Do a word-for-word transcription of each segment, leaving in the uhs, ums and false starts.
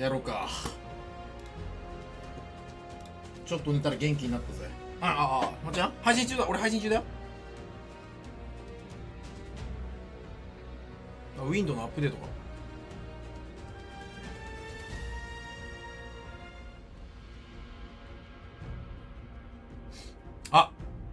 やろうか。ちょっと寝たら元気になったぜ。あああ、まっちゃん配信中だ。俺配信中だよ。あ、ウィンドウのアップデートか。あ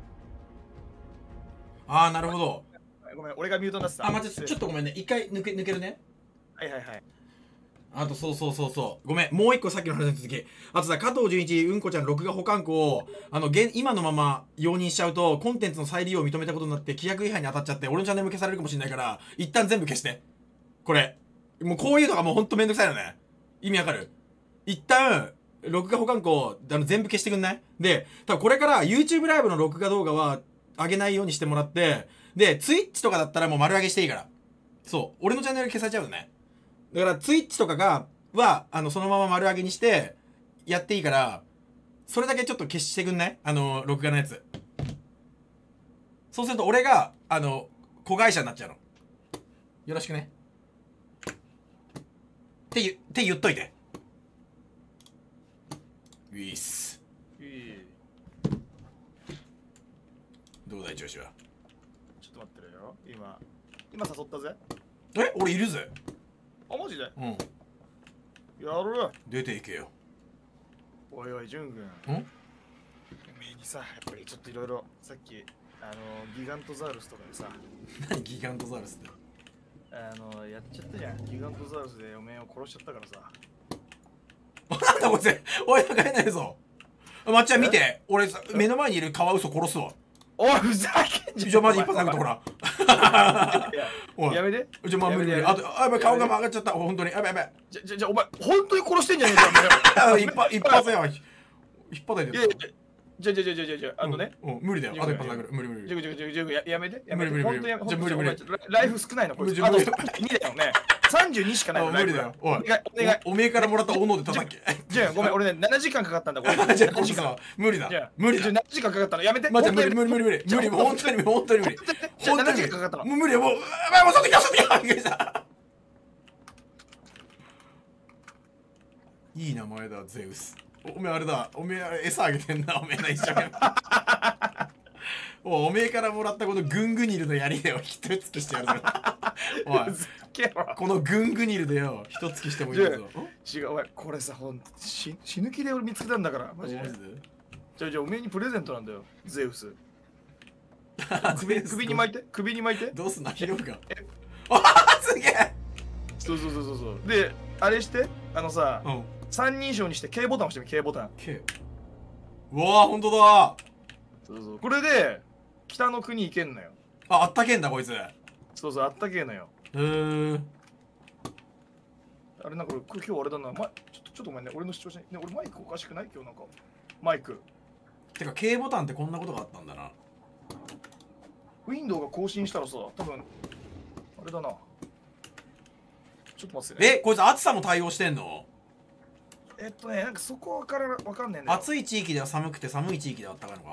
あー、なるほど。 ごめん、俺がミュートになってた。 あ、待って、ちょっとごめんね。一回抜け抜けるね。 はいはいはい。 あと、そうそうそうそう。ごめん。もう一個さっきの話の続き。あとさ、加藤純一、うんこちゃん、録画保管庫を、あの、現、今のまま容認しちゃうと、コンテンツの再利用を認めたことになって、規約違反に当たっちゃって、俺のチャンネルも消されるかもしれないから、一旦全部消して。これ。もうこういうのがもうほんとめんどくさいよね。意味わかる？一旦、録画保管庫、あの、全部消してくんない？で、多分これから YouTube ライブの録画動画は、上げないようにしてもらって、で、Twitch とかだったらもう丸上げしていいから。そう。俺のチャンネル消されちゃうのね。だから、ツイッチとかが、は、あの、そのまま丸上げにして、やっていいから、それだけちょっと消してくんない？あの、録画のやつ。そうすると、俺が、あの、子会社になっちゃうの。よろしくね。って言、って言っといて。ウィース。 いい。 どうだい、調子は。 ちょっと待ってるよ。今、今誘ったぜ。 え？俺いるぜ。 あ、マジで？ うん。 やる。 出ていけよ。 おいおい、ジュン君。 ん？ おめえにさ、やっぱりちょっといろいろ、さっき、あの、ギガントザウルスとかでさ、 何ギガントザウルスって。 あの、やっちゃったじゃん。ギガントザウルスでおめえを殺しちゃったからさ。 なんだこいつ。おい、なんか変なやつぞ。まっちゃん見て。俺さ、目の前にいるカワウソ殺すわ。 おい、ふざけんじゃん。 じゃ、マジ一発殴ってほら。おい。 やめて。 じゃ、まあ、無理無理。あと、あ、やばい、顔が曲がっちゃった。本当に。やばいやばい。 じゃ、じゃ、じゃ、お前、本当に殺してんじゃねえか、お前。 一発、一発や。一発で。 いやいや、じゃ、じゃ、じゃ、じゃ、じゃ、じゃ、あのね。 うん、無理だよ。あと一発殴る。無理無理。 じゃ、じゃ、じゃ、じゃ、ややめて。やめて。 無理無理無理本当にやめて。 じゃ、無理無理。 ライフ少ないの、こいつ。あとにだよね。さんじゅうにしかないの。 無理だよ。おい。 お願い、お願い。 おめえからもらった斧で叩け。 じゃあ、ごめん、俺ね、ななじかんかかったんだ、これ。 じゃあ、こいつは無理だ。無理だ。 じゃあ、ななじかんかかったの。やめて。 待って、無理無理無理無理。無理、本当に無理、本当に無理。 じゃあ、ななじかんかかったの。 もう無理よ、もう、やばい、もう外行けよ、外行けよ。びっくりした。いい名前だ、ゼウス。おめえあれだ、おめえあれ餌あげてんな、おめえな、一生懸命。おおめえからもらったこのグングニルの槍でよ、一突きしてやるぞ。おい、このグングニルでよ、一突きしてもいいぞ。 違う、お前、これさ、ほん死死ぬ気で俺見つけたんだから、マジで。じゃあ、じゃあ、おめえにプレゼントなんだよ、ゼウス。首首に巻いて、首に巻いて。 どうすんな、拾うか。ああ、すげえ。 そうそうそうそうそう。で、あれして、あのさ、 うん、 三人称にして K ボタン押してみ、K ボタン。 K。うわあ、ほんとだ。 そうそう。これで、北の国行けんのよ。 あ、あったけんだ、こいつ。へそうそう、あったけえのよ。 え。 あれなんかこれ今日あれだな、ま、ちょっとちょっとごめんね、俺の主張しね、俺マイクおかしくない今日なんか。マイク。 てか K ボタンってこんなことがあったんだな。 ウィンドウが更新したらさ、多分あれだな。ちょっと待ってね。 え、こいつ暑さも対応してんの？ えっとね、なんかそこわからわかんねえんだよ。 暑い地域では寒くて寒い地域では暖かいのか？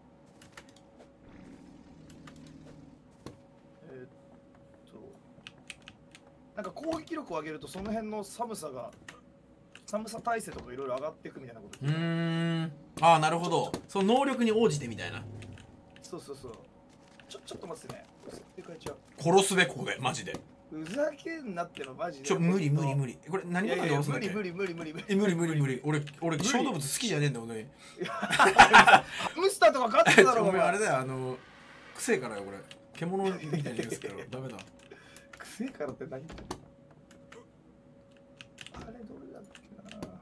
えっと、なんか攻撃力を上げるとその辺の寒さが寒さ耐性とかいろいろ上がっていくみたいなこと聞いた。 うーん。ああ、なるほど。その能力に応じてみたいな。 そうそうそう。ちょちょっと待ってね。設定変えちゃう。 殺すべ、ここでマジで。 ふざけんなってのマジで。 ちょ、無理無理無理。これ何ボタンで押すんだっけ？ 無理無理無理無理。 え、無理無理無理。俺、俺、小動物好きじゃねえんだよ、俺。 ハムスターとか飼ってただろ、 お前あれだよ、あの、癖からよ、これ。獣みたいなやつから。ダメだ。 癖からって何？あれどれだっけな。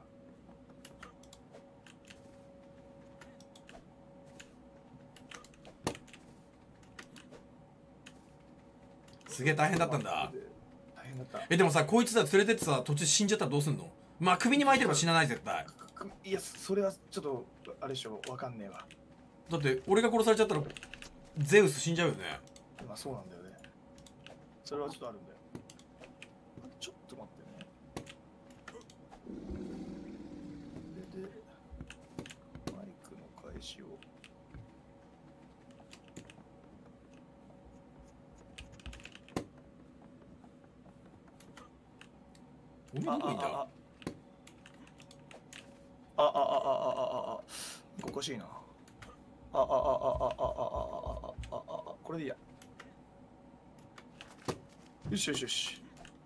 すげえ大変だったんだ。 大変だった。 え、でもさ、こいつさ、連れてってさ、途中死んじゃったらどうすんの？まあ、首に巻いてれば死なない、絶対。 いや、それはちょっと、あれでしょ、わかんねえわ。 だって、俺が殺されちゃったら、ゼウス死んじゃうよね。 まあ、そうなんだよね。それはちょっとあるんだよ。ちょっと待ってね。これで、マイクの開始を。 おめえどこいんだ？ あああああああおかしいな。ああああああああああああこれでいいや。よしよしよし。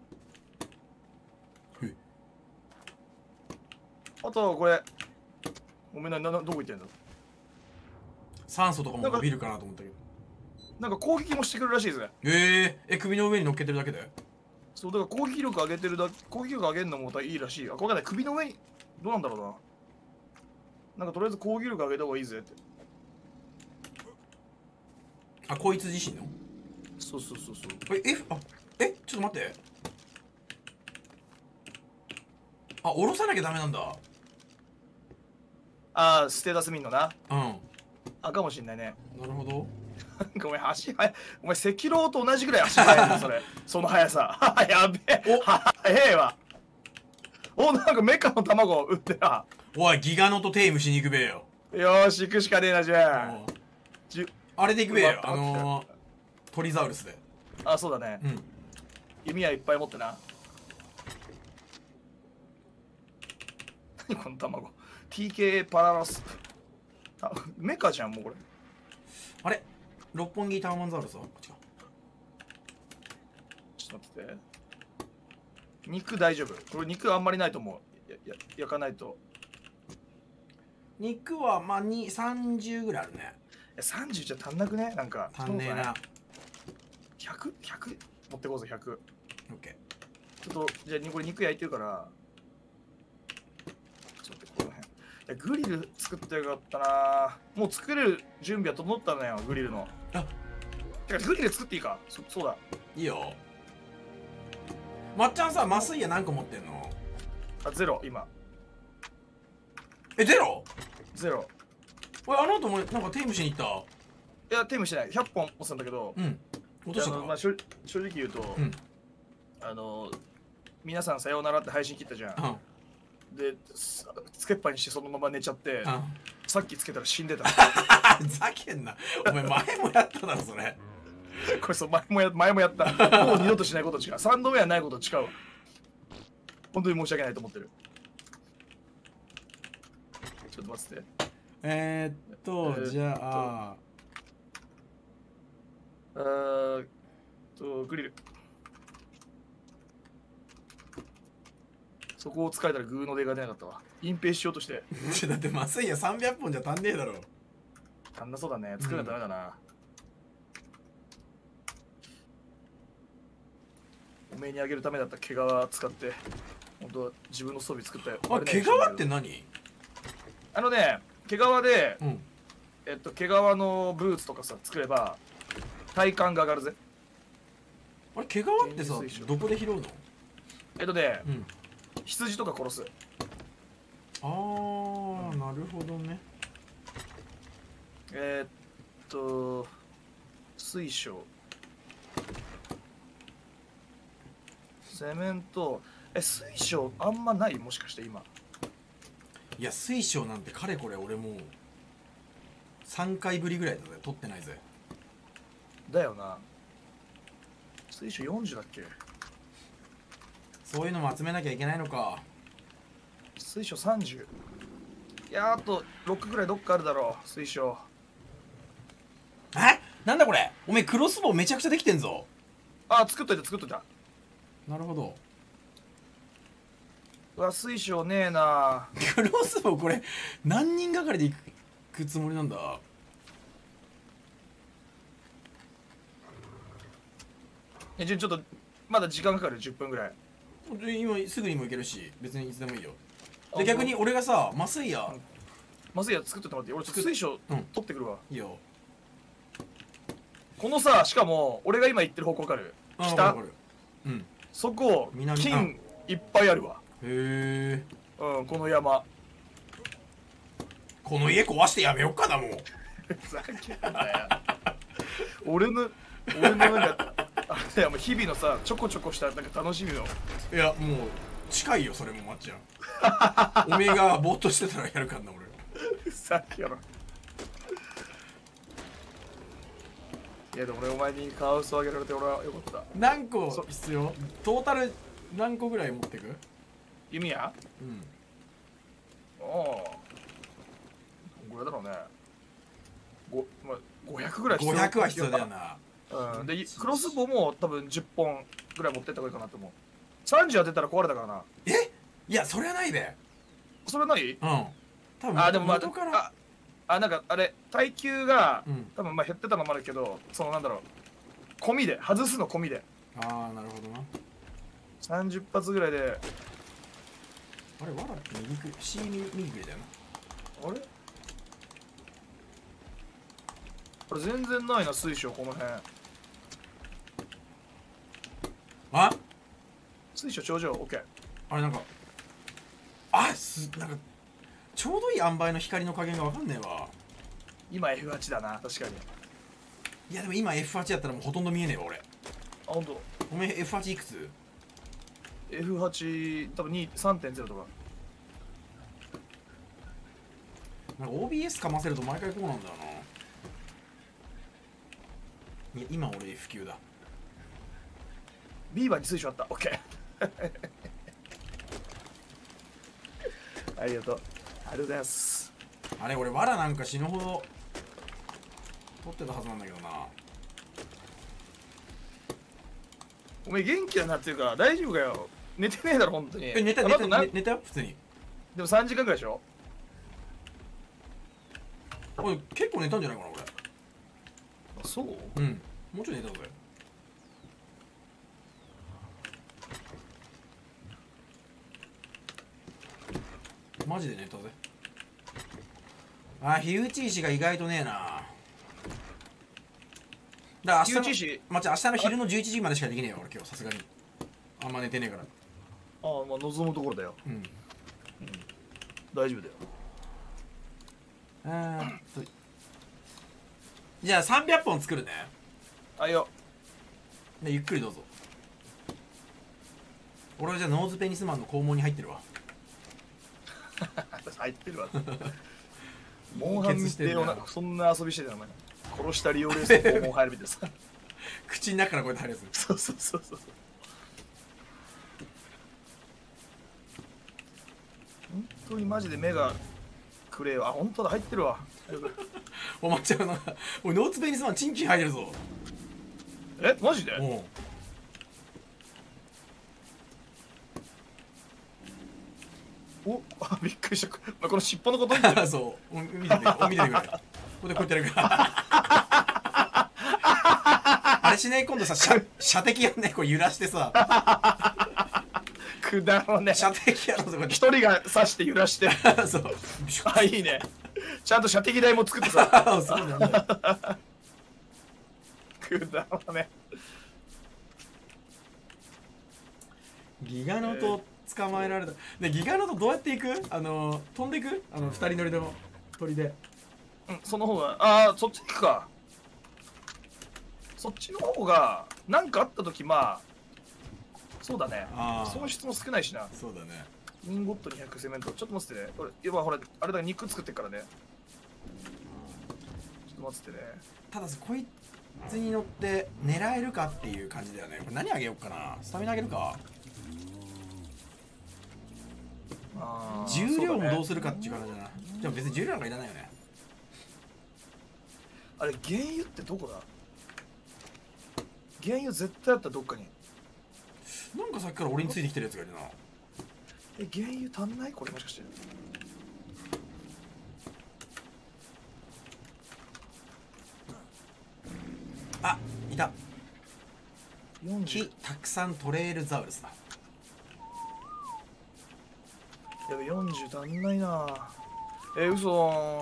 あとこれごめんな、などこ行ってんだ。 酸素とかも伸びるかなと思ったけど。 なんか攻撃もしてくるらしいぜ。 えー、え首の上に乗っけてるだけで。 そうだから攻撃力上げてるだ攻撃力上げるのもまたいいらしい。あ、これね首の上にどうなんだろうな。なんかとりあえず攻撃力上げた方がいいぜって。 あ、こいつ自身の。 そうそうそうそう。 え、F、あ、え、ちょっと待って。あ、下ろさなきゃダメなんだ。 ああ、ステータス見んのな。 うん。 あ、かもしんないね。 なるほど。 ごめん、足速い。お前、赤狼と同じぐらい足速いな、それ。その速さ。やべえ。お速えわ。お、なんかメカの卵売ってた。 おい、ギガノとテイムしに行くべよ。 よーし、行くしかねえな、じゃあ。じゅあれで行くべよ。あのー、トリザウルスで。 あ、そうだね。 うん。 弓はいっぱい持ってな。何この卵。ティーケー パララス。あ、メカじゃん、もうこれ。 あれ六本木ターマンザウルスはこっちか。 ちょっと待って。肉大丈夫。これ肉あんまりないと思う。やや焼かないと。 肉はまあにさんじゅうぐらいあるね。 え、さんじゅうじゃ足んなくね。なんか足んねえな。 ひゃく、ひゃく持ってこうぜ。ひゃく。 オッケちょっとじゃあこれ肉焼いてるからちょっとこの辺。いやグリル作ってよかったな。もう作れる準備は整ったのよ、グリルの。 あ、 てかグリル作っていいか。そそうだ。 ーいいよ。まっちゃんさ、麻酔や何個持ってんの？ あ、ゼロ今。 え、ゼロ？ ゼロ。 おい、あの後もなんかテイムしに行った。 いやテームしてない。ひゃっぽん持ってたんだけど、 うん。落としたか。 あのまあ正正直言うと、 うん。 あの皆さんさようならって配信切ったじゃん。 うん。 で、つつけっぱにしてそのまま寝ちゃって、 うん。 さっきつけたら死んでた。 ふざけんな。お前前もやっただろそれ。 これそう前もや前もやった。もう二度としないこと違う。三度目はないこと違うわ。本当に申し訳ないと思ってる。ちょっと待ってて。 えー、っと、 えーっとじゃあえーっとグリル。そこを使えたらグーの出が出なかったわ。隠蔽しようとして。 だって麻酔やさんびゃっぽんじゃ足んねえだろ。 足んなそうだね。作るのダメだな。うん、おめえにあげるためだった毛皮使って本当は自分の装備作ったよ。 あ、毛皮って何？ あのね、毛皮で、 うん、 えっと毛皮のブーツとかさ作れば体感が上がるぜ。 あれ毛皮ってさどこで拾うの？ えっとね、 うん、 羊とか殺す。 あー、なるほどね。 えー、っと水晶、セメント。え、水晶あんまない？もしかして今。 いや水晶なんてかれこれ俺もうさんかいぶりぐらいだぜ。取ってないぜ。 だよな。水晶よんじゅうだっけ？ そういうのも集めなきゃいけないのか。 水晶さんじゅう。いや、あとろくぐらいどっかあるだろう。水晶。 え、なんだこれ。おめえクロスボウめちゃくちゃできてんぞ。 あ、作っといた作っといた。 なるほど。 うわ、水晶ねえな。 クロスボウこれ何人がかりでいくつもりなんだ。 え、じゃあちょっとまだ時間かかる。じゅっぷんぐらい。 今すぐにも行けるし別にいつでもいいよ。で逆に俺がさ麻酔や、 うん、麻酔や作っといてもらっていい？俺ちょっと水晶、うん、取ってくるわ。 いいよ。 このさ、しかも俺が今行ってる方向わかる？北、 うん、 そこ金いっぱいあるわ。へえ。うん、この山。 この家壊してやめよっかなもう。 ふざけんなよ。俺の俺のなんかあれだよ、日々のさちょこちょこしたなんか楽しみの。 いやもう近いよそれもまっちゃん。おめえがぼーっとしてたらやるかんな俺。 ふざけろ。いやでも俺お前にカワウソあげられて俺はよかった。 何個必要？トータル何個ぐらい持ってく？ 弓矢？ うん。 おお。 ぐらいだろうね。ご、まあ、ごひゃくぐらい必要。 ごひゃくは必要だよな。 うん、でクロスボウも多分じゅっぽんぐらい持ってった方がいいかなと思う。さんじゅう当てたら壊れたからな。 え、いやそれはないべ。 それはない？ うん、多分あ、でもまあ元からああ、なんかあれ耐久が、 うん、 多分まあ減ってたのもあるけど、そのなんだろう、込みで外すの込みでああなるほどな。 さんじゅっ発ぐらいで。 あれ、わらって右く C 右くりだよな。 あれこれ全然ないな、水晶この辺。 あ、 水晶頂上 OK。 あれなんかあすなんかちょうどいい塩梅の光の加減がわかんねえわ。 今 エフはち だな、確かに。 いやでも今 エフはち やったらもうほとんど見えねえわ俺。 あ、ほんと。 おめえ エフはち いくつ？ エフはち 多分に さんてんゼロ とか。 なんか オービーエス かませると毎回こうなんだよな。いや今俺 エフきゅうだ。 ビーバーに水晶あった。 OK ありがとう、ありがとうございます。 あれ俺わらなんか死ぬほど取ってたはずなんだけどな。 お前元気だなっていうか大丈夫かよ。寝てねえだろ本当に。 え寝た寝た寝寝たよ普通に。 でもさんじかんぐらいでしょ。 おい結構寝たんじゃないかな俺。 あ、そう。 うん、もうちょい寝たぜ。マジで寝たぜ。あ、火打ち石が意外とねえな。だから明日の火打ち石、 まあ、明日の昼のじゅういちじまでしかできねえよ俺今日さすがに。あんま寝てねえから。 ああ、まあ望むところだよ。 うん、 大丈夫だよ。 あーっとじゃあさんびゃっぽん作るね。 あいよ。 でゆっくりどうぞ。俺はじゃあノーズペニスマンの肛門に入ってるわ。 入ってるわ。モンハン見てよな、そんな遊びしてたよお前。殺したリオレースの肛門入るみたいなさ。 口の中からこうやって入るやつ。 そうそうそうそう。本当にマジで目がくれよ。あ、本当だ、入ってるわ。 お前ちゃうな。おいノーズペニスマンチンチン入ってるぞ。 え、マジで？ おうお、あ、びっくりした。まあ、この尻尾のこと言ってる。 そうお見ててお見ててくれ。ここでこうやってやるからあれしない今度さ射射的やんねこう揺らしてさくだらね。 射的やろそこで一人が刺して揺らして。 そうあ、いいね。ちゃんと射的台も作ってさ。 そうなんだよ。 くだらね。 ギガノト捕まえられた。でギガノトどうやって行く？あの飛んでいく？あの二人乗りの鳥で。 うん、その方が、ああ、そっち行くか。そっちの方が何かあった時、まあそうだね。損失も少ないしな。 そうだね。 インゴットにひゃくセメント。ちょっと待ってね。これ今ほらあれだ、肉作ってっからね。ちょっと待っててね。 ただこいつに乗って狙えるかっていう感じだよね。これ何あげようかな。スタミナあげるか。 あ重量もどうするかっていう感じだな。でも別に重量なんかいらないよね。 あれ原油ってどこだ？原油絶対あったどっかに。 なんかさっきから俺についてきてるやつがいるな。 え、原油足んない？これもしかして。 あ、いた。 よんじゅう。 木たくさんトレイルザウルスだ。 やべ、よんじゅう足んないな。えー、嘘ー。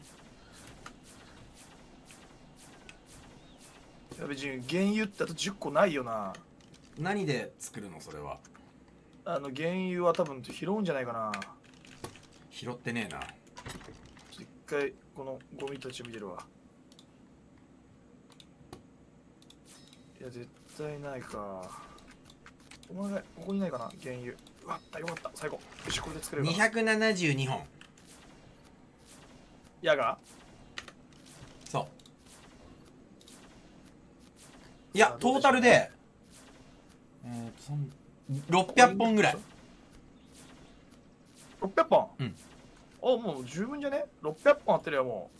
やべ、じ原油ってあとじゅっこないよな。 何で作るのそれは。 あの原油は多分拾うんじゃないかな。 拾ってねえな。 ちょっと一回このゴミたち見てるわ。いや絶対ないか。お前ここにないかな原油。うわったよかった最後。よしこれで作れるわ。 にひゃくななじゅうにほん。 矢がそう。いやトータルでえーとろっぴゃっぽんぐらい。 ろっぴゃっぽん。 うん。 もう十分じゃね？ ろっぴゃっ 本あってるよも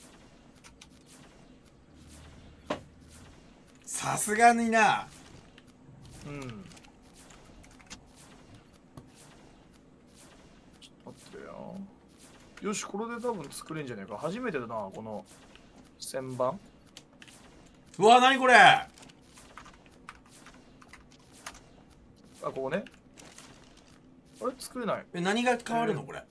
さすがにな。 う。うん。ちょっと待ってよ。よし、これで多分作れんじゃねえか。初めてだな、この旋盤。 うわ、なにこれ。 あ、ここね。あれ作れない。 え、何が変わるのこれ。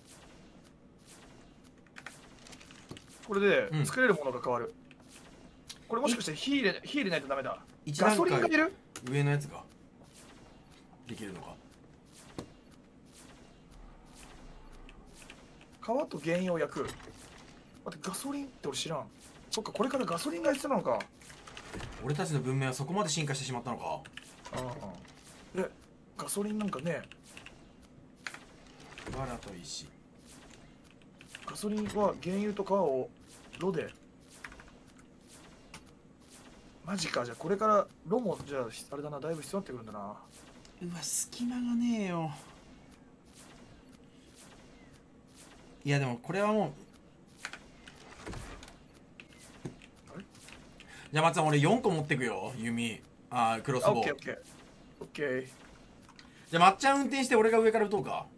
これでうん作れるものが変わる。これもしかして火入れ、火入れないとダメだ。 一ガソリン段階がいる？ 上のやつができるのか。 皮と原油を焼く。待って、ガソリンって俺知らん。そっか、これからガソリンが必要なのか。 俺たちの文明はそこまで進化してしまったのか。 ああ。え、ガソリンなんかね、 バラと石。 ガソリンは原油と皮を炉で。マジか。じゃあこれから炉もじゃああれだな、だいぶ必要になってくるんだな。 うわ、隙間がねえよ。いやでもこれはもう、 あれ？ じゃあ松さん俺よんこ持ってくよ、弓。あークロスあ、オボウ。 ッケーオッケーオッケー。 じゃあまっちゃん運転して俺が上から撃とうか。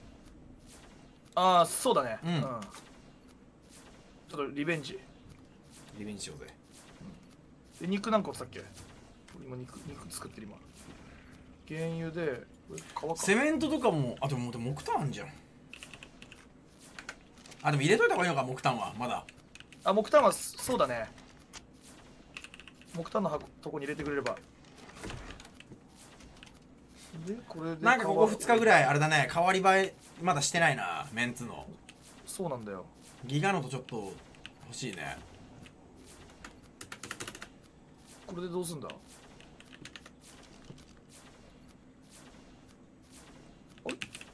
ああ、そうだね。 うんちょっとリベンジ。 リベンジしようぜ。 で、肉何個つったっけ？今肉肉作ってる今。原油でこれ皮か。 セメントとかも、あでもでも木炭あんじゃん。あでも入れといた方がいいのか、木炭はまだ。 あ、木炭はそうだね。木炭の箱とこに入れてくれれば。で、これでなんかここふつかぐらいあれだね、変わり映えまだしてないな、メンツの。 そうなんだよ。 ギガノとちょっと欲しいね。 これでどうすんだ？あれ？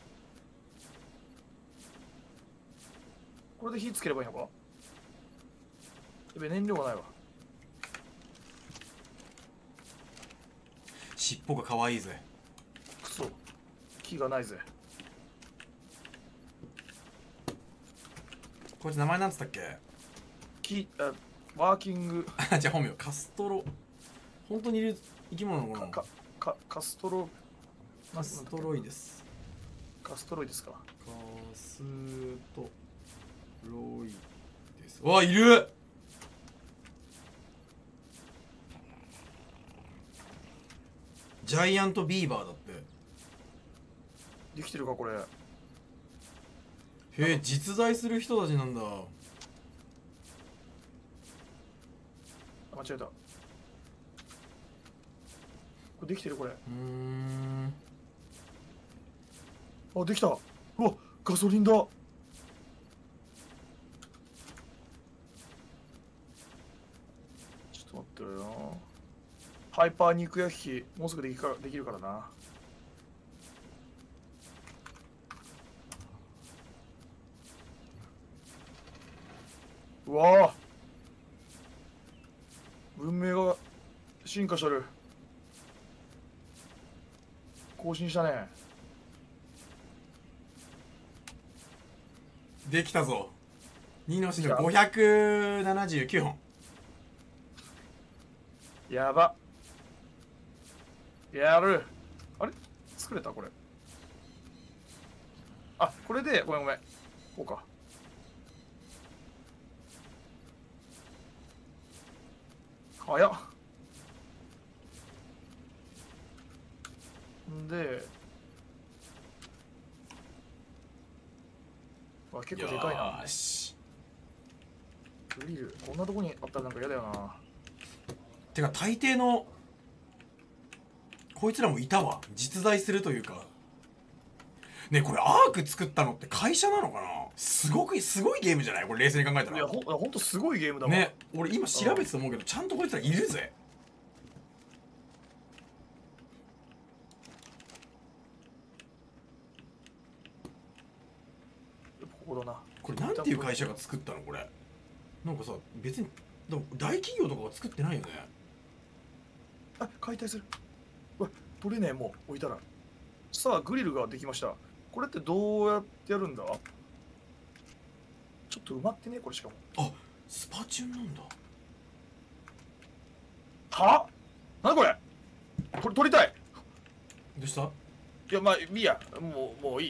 これで火つければいいのか？やべ、燃料がないわ。 尻尾が可愛いぜ。 くそ、木がないぜ。 こいつ名前なんつったっけ。 木、あ、ワーキングあじゃあ本名カストロ。本当にいる生き物のかな。 かかかカストロカストロイです。 カストロイですか？ カストロイです。わ、いる。ジャイアントビーバーだって。 できてるかこれ？ へえ、実在する人たちなんだ。 間違えた。これできてるこれ？ うーん。 あ、できた。うわ、ガソリンだ。ちょっと待ってよな。ハイパー肉焼き器もうすぐできるからできるからな。うわあ、文明が進化してる。更新したね。 できたぞ。にのしのごひゃくななじゅうきゅうほん。 やば。やる。あれ作れたこれ？あ、これでごめんごめん。こうか。早っ。んで、わ、結構でかいな。 よーし。 グリル、こんなとこにあったらなんか嫌だよな。 てか大抵のこいつらもいたわ。実在するというか。ねえ、これアーク作ったのって会社なのかな。すごくすごいゲームじゃないこれ、冷静に考えたら。 いや、ほほんとすごいゲームだもん。 ね、俺今調べてたと思うけど、ちゃんとこいつらいるぜ。 ここだな。 これなんていう会社が作ったのこれ。なんかさ、別にでも大企業とかが作ってないよね。 あ、解体する。うわ、取れねえ、もう置いたら。さあ、グリルができました。これってどうやってやるんだ？ ちょっと埋まってねこれしかも。 あ、スパチュンなんだ。 は？なんこれ？これ取りたい。 どうした？ いやまあいいや、もうもういい。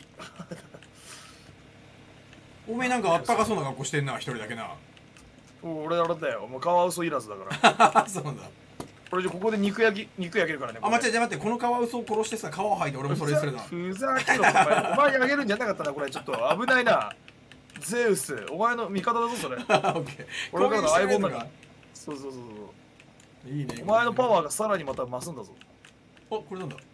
おめえなんかあったかそうな格好してんな、一人だけな。 俺あれだよ、もうカワウソいらずだから。そうなんだ。 これじゃここで肉焼き肉焼けるからね。 あ、待って待って、このカワウソを殺してさ、皮を剥いて俺もそれするな。 ふざけろお前。お前にあげるんじゃなかったなこれ。ちょっと危ないな。ゼウス、お前の味方だぞそれ。オッケー。 俺からの相棒だから。そうそうそうそう。 いいね。 お前のパワーがさらにまた増すんだぞ。 あ、これなんだ。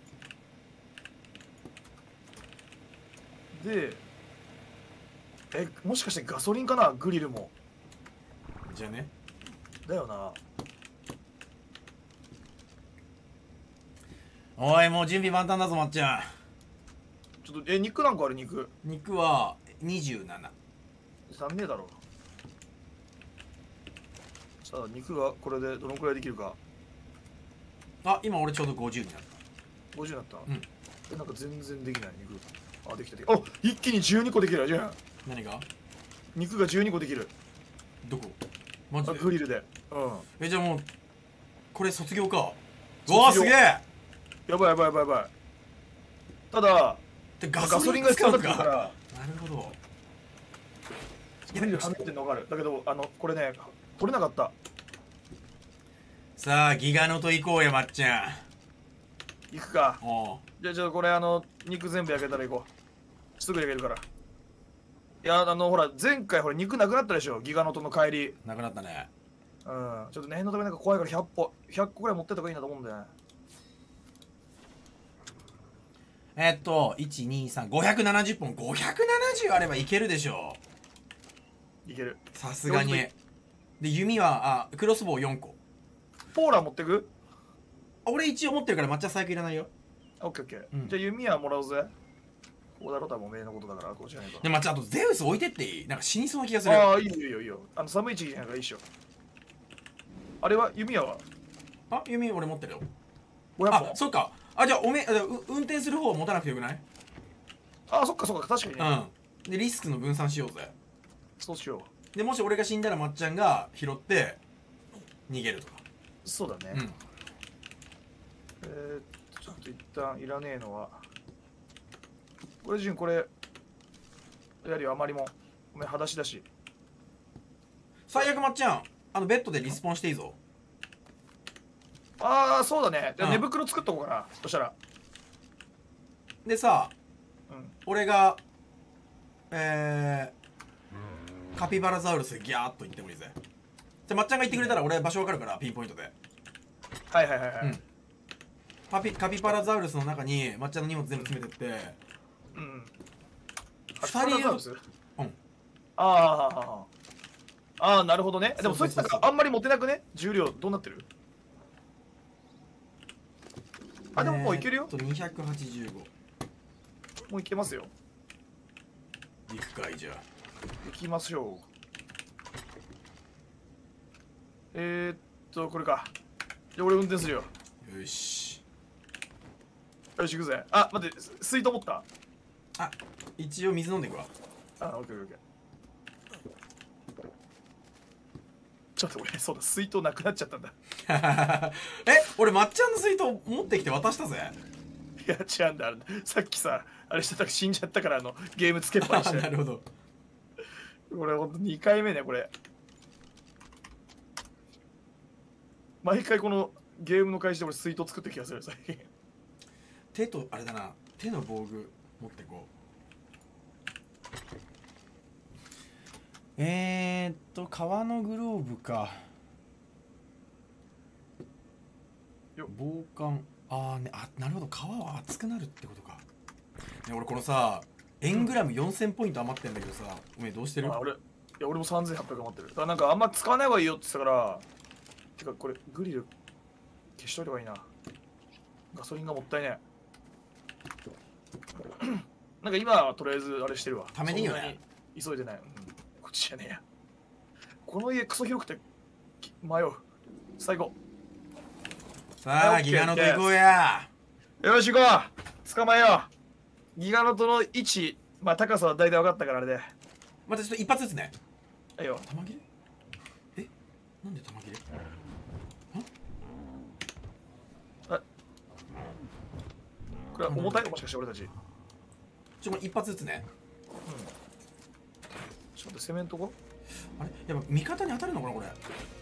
で、え、もしかしてガソリンかな、グリルも。 じゃあね。 だよな。 おい、もう準備万端だぞ、まっちゃん。 ちょっと、え、肉なんかある肉。 肉はにじゅうなな。 足んねえだろ。さあ、肉がこれでどのくらいできるか。 あ、今俺ちょうどごじゅうになった。 ごじゅうになった。 うん。 え、なんか全然できない肉。あ、できたできた。あ、一気にじゅうにこできるじゃん。 何が？ 肉がじゅうにこできる。 どこ？マジで？ グリルで。うん。 え、じゃあもうこれ卒業か。うわー、すげえ。 やばいやばいやばいやばい。ただガソリンが必要だったから。 なるほど。 グリルはめて逃る。だけどあのこれね取れなかった。 さあギガノと行こうや、まっちゃん。 行くか。 おう。 じゃあじゃあこれあの肉全部焼けたら行こう。すぐ焼けるから。いやあのほら前回ほら肉なくなったでしょ、ギガノとの帰り。 なくなったね。 うん、ちょっと念のためなんか怖いからひゃっぽひゃっこぐらい持ってった方がいいなと思うんだよね。 えっといちにさんごひゃくななじゅっぽん、ごひゃくななじゅうあればいけるでしょいける。 さすがに。で弓はあクロスボウよんこ。 ポーラー持ってく？ 俺一応持ってるから抹茶細工いらないよ。 オッケーオッケー、 うん、 じゃあ弓はもらうぜ。こうだろう、多分おめえのことだからこうじゃないか。 で抹茶あとゼウス置いてっていい？なんか死にそうな気がする。 ああいいよいいよいいよ。あの寒い地域じゃないからいいっしょ。あれは弓矢は？ あ、弓俺持ってるよ。 ごひゃっぽん。 あ、そっか。あ、じゃあおめえ運転する方を持たなくてよくない？ ああそっかそっか、確かにね。 うん。でリスクの分散しようぜ。 そうしよでもし俺が死んだらまっちゃんが拾って逃げるとか。 う。そうだね。 うん。 えー、ちょっと一旦いらねえのはこれ順これやるよ。あまりもお前裸足だし。 最悪まっちゃんあのベッドでリスポンしていいぞ。 ああそうだね。じゃあうん寝袋作っとこうかな、そしたら。 でさ、 うん、 俺がえー、カピバラザウルスギャーっと言ってもいいぜ。じゃあまっちゃんが言ってくれたら俺場所わかるからピンポイントで。 はいはいはいはい、 うんパピカピバラザウルスの中に抹茶の荷物全部詰めてって、 うん、 ふたりうん、 うんああああなるほどね。でもそいつなんかあんまり持てなくね、重量どうなってる？あでももういけるよ。 えーっとにひゃくはちじゅうご。 もういけますよ。 行くかい。じゃあ行きましょう。えー、っとこれか。じゃあ俺運転するよ。 よし。 よし行くぜ。あ待って水筒持った？ あ、一応水飲んでいくわ。 あオッケーオッケー。ちょっと俺そうだ水筒なくなっちゃったんだ。 え、俺まっちゃんの水筒持ってきて渡したぜ。 いや違うんだ、さっきさあれしてたら死んじゃったからあのゲームつけっぱにして。 なるほど。 これほんとにかいめねこれ。毎回このゲームの開始で俺水筒作った気がする最近。 手とあれだな、手の防具持ってこう。えー、っと革のグローブか。防寒。あーね、あ、なるほど、革は熱くなるってことか。ね、俺このさエングラムよんせんポイント余ってんだけどさ、おめえどうしてる？ あ俺いや俺もさんぜんはっぴゃく余ってる。だからなんかあんま使わない方がいいよって言ってたから。てかこれグリル消しといた方がいいな。ガソリンがもったいねえ。なんか今はとりあえずあれしてるわ。 ためにいいよね。 急いでない、うん、こっちじゃねえや。この家クソ広くて迷う。最後。 さあギガノと行こうや。 よし行こう。捕まえよう。ギガノトの位置、まあ高さは大体分かったからあれで。 またちょっと一発ずつね。 いいよ。 玉切れ？え、なんで玉切れ？ あ、これは重たいのもしかして俺たち。 ちょっと一発ずつね。 ちょっと攻めんとこ。 あれ、やっぱ味方に当たるのかなこれ。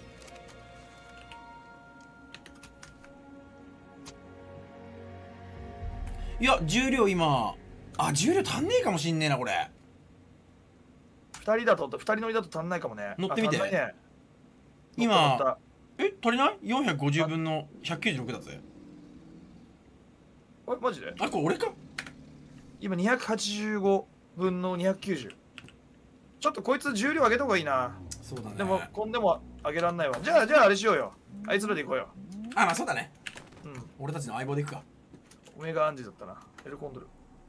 いや重量今、あ重量足んねえかもしんねえなこれ。 二人だと二人乗りだと足んないかもね。 乗ってみて。 ね、 今え足りない？ よんひゃくごじゅう 分のひゃくきゅうじゅうろくだぜ。 あれマジで？ あこれ俺か？ 今にひゃくはちじゅうごぶんのにひゃくきゅうじゅう。ちょっとこいつ重量上げた方がいいな。 そうだね。 でもこんでも上げらんないわ。じゃあじゃああれしようよ。あいつらで行こうよ。 あまあそうだね。 うん。 俺たちの相棒で行くか。 オメガアンジだったな。エルコンドル。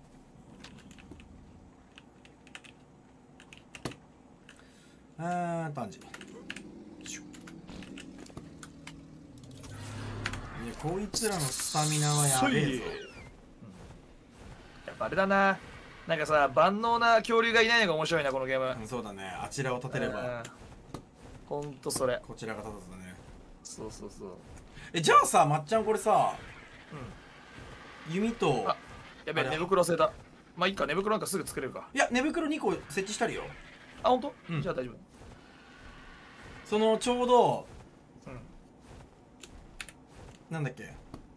えーとアンジ。いやこいつらのスタミナはやべえぞ。 やっぱあれだな。なんかさ、万能な恐竜がいないのが面白いな、このゲーム。 うん、そうだね。あちらを立てればほんとそれ。 こちらが立たずだね。 そうそうそう。 えじゃあさまっちゃんこれさ、うん、弓とあやべえ寝袋忘れた。まあいいか、寝袋なんかすぐ作れるか。 いや寝袋にこ設置したるよ。 あほんと、 うん、 じゃあ大丈夫。 そのちょうど、 うん、 なんだっけ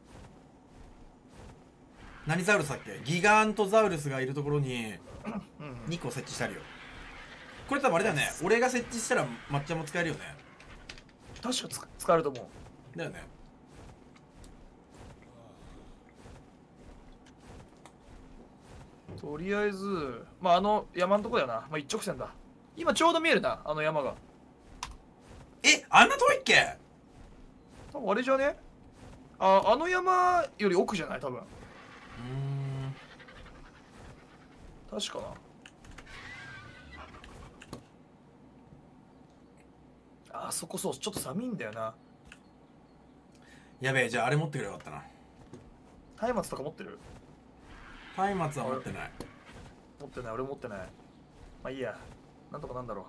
何ザウルスだっけ、ギガントザウルスがいるところににこ設置してあるよ。これ多分あれだよね、俺が設置したら抹茶も使えるよね。 確かつ使えると思う。 だよね。 とりあえずまああの山のとこだよな。まあ一直線だ。今ちょうど見えるな、あの山が。 えあんな遠いっけ？ 多分あれじゃね？ああの山より奥じゃない多分。 うーん確かな。あそこそうちょっと寒いんだよな。 やべえ、じゃああれ持ってくればよかったな。 松明とか持ってる？ 松明は持ってない。 持ってない、俺持ってない。まあいいや、なんとかなんだろ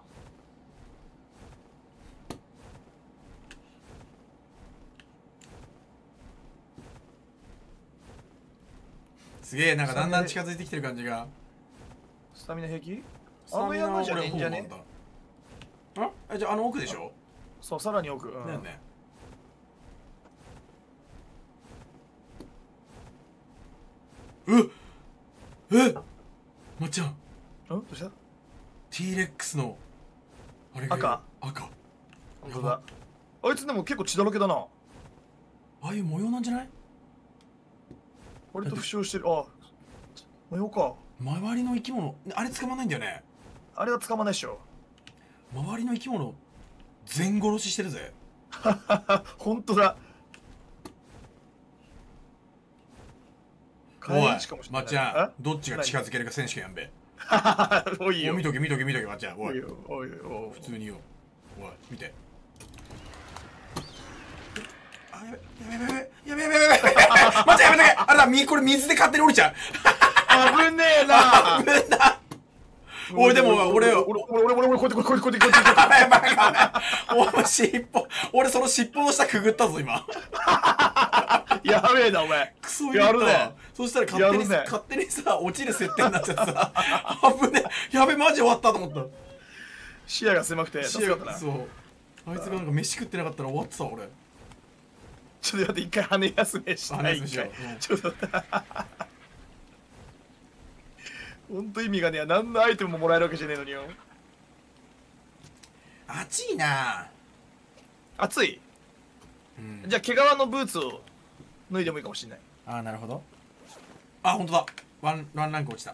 う。すげえ、なんかだんだん近づいてきてる感じが。 スタミナ平気？ あの山じゃねえんじゃね？ あえじゃああの奥でしょ？ そう、さらに奥。うん、 だよね。うっえっまっちゃん。んどうした？ T レックスのあれが赤赤。 本当だ。あいつでも結構血だらけだな。 ああいう模様なんじゃない？ 割と負傷してる。あ模様か。 周りの生き物あれ捕まんないんだよね。 あれは捕まんないっしょ。 周りの生き物全殺ししてるぜ。 本当だ。 おいまっちゃんどっちが近づけるか選手権やんべ。 おいよ。 見とけ見とけ見とけまっちゃん。おいおいおい普通によ。おい見て。あやべやべやべやべやべやべやべまっちゃんやめとけ。あれだみこれ水で勝手に降りちゃう。 危ねえな。 危ねえな。おいでも俺俺俺俺俺俺こうやってこうやってこうやってこうやってこうやってお前尻尾俺その尻尾の下くぐったぞ今。 やべえなお前。 クソやるね。そしたら勝手に勝手にさ落ちる設定になっちゃってさ危ねえやべマジ終わったと思った。 視野が狭くて視野がそうあいつがなんか飯食ってなかったら終わってた俺。 ちょっと待って一回羽休めしたい。 羽休めしよう。 ちょっとほんと意味がねえ。何のアイテムももらえるわけじゃねえのによ。 暑いな。 暑い、うん、じゃあ毛皮のブーツを脱いでもいいかもしれない。 ああなるほど。あ本当だ。ワンワンランク落ちた。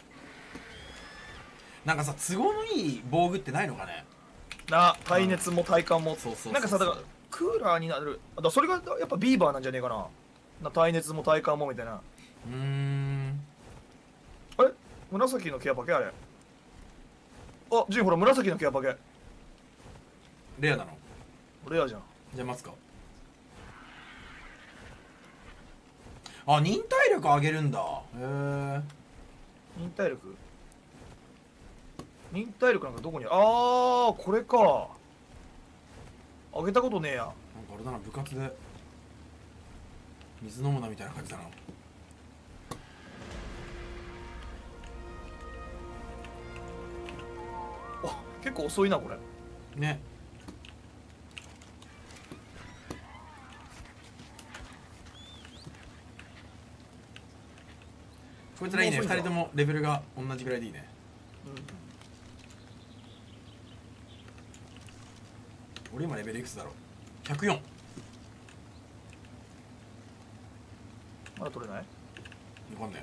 なんかさ都合のいい防具ってないのかね。 な耐熱も体感も、 うん、 なんかさだからクーラーになるだそれがやっぱビーバーなんじゃねえかな。な耐熱も体感もみたいな。 うーんあれ紫のケアパケあれ。あジンほら紫のケアパケレアなの。 レアじゃん。 じゃあ待つか。あ忍耐力上げるんだ。へえ。 忍耐力忍耐力なんかどこにああこれか。あげたことねえや。 なんかあれだな、部活で水飲むなみたいな感じだな。 あ結構遅いなこれ。 ね。こいつらいいね。ふたりともレベルが同じぐらいでいいね。うん、俺今レベルいくつだろう。ひゃくよん。 まだ取れない。 わかんない。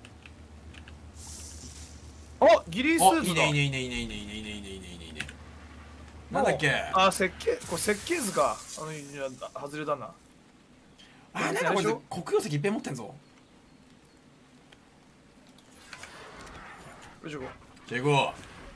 あギリースーツだ。 いいねいいねいいねいいねいいねいいねいいねいいねいいねいいね。なんだっけ。 あ設計これ設計図か。あのいや外れだな。 あなんかこいつ黒曜石いっぺん持ってんぞ。 よいしょ。 じゃあ行こ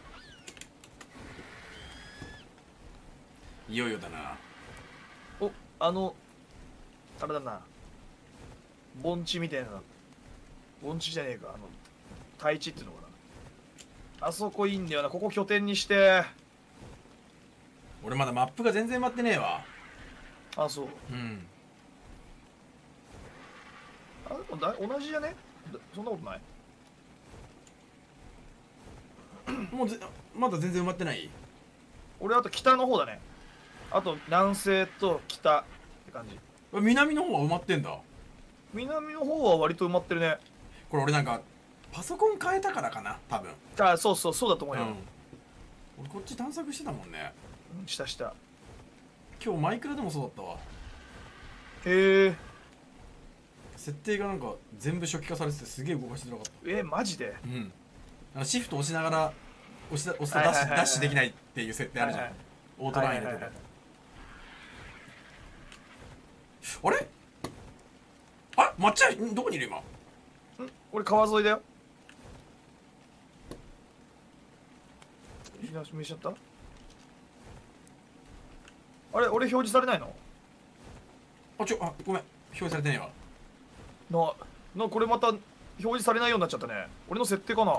う。いよいよだな。 おあのあれだな。盆地みたいな。盆地じゃねえか。あの台地っていうのかな。あそこいいんだよな。ここ拠点にして。 俺まだマップが全然埋まってねえわ。 あそう。 うんあでもだ同じじゃね。そんなことない。 もうぜまだ全然埋まってない。 俺あと北の方だね。あと南西と北って感じ。 南の方は埋まってんだ。 南の方は割と埋まってるね。 これ俺なんかパソコン変えたからかな多分。 あそうそうそうだと思うよ。 うん、俺こっち探索してたもんね。 下下。 今日マイクラでもそうだったわ。 へえ。 設定がなんか全部初期化されててすげえ動かしづらかった。 えマジで。 うんあのシフト押しながら押し押すとダッシュダッシュできないっていう設定あるじゃん、はいはい、オートライン入れてて、あれあ抹茶どこにいる今。ん俺川沿いだよ。東見しちゃった。あれ俺表示されないの。 あちょあごめん表示されてねえわななこれまた表示されないようになっちゃったね。俺の設定かな。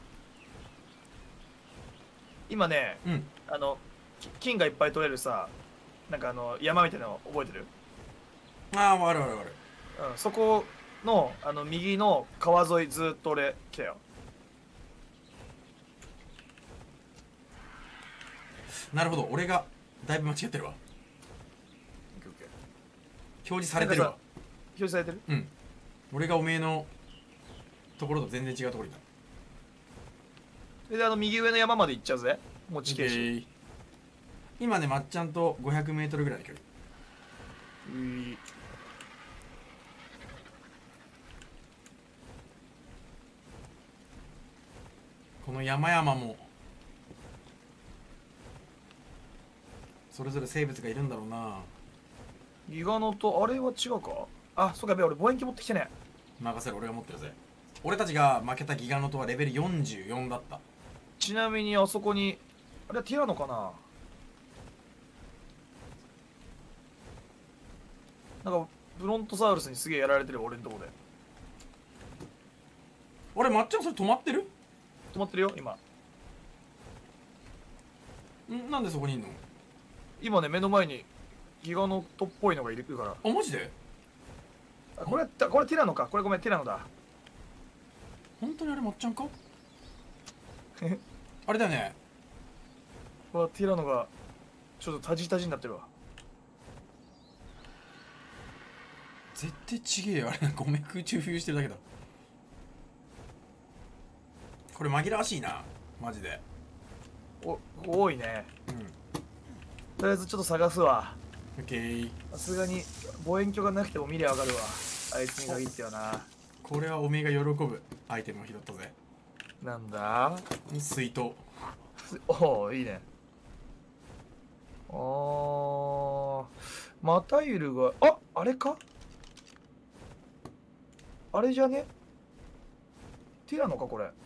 今ね、うん、あの金がいっぱい取れるさなんかあの山みたいなの覚えてる。 ああ分かる分かる分かる、 うん、そこのあの右の川沿いずっと俺来たよ。 なるほど俺がだいぶ間違ってるわ。表示されてるわ。 表示されてる。 うん俺がおめえのところと全然違うところにいた。 それであの右上の山まで行っちゃうぜ。もう地形し今ねまっちゃんと ごひゃくメートル ぐらいの距離。ういこの山々もそれぞれ生物がいるんだろうな。 ギガノとあれは違うか。あそうかやべ俺望遠鏡持ってきてね。 任せる俺が持ってるぜ。俺たちが負けたギガノトはレベルよんじゅうよんだった。 ちなみにあそこにあれはティラノかな。なんかブロントサウルスにすげえやられてる俺のとこで。 あれまっちゃんそれ止まってる。 止まってるよ今。 んなんでそこにいんの。 今ね目の前にギガノトっぽいのがいるから。 あマジで。 あこれこれティラノか。これごめんティラノだ。 本当にあれまっちゃんかあれだよね。 これティラノがちょっとタジタジになってるわ。 絶対ちげえよあれ。ごめん空中浮遊してるだけだ。これ紛らわしいなマジで。 お多いね。うんとりあえずちょっと探すわ。 オッケー。 さすがに望遠鏡がなくても見りゃわかるわあいつに限ってはな。 これはおめえが喜ぶアイテムを拾ったぜ。 なんだ水筒。 おおいいね。あーマタイルがああれかあれじゃね。ティラノかこれ。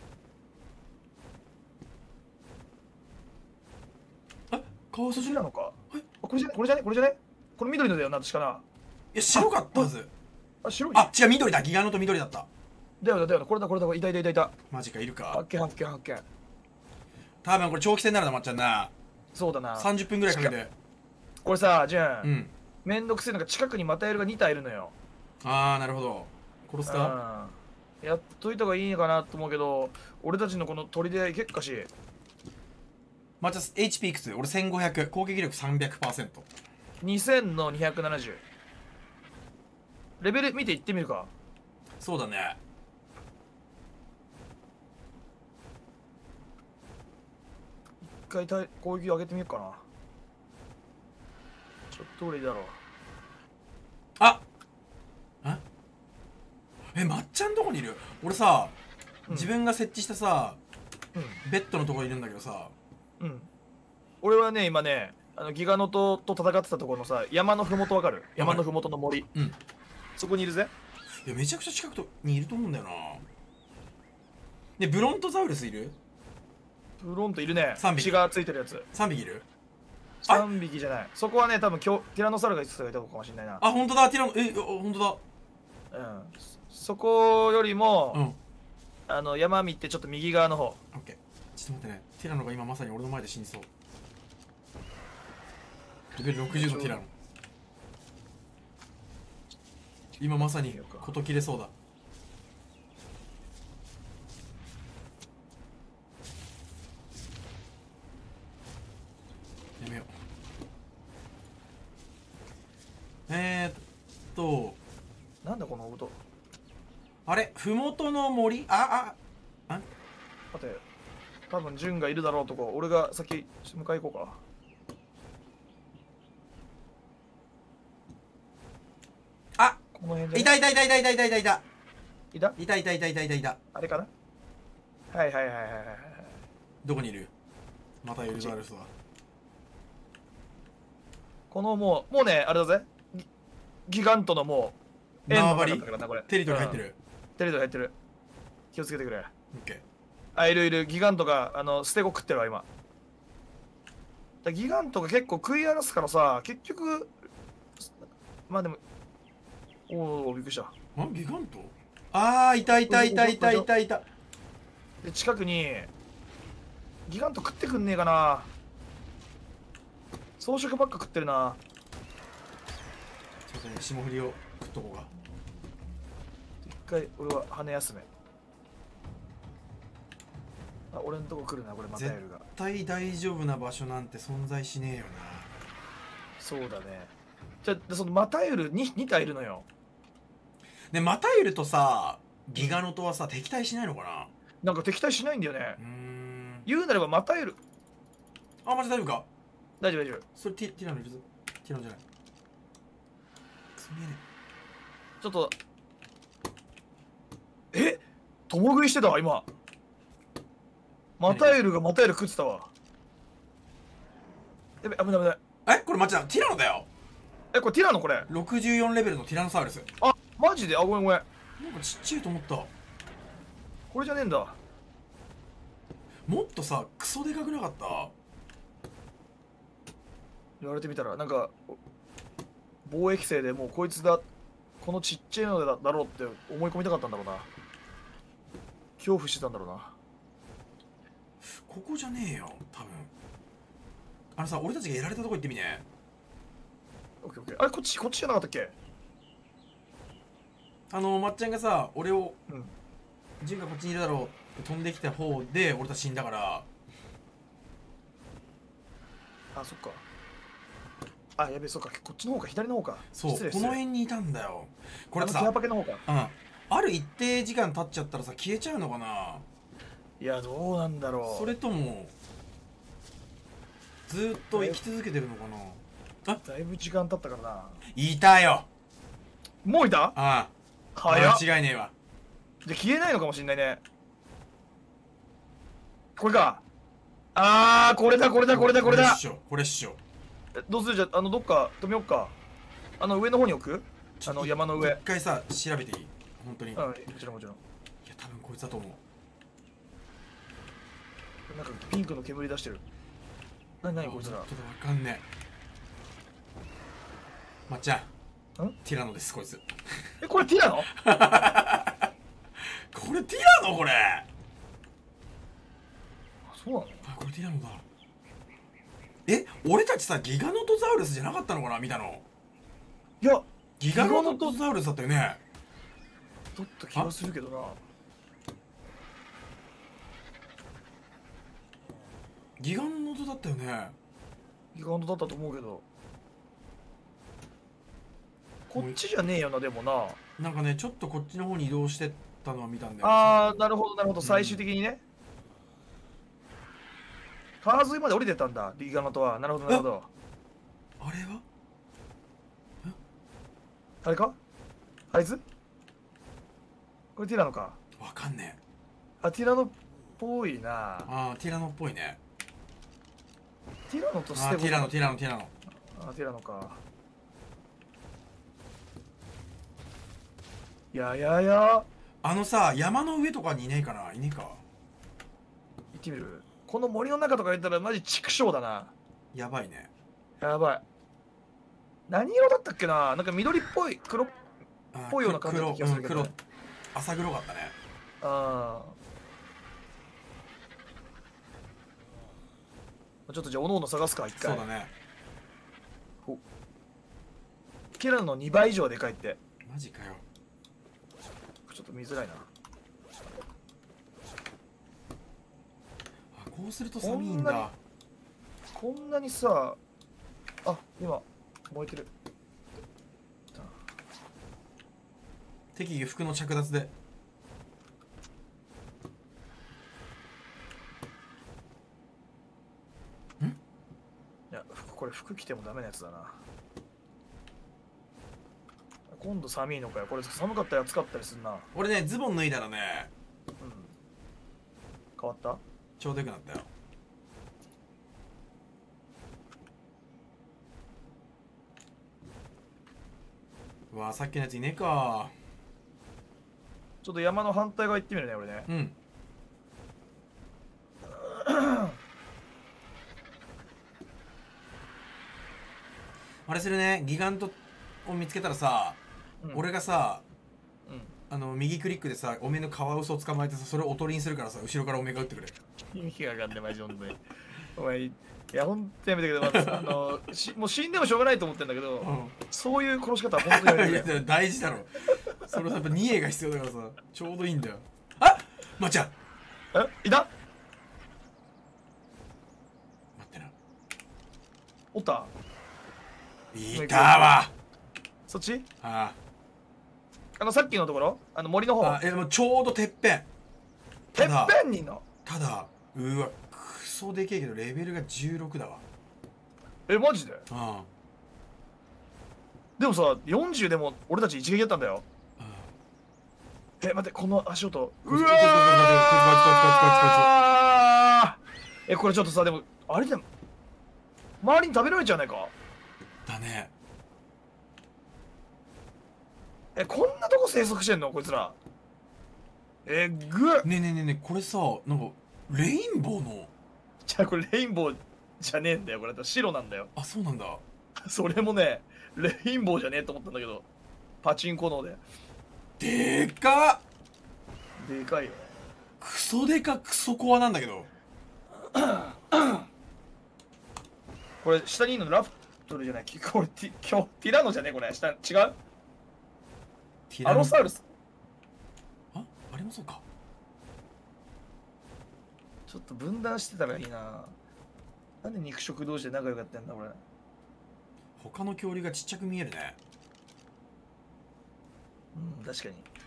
あ川筋ティラノか。あこれじゃねこれじゃねこれじゃねこれ緑のだよな確かな。いや白かったはず。 あ白い。 あ違う緑だ。ギガノと緑だった。 だよだよこれだこれだこれいたいたいたいた。 マジかいるか。 発見発見発見。 多分これ長期戦になるな、まっちゃんな。 そうだな。 さんじゅっぷんぐらいかけて。 これさ、じゃあ、 うん。 めんどくせえのが近くにまたやるがに体いるのよ。 ああ、なるほど。殺すか？ うん。やっといた方がいいのかなと思うけど、俺たちのこの砦いけっかし。 まっちゃん エイチピー いくつ？俺せんごひゃく。攻撃力 さんびゃくパーセント。 にせんのにひゃくななじゅう。レベル見ていってみるか。 そうだね。 一回た攻撃上げてみようかな。ちょっと俺いいだろう。 ああえ、まっちゃんどこにいる？俺さ、 うん自分が設置したさ、 うベッドのところにいるんだけどさ。 ん。うん。俺はね、今ね、あのギガノトと戦ってたところのさ、山のふもとわかる？山のふもとの森。 うん。 そこにいるぜ。 いや、めちゃくちゃ近くにいると思うんだよな。で、ブロントザウルスいる？ フロントいるね。 さんびき血がついてるやつ。 さんびきいる？ さんびきじゃない。そこはね、多分今日ティラノサウルがいつかいたのかもしれないな。 あ、ほんとだ、ティラノ、え、ほんとだ。 うん。そそこよりも、 うん。 あの山見ってちょっと右側の方。 オッケー。ちょっと待ってね。ティラノが今まさに俺の前で死にそう。レベルろくじゅうのティラノ。今まさに事切れそうだ。やめよう。えーっとなんだこの音。 あれ、ふもとの森、あああ待て、多分ジュンがいるだろうとこ、俺が先迎え行こうか。 あこの辺で、 いたいたいたいたいたいたいたいたいたいたいたいたいたいたいた。 あれかな。はいはいはいはいはいはい。 どこにいる？またエルザルスは。 このもうもうねあれだぜ、ギギガントのもう縄張り円の中だからなこれ。 テリトリー入ってうんる。 テリトリー入ってる。気をつけてくれ。 オッケー。 あ、いるいる。ギガントがあの捨て子食ってるわ今。だギガントが結構食い荒らすからさ、結局まあでも、おおびっくりした。 あ、ギガント？ああ、いたいたいたいたいたいた。 で近くにギガント食ってくんねえかな。装飾ばっか食ってるな。 ちょっとね、霜降りを食っとこうか。 一回俺は羽休め。あ、俺のとこ来るなこれまたやるが。 絶対大丈夫な場所なんて存在しねえよな。 そうだね。じゃあそのマタユル に, に体いるのよ。 で、マタユルとさ、ギガノトはさ、敵対しないのかな？ なんか敵対しないんだよね。 うーん。 言うなればマタユル。 あ、マジ大丈夫か？ 大丈夫大丈夫。 それティティラノいるぞ。ティラノじゃない。くそ見えねちょっとえ共食いしてたわ今。マタユルがマタユル食ってたわ。やべ危ない危ない。 え。え、これマジだ。ティラノだよ。 えこれティラノこれ。 ろくじゅうよんレベルのティラノサウルス。 あマジで。あごめんごめん。 なんかちっちゃいと思った。 これじゃねえんだ。 もっとさ、クソでかくなかった？ 言われてみたらなんか貿易生でもうこいつだこのちっちゃいのだだろうって思い込みたかったんだろうな。恐怖してたんだろうな。 ここじゃねえよ多分。あのさ、俺たちがやられたとこ行ってみね。 オッケーオッケー。あれこっちこっちじゃなかったっけ。 あのまっちゃんがさ、俺をうんジュンがこっちにいるだろうって飛んできた方で俺たち死んだから。 あそっか。あやべえそっかこっちの方か左の方か。 そう、この辺にいたんだよ。これさ、 あのケアパケの方か。 うん、ある一定時間経っちゃったらさ消えちゃうのかな。 いやどうなんだろう。 それともずーっと生き続けてるのかな。あ、 だいぶ時間経ったからな。 いたよ。 もういた。 ああ、 早っ。 間違いねえわ。 じゃ消えないのかもしんないね。これか。あーこれだこれだこれだこれだ。 これっしょこれっしょ。 えどうする。じゃああのどっか止めよっか。あの上の方に置く。あの山の上。 一回さ調べていい？本当に。 うんもちろんもちろん。 いや多分こいつだと思う。 なんかピンクの煙出してる。なになにこいつら。 ちょっとわかんねえ。まっちゃん、 んティラノですこいつ。 えこれティラノ。 これティラノこれ。 そそうなの？ あ、これティラノだ。え、俺たちさギガノトザウルスじゃなかったのかな見たの。 いやギガノトザウルスだったよね。 だった気がするけどな。 ギガノトだったよね。 ギガントだったと思うけど、こっちじゃねえよな。でもな、 なんかねちょっとこっちの方に移動してったのは見たんだよ。 ああなるほどなるほど、最終的にね、川沿いまで降りてったんだギガノトは。なるほどなるほど。 あれはあれか、あいつこれティラノか。 わかんねえ。 あ、ティラノっぽいな。 あーティラノっぽいね。 ティラノとスあーテゴティラノティラノティラノ。 あ、ティラノか。いやいやいや、 あのさ山の上とかにいねえかな。いねえか。 行ってみる。この森の中とか行ったらマジ畜生だな。 やばいね。 やばい。何色だったっけな。なんか緑っぽい、黒っあーぽいような感じだった気がするけどね、 黒、うん、黒浅黒かったね。 ああ。ちょっとじゃあおのおの探すか一回。 そうだね。 ティラノのにばい以上でかいって。 マジかよ。 ちょっと見づらいな。 あ、こうすると寒いんだ。 こんなにさ、あ、今燃えてる。 適宜服の着脱で。ん？ いや、服これ服着てもダメなやつだな。今度寒いのかよ。これ寒かったり暑かったりするな。 俺ねズボン脱いだらねうん。変わった？ ちょうどよくなったよ。うわさっきのやついねえか。 ちょっと山の反対側行ってみるね、俺ね。 うん。あれするね。ギガントを見つけたらさ、 うん、 俺がさうんあの右クリックでさおめえのカワウソを捕まえてさそれをおとりにするからさ後ろからおめえが撃ってくれ。 意味がわかんないマジ本当に。お前いや本当やめてくれ。まあ、あのしもう死んでもしょうがないと思ってんだけど、 うんそういう殺し方は本当にやめてくれ。 いや大事だろ。それやっぱにえが必要だからさちょうどいいんだよ。あまっちゃんえ、いた？ 待ってな。 おった？ いたわ。 そっち？ ああのさっきのところ、あの森の方。 あえもうちょうどてっぺん。 てっぺんにいんの？ ただうわクソでけえけどレベルがじゅうろくだわ。 え、マジで？ うんでもさ、よんじゅうでも俺たち一撃だったんだよ。 うんえ、待って、この足音。 こいつこいつこいつこいつこいつこいつこいつこいつこいつあーえ、これちょっとさ、でも、あれでも、周りに食べられちゃうねか。 だね。 え、こんなとこ生息してんのこいつら。えぐっ。 ねえねえねえねえこれさなんかレインボーの。 じゃあこれレインボーじゃねえんだよ。これ白なんだよ。 あそうなんだ。 それもね、レインボーじゃねえと思ったんだけど、パチンコので。 でかっ。 でかいよね。 クソでかクソコアなんだけど。 これ下にいるのラプトルじゃない。これティ今日ティラノじゃねえこれ。下違う？アティラノロサウルス。 ああれもそうか。 ちょっと分断してたらいいな。なんで肉食同士で仲良くやってんだこれ。 他の恐竜がちっちゃく見えるね。 うん、確か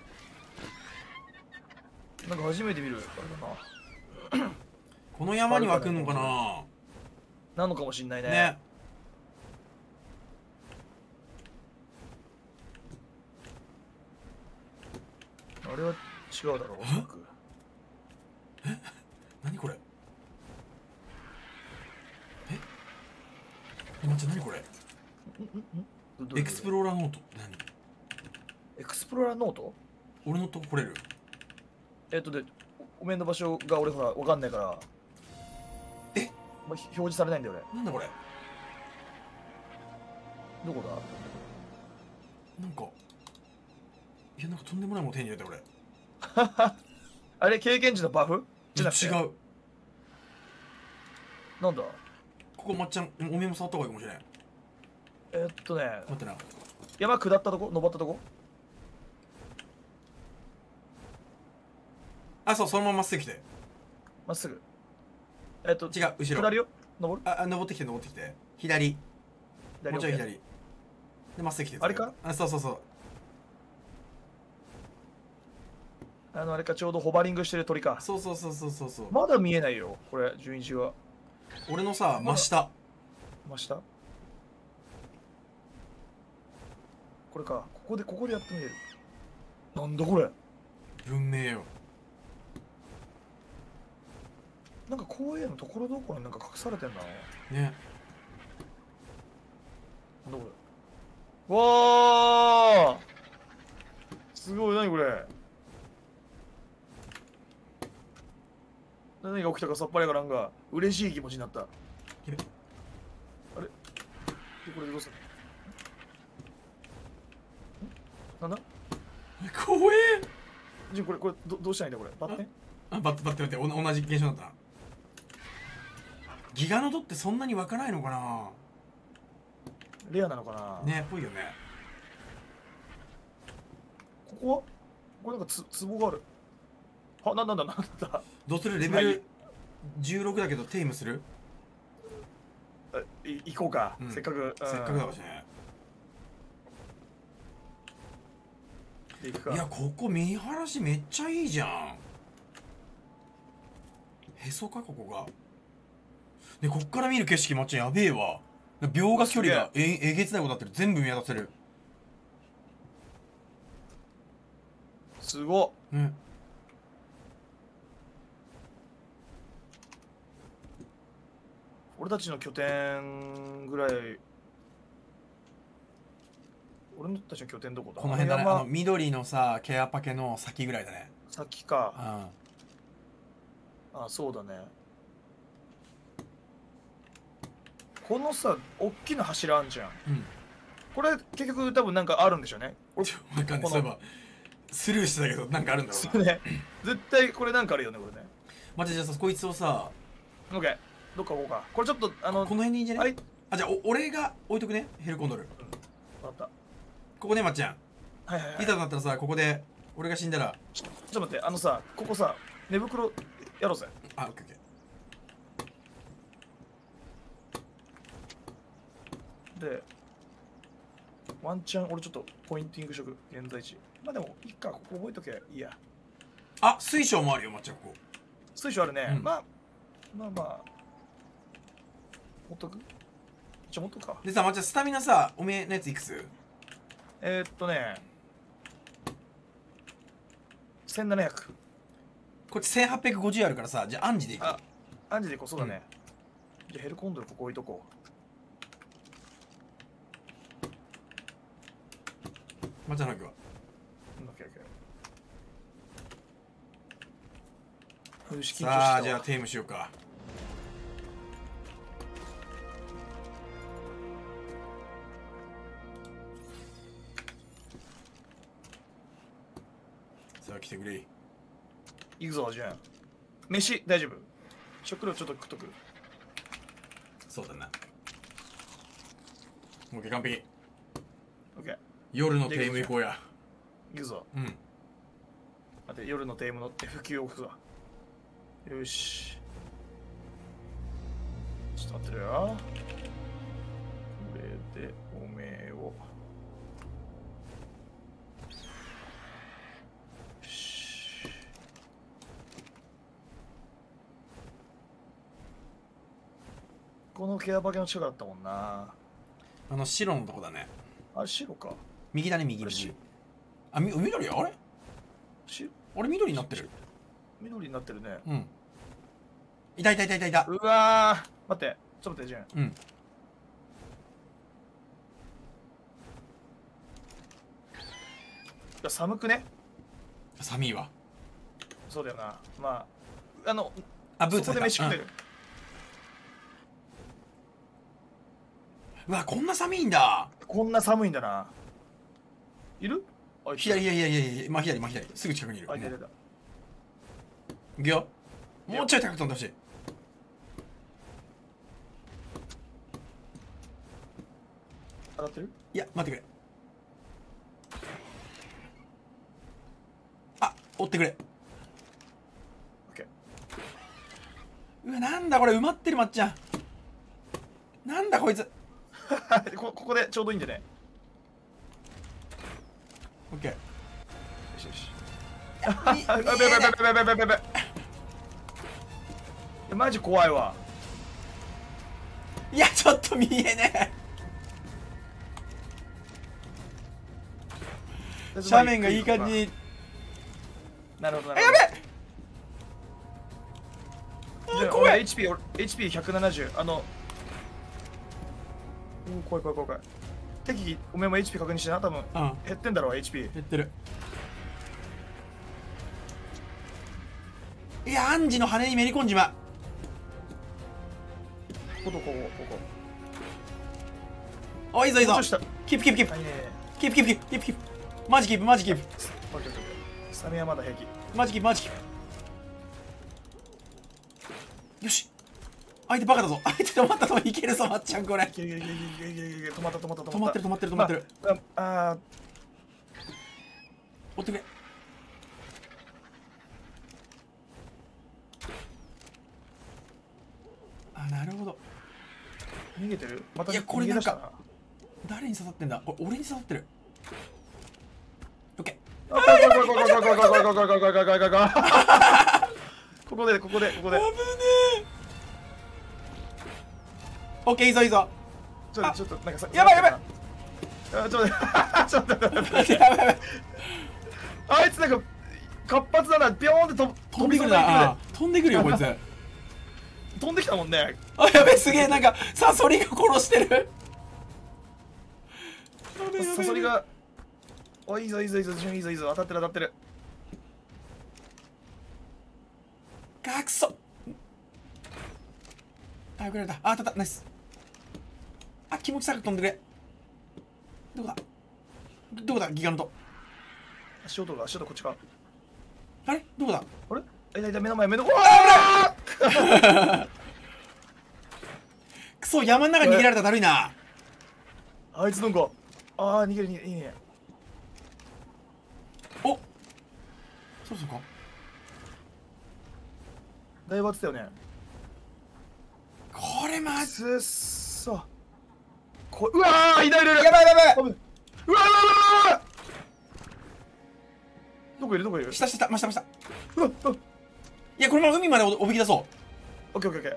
に。なんか初めて見るあれだな。 この山には来んのかな。 なのかもしんないね。 ね。 あれは違うだろう、おそらく。 え何これ。ええ待って何これ。 どどエクスプローラーノート。何エクスプローラーノート。 俺のとこ来れる。 えっとで、お面の場所が俺ほらわかんないから。 えまあ、表示されないんだよ俺。 なんだこれ。 どこなんかいやなんかとんでもないもの手に入れた俺。 だあれ経験値のバフじゃなくて。 違う。 なんだ。 ここまっちゃんおめえも触った方がいいかもしれない。 えー、っとね、 待ってな。 山下ったとこ、登ったとこ。 あ、そう、そのまままっすぐ来て。 まっすぐ。えー、っと、 違う、後ろ。 下るよ。登る。 あ、あ登ってきて、登ってきて。左。もうちょい OK 左。で、まっすぐ来て。 あれかあ、そうそうそう。 あの、あれか、ちょうどホバリングしてる鳥か。 そうそうそうそうそうそう。 まだ見えないよ、これ、順一は。 俺のさ、真下。 真下これか。ここで、ここでやってみれる。なんだこれ。 文明よ。 なんかこういうのところどころになんか隠されてんだな。 ね。 なんだこれ。わーすごい、なにこれ。何が起きたかさっぱりわからんが、嬉しい気持ちになった。あれで、これでどうするのんなんだ怖え。 じゃこれ、これど、どうしたらいいんだこれ。バッテンあ、待って待って待って、お同じ現象だったな。ギガノドってそんなに湧かないのかな。 レアなのかな。 ね、っぽいよね。 ここはこれなんかつ、壺がある。あ、な、なんだ、なんだ。 どうするレベルじゅうろくだけどテイムする。 い行こうか、 うんせっかく、 せっかくだからね。 で行くか。 いや、ここ見晴らしめっちゃいいじゃん。へそか、ここが。で、こっから見る景色、まっちゃんやべえわ。秒画距離がええげつないことになってる。全部見渡せる。 すごっ。 ね。 俺たちの拠点ぐらい。俺たちの拠点どこだ。 この辺だね。あ山の緑のさ、ケアパケの先ぐらいだね。 先か。 うん。 あ、そうだね。このさ、大きな柱あんじゃん。 うん。 これ結局多分なんかあるんでしょうね。俺ちょ、わかんない。そういえば、スルーしてたけど、なんかあるんだろうな。 そうね。絶対これなんかあるよね、これね。 待って、じゃあさ、こいつをさ、 オッケー。どっか行こうか。これちょっと、あの、 この辺にいいんじゃね。 あれあ、じゃあ、お俺が置いとくね。ヘルコンドル。 わかっここね、まっちゃん。 た。はいはいはい。 いざとなったらさ、ここで、俺が死んだら、 ちょちょっと待って、あのさ、ここさ、寝袋やろうぜ。 あ、オッケーオッケー。 で、ワンチャン俺ちょっとポインティングしとく、現在地。まあでも、いっか、ここ覚えとけいいや。 あ、水晶もあるよ、まっちゃん、ここ。 水晶あるね。 うんまあ、まあまあ、持っとくじゃあ持っとくか。 でさ、まっちゃん、スタミナさ、おめえのやついくつ。 えー、っとね、せんななひゃく。 こっちせんはっぴゃくごじゅうあるからさ、じゃあ、アンジでいく。 あ、アンジでこそうだね。じゃあヘルコンドルここ置いとこまっちゃんの時は。 う。オッケーオッケー。よし、緊張したわ。 さあ、じゃあ、テームしようか。さあ、来てくれ。 行くぞ、じゃあ。飯、大丈夫。食料ちょっと食っとく。 そうだな。オッケー、完璧。 オッケー。 夜のテーム行こうや。 行くぞ。 うん。 待って、夜のテームの エフきゅう を置くわ。よし。ちょっと待ってるよ。これで、おめえを。よし。このケアバケの近くだったもんな。 あの、白のとこだね。 あれ、白か。 右だね、右これ右。あ、み緑あれしあれ緑になってる。 緑になってるね。 うん。いたいたいたいたいた。 うわー待って、ちょっと待って、じゃん。 うん。 いや寒くね。 寒いわ。 そうだよな。まあ、あの、 あ、ブーツそこで飯食ってる。 うん。うわ、こんな寒いんだ。 こんな寒いんだな。いるあ、 左左左左左、ま左ま左。すぐ近くにいる。 あ、いたいたいた。 いくよ。もうちょい高く飛んでほしい。 がってる？ いや待ってくれ。あ、追ってくれ。 オッケうわ、なんだこれ、埋まってる。まっちゃんなんだこいつ。 ーこここでちょうどいいんでね。 オッケー。 よしよし。あ、やべやべやべやべやべやべやべ。マジ怖いわ。 いやちょっと見えねえ。斜面がいい感じに。 なるほどなあ、やるほど。 べえ。 じゃあ怖い。 俺 エイチピー 俺 エイチピーひゃくななじゅう あのおー怖い怖い怖い怖い。敵おめえも エイチピー 確認してな。多分うん、 減ってんだろう エイチピー。 減ってる。いや、アンジの羽にめり込んじまう。 ここここここ。 おいいぞいいぞもうちょい下。 キープキープキープあいいね。 キープキープキープキープキープマジキープマジキープオッケーオッケー。スタミナまだ平気。 マジキープマジキープ。よし、相手バカだぞ。相手止まったといけるぞ。まっちゃんこれいけいけいけいけいけいけいけ。止まった止まった止まってる止まってる止まってる。 まあああ追ってくれ。あ、なるほど。 ー逃げてる。またいやこれなんか逃げ出した誰に刺さってんだ。これ俺に刺さってる。オッケあ、怖い怖い怖い怖い怖い怖い怖い怖い怖い怖い怖い怖い怖い怖い怖い。ここでここでここー。 で。 危ねえ。オッケーいいぞいいぞ。 ちょっとちょっとなんかさ。 やばいやばい。 あ、ちょっと待ってちょっと待って待って。 やばいやばい。 あいつなんか活発だな。ビヨーンって飛飛んでくるな。あー飛んでくるよこいつ。あ、 飛んできたもんね。 やべえ、すげえ。なんかサソリが殺してる。やべえやべえサソリが。おいいぞいいぞいいぞ順いいぞいいぞ。当たってる当たってる。 ガクソ。あ、くれた。あ、当たった。ナイス。あ、気持ち高く飛んでくれ。どこだどこだギガノト。 足音が足音こっちか。 あれどこだ。 あれえだいたい目の前目の前。あクソ、山の中に逃げられたらだるいな。 あいつなんか。ああ逃げる逃げるいいね。 お、そうそうか。 だいぶ当てたよね。 これマジ。 すっそ。こうわーいないいないいない。 やばいやばいやばい。 うわーうわーうわーうわーどこいるどこいる。 下下下真下真下。 うわっうわっいや、このまま海までおおびき出そオッケーオッケーオッケ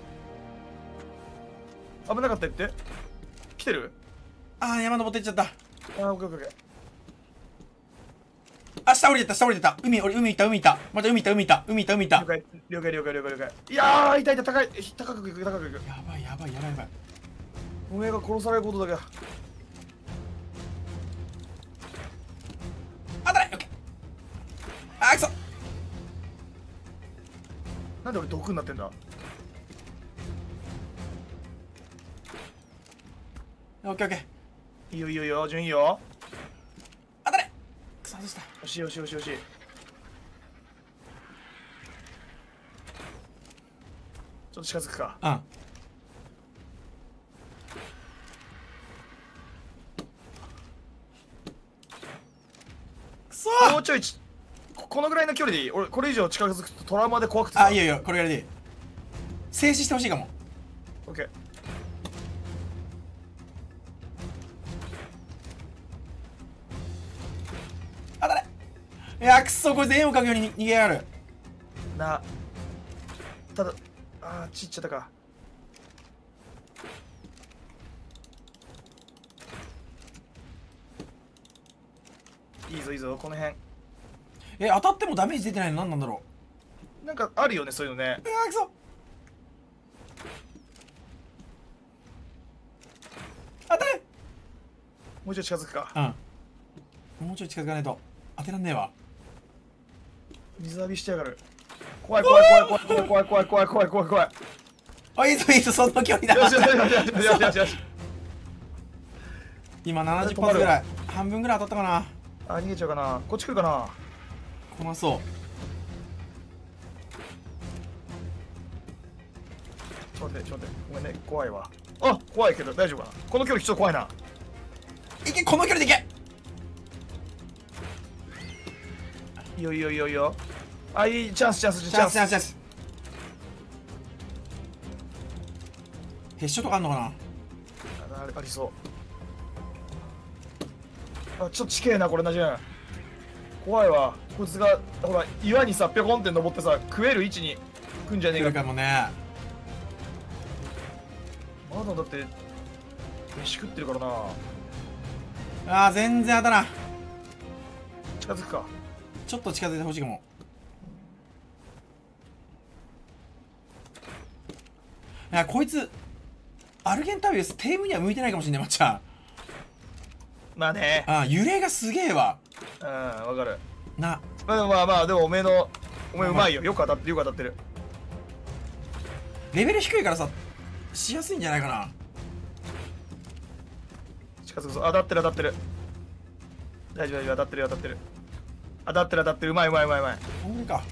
ー。危なかったって来てる。 う。あー、山登っていっちゃった。 あーオッケーオッケーオッケあ、下降りてった下降りてった。海、俺海行った海行った。また海行った海行った海行った海行った。 ー。了解了解了解了解了解。いやー痛い痛い高い高くいく高くいく。 やばいやばいやばいやばい。 おめえが殺されることだけ。 あたれ。オッケー。あー、くそ。 なんで俺毒になってんだ。 オッケーオッケー。 いいよいいよいいよ順いいよ。 あたれ。くそ外した。 よしよしよしよし。ちょっと近づくか。 うん。くそー。 もうちょいちここのぐらいの距離でいい。俺これ以上近づくとトラウマで怖くてさ。 あ、いいよいいよ、これやりでいい。静止してほしいかも。 オッケー。 あたれ。いや、くそ、これ全円をかくように逃げやがる。 なただあーちっちゃったか。いいぞいいぞこの辺。 え、当たってもダメージ出てないの何なんだろなんかあるよねそういうのね。 う。うわー、くそ。当たれ。 もうちょい近づくか。 うんもうちょい近づかないと当てらんねえわ。 水浴びしてやがる。怖い怖い怖い怖い怖い怖い怖い怖い怖い怖い怖い。 あ、いいぞいいぞ、その距離だ。 よしよしよしよしよしよしよし。 今ななじゅっ発ぐらい、半分ぐらい当たったかな。 あ逃げちゃうかな。こっち来るかな。 こなそう。 ちょっと待ってちょっと待ってごめんね怖いわ。あ怖いけど大丈夫かな。この距離ちょっと怖いな。 いけ、この距離でいけ。 いいよいいよいいよいいよ。あ、いいチャンスチャンスチチャンャンス。 スチャンスチャンス。ヘッショとかあんのかな。 あありそう。あ、ちょっと近えなこれなじゅん。怖いわ。こいつがほら岩にさぴょこんって登ってさ食える位置に来んじゃねえか。 来るかもね。 まだだって飯食ってるからな。 あー、全然当たらん。 近づくか。 ちょっと近づいてほしいかも。いや、こいつアルゲンタビウステーブルには向いてないかもしんねえ、まっちゃん。 まあね。 あー、揺れがすげえわ。 うんわかる。 な、 まあまあまあでもおめえのおめえうまいよ。よく当たってるよく当たってる。 レベル低いからさ、しやすいんじゃないかな。 近づくぞ。当たってる当たってる。大丈夫大丈夫、当たってる当たってる当たってる当たってる。うまいうまいうまいうまい。 これか。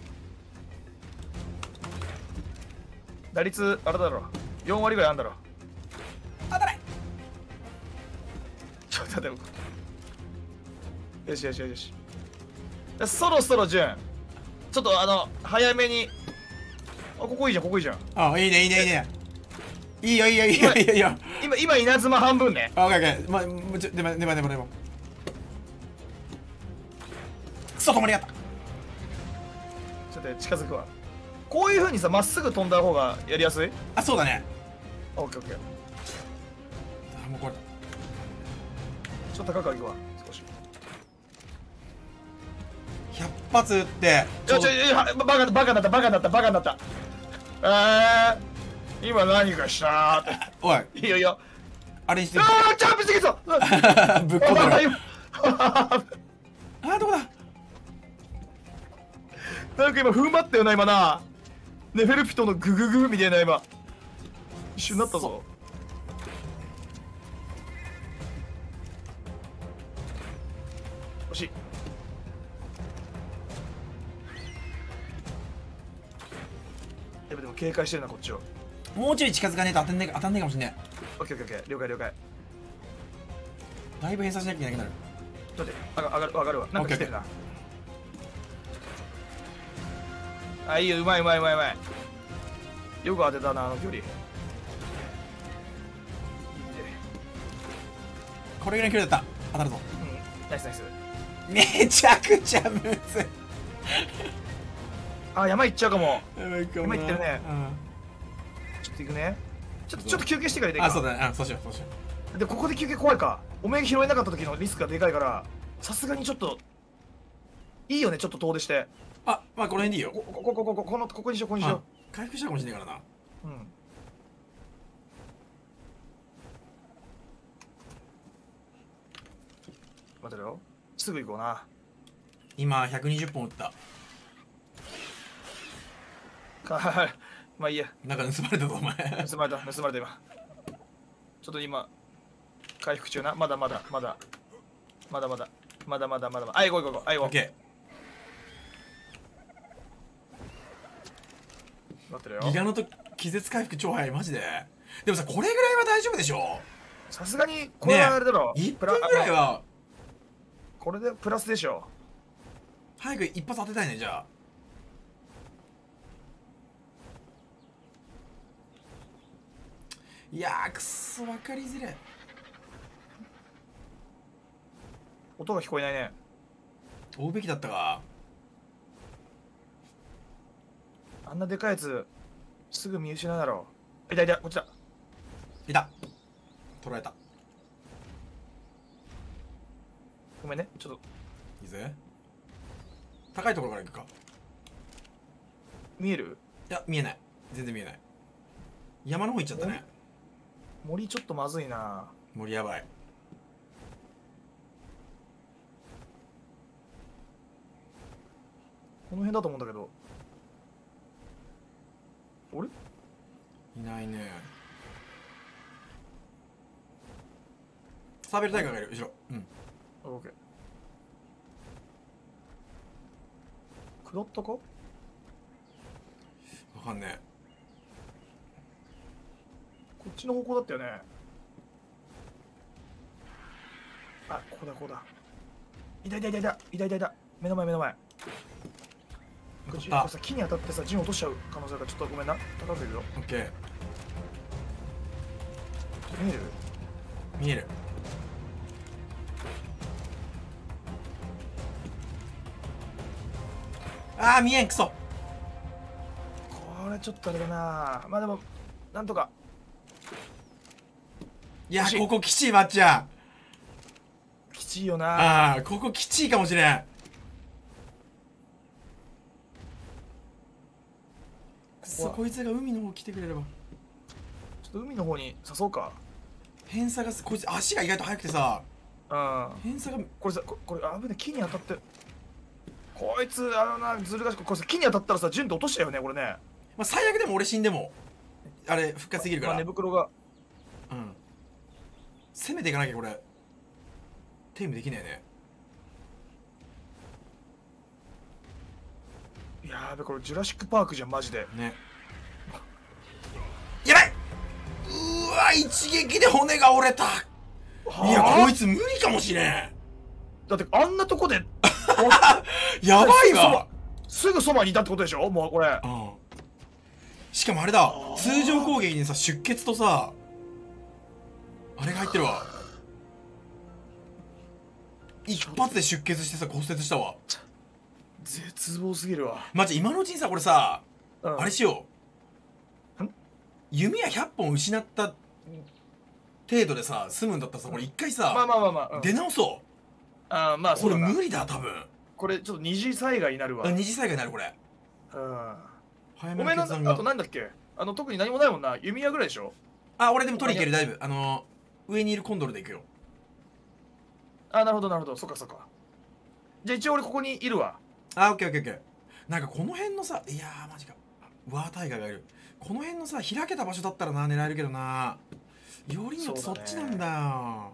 打率あれだろ、よん割ぐらいあんだろ。 当たれ。 ちょっと待って。よしよしよしよし。そろそろじゅんちょっとあの早めに。あ、ここいいじゃんここいいじゃん。 あ、いいねいいねいいね。いいよいいよいいよいいよいいよ。 今今稲妻半分ね。 あ、オッケーオッケー。ま、もうちょ、でもでもでもでも。クソ止まりやった。 ちょっと近づくわ。こういう風にさまっすぐ飛んだ方がやりやすい。 あ、そうだね。 オッケーオッケー。 あ、もうこれ。 ちょっと高くいくわ少し。 ひゃっ発撃ってちょちょちょバカバカだったバカだったバカだった。えー、今何かしたーって。 おい、 いいよいいよ。 あれにしてあージャンプしてきた。 ぶっこんでる。 ああ、どこだ。 なんか今踏ん張ったよな今な。ネフェルピトのグググみたいな今一瞬なったぞ。惜しい。やっぱでも警戒してるなこっちを。 もうちょい近づかねえと当たんねえ当たんねえかもしんねオッケーオッケーオッケー了解了解。 え。だいぶ閉鎖しなきゃいけなくなる。 ちょっと待って上が上がる上がるわ。なんか来てるな。あ、いいよ、うまいうまいうまいうまい。よく当てたなあの距離。いいね。 これぐらいの距離だった。当たるぞ。 うん、ナイスナイス。 めちゃくちゃむずい。 あ、山行っちゃうかも。 山行今行ってるね。ちょっと行くね。ちょっとちょっと休憩してからでいいか。 あ、そうだね。あ、そうしようそうしよう。 でここで休憩怖いか。お面拾えなかった時のリスクがでかいからさすがにちょっといいよね。ちょっと遠出して。 あ、まあこの辺でいいよ。 こここここここのここにしようここにしよ回復したかもしれないからな。 う。うん待ってろよ。すぐ行こうな。 今ひゃくにじゅっぽん撃った。 かまあいいや。 なんか盗まれたぞお前。 盗まれた盗まれた今。ちょっと今回復中な。まだまだまだまだまだまだまだまだまだ。あいこいこいこあいこ。 オッケ待ってるよ。 ー。ギガのと気絶回復超早いマジで。でもさ、これぐらいは大丈夫でしょ。 さすがにこれはあれだろ。 いっぷんぐらいはこれでプラスでしょ。 早く一発当てたいね。じゃあいやー、くっそ分かりづれ。 音が聞こえないね。 追うべきだったか。 あんなでかいやつすぐ見失うだろう。いたいたこっちだ。 いた。取られた。 ごめんねちょっと。 いいぜ。高いところから行くか。 見える？ いや、見えない。全然見えない。山の方行っちゃったね。 森ちょっとまずいな。 森やばい。 この辺だと思うんだけど。あれ？ いないね。サーベル大会がいる後ろ。うん。 オッケー。下ったか？ わかんねえ。 こっちの方向だったよね。 あ、ここだここだ。いたいたいたいたいたいたいた。目の前目の前。これこれさ木に当たってさ陣落としちゃう可能性がちょっとごめんな。高くいるよ。 オッケー。 見える？ 見える。あー見えん、クソ。 これちょっとあれだな。まあでもなんとか。 いやここきちい、まっちゃん。 きちいよな。 ああここきちいかもしれん。くそ、こいつが海の方来てくれれば。 ちょっと海の方に誘そうか。 偏差がす、こいつ足が意外と速くてさ、 うん。 偏差がこれさ、ここれ危ない、木に当たって。こいつあのな、ずる賢い。これさ木に当たったらさ順で落としちゃうよねこれね。 まあ最悪でも俺死んでもあれ復活できるから、 まあ、寝袋が。 うん攻めていかなきゃこれテイムできないね。 やーべ、これジュラシックパークじゃんマジでね。やばい、うわ一撃で骨が折れた。いやこいつ無理かもしれん。 だってあんなとこでやばいわ。 すぐそばにいたってことでしょもうこれ。 うん。しかもあれだ、通常攻撃にさ出血とさあれが入ってるわ。一発で出血してさ骨折したわ。 絶望すぎるわ。 マジ今のうちにさこれさ、うん、あれしよう。弓矢ひゃっぽん失った程度でさ済むんだったらさこれ一回さ、 まあまあまあまあ、うん、 出直そう。 ああまあそうだな。 これ無理だ多分。 これちょっと二次災害になるわ。 二次災害になるこれ。 うん。 早めの決断が。あとなんだっけ、あの特に何もないもんな。弓矢ぐらいでしょ。 あ俺でも取りに行ける、大丈夫。あの上にいるコンドルで行くよ。 あなるほどなるほど、そっかそっか。じゃあ一応俺ここにいるわ。 あオッケーオッケーオッケー。なんかこの辺のさ、いやーマジかワータイガーがいる。この辺のさ開けた場所だったらな狙えるけどな、よりによってそっちなんだよ。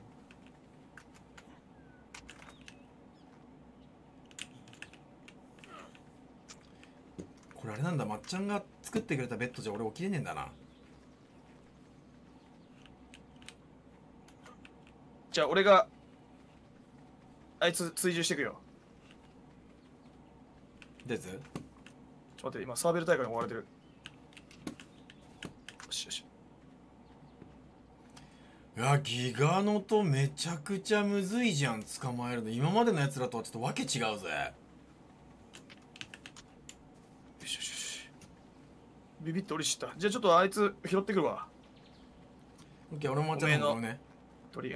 これあれなんだ、まっちゃんが作ってくれたベッドじゃ俺起きれねえんだな。 じゃあ俺があいつ追従していくよ。 でずちょっと待って、今サーベル大会に追われてる。よしよし。 いやギガノとめちゃくちゃむずいじゃん捕まえるの。今までのやつらとはちょっとわけ違うぜ。よしよしよし。ビビって俺知った。じゃあちょっとあいつ拾ってくるわ。 オッケー、俺もまっちゃんのね鳥。うん。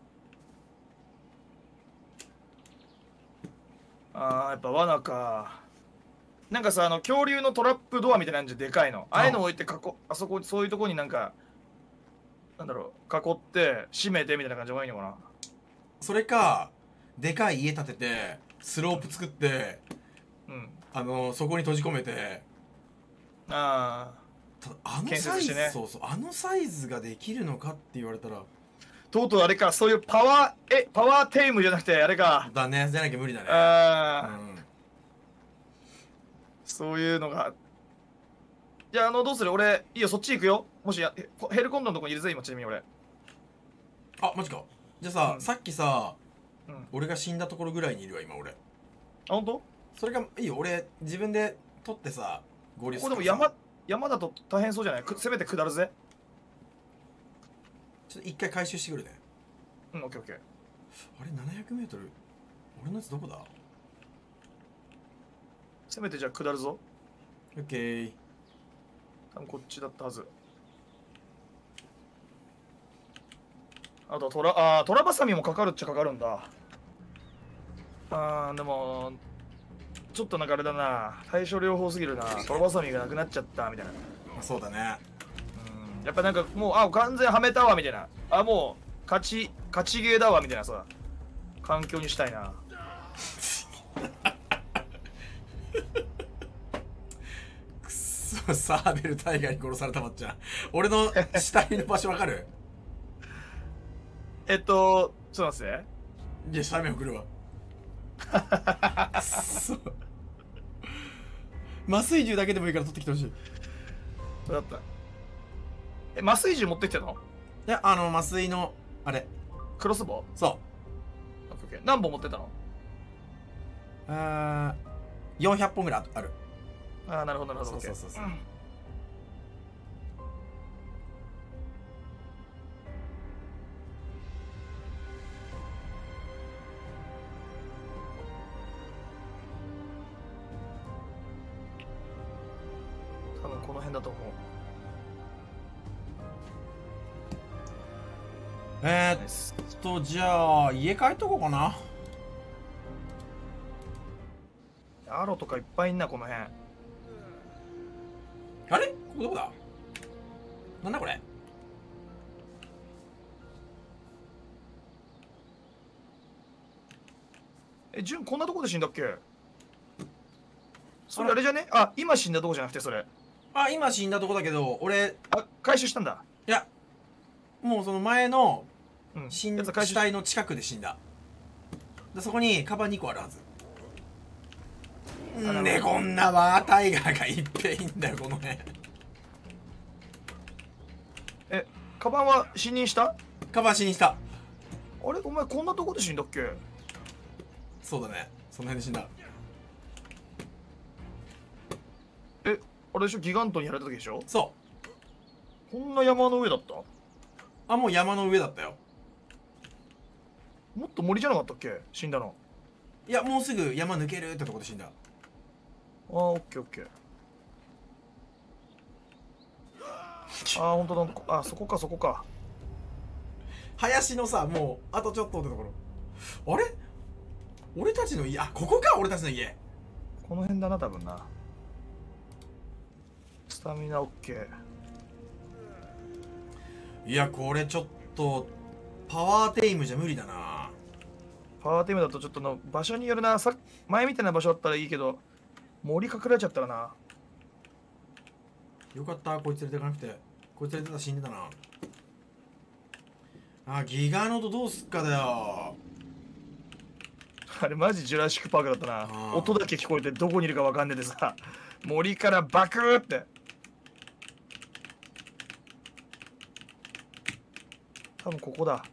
あーやっぱ罠か。なんかさ、あの恐竜のトラップドアみたいなんじゃでかいの。ああいうの置いて囲あそこそういうとこになんかなんだろう囲って閉めてみたいな感じがいいのかな。 それかでかい家建ててスロープ作って、 うん、 あのそこに閉じ込めて。 あああのサイズ、ね、そうそうあのサイズができるのかって言われたらとうとうあれか、そういうパワーえパワーテイムじゃなくてあれかだね、じゃなきゃ無理だね。 ああ、うん、そういうのが。じゃあ、あのどうする、俺いいよそっち行くよ。もしやヘルコンドのとこにいるぜ今。ちなみに俺あマジか。じゃあさ、うん、さっきさ、 うん、 俺が死んだところぐらいにいるわ今俺。あ本当？ それがいいよ、俺自分で取ってさ合流する。 ここでも山山だと大変そうじゃない？せめて下るぜ。 ちょっと一回回収してくるね。 うん、オッケーオッケー。 あれななひゃくメートル俺のやつどこだ？ せめてじゃあ下るぞ。 オッケー。 多分こっちだったはず。あとトラあトラバサミもかかるっちゃかかるんだ。あーでもちょっとなんかあれだな、対処療法すぎるな。トラバサミがなくなっちゃったみたいな。 そうだね。 うんやっぱなんかもうあ完全はめたわみたいな、あもう勝ち勝ちゲーだわみたいなさ環境にしたいな。 くそサーベルタイガーに殺されたまっちゃん。俺の死体の場所わかる？ えっとちょっと待って。 いや写メ送るわ。くそ麻酔銃だけでもいいから取ってきてほしい。 分かった。え麻酔銃持ってきてたの？ いやあの麻酔のあれクロスボウ。 そ何本持ってたの？ あーよんひゃっぽんぐらいある。 ああ、なるほどなるほど。 そうそうそうそう、 うん、多分この辺だと思う。 えー、っとじゃあ家帰っとこうかな。 アロとかいっぱいいんな、この辺。 あれここどこだ？なんだこれ。 え、ジュンこんなとこで死んだっけ？それあれじゃね？あ、今死んだとこじゃなくてそれ。 あ、今死んだとこだけど俺、 あ、回収したんだ。 いやもうその前のうん。 死んやつ回収死体の近くで死んだ。でそこにカバンにこあるはず。んでこんなワータイガーがいっぺんいんだよこの辺。 え、カバンは死人した？ カバン死にした。 あれお前こんなとこで死んだっけ？ そうだね、その辺で死んだ。 え、あれでしょ、ギガントにやられた時でしょ？ そこんな山の上だった？ う。あ、もう山の上だったよ。 もっと森じゃなかったっけ死んだの？ いやもうすぐ山抜けるってとこで死んだ。 あー、オッケーオッケー。あー、ほんとだ。あ、そこかそこか。 林のさ、もうあとちょっとってところ。あれ俺たちの家、あ、ここか俺たちの家。 この辺だな、多分な。スタミナオッケー。 いやこれちょっとパワーテイムじゃ無理だな。 パワーテームだとちょっとの場所によるな。さ前みたいな場所だったらいいけど、森隠れちゃったらな。 よかった、こいつ連れてかなくて。こいつ連れてたら死んでたな。あ、ギガノドどうすっかだよ。 あれマジジュラシックパークだったな。音だけ聞こえてどこにいるかわかんねえでさ、森からバクーって。多分ここだ。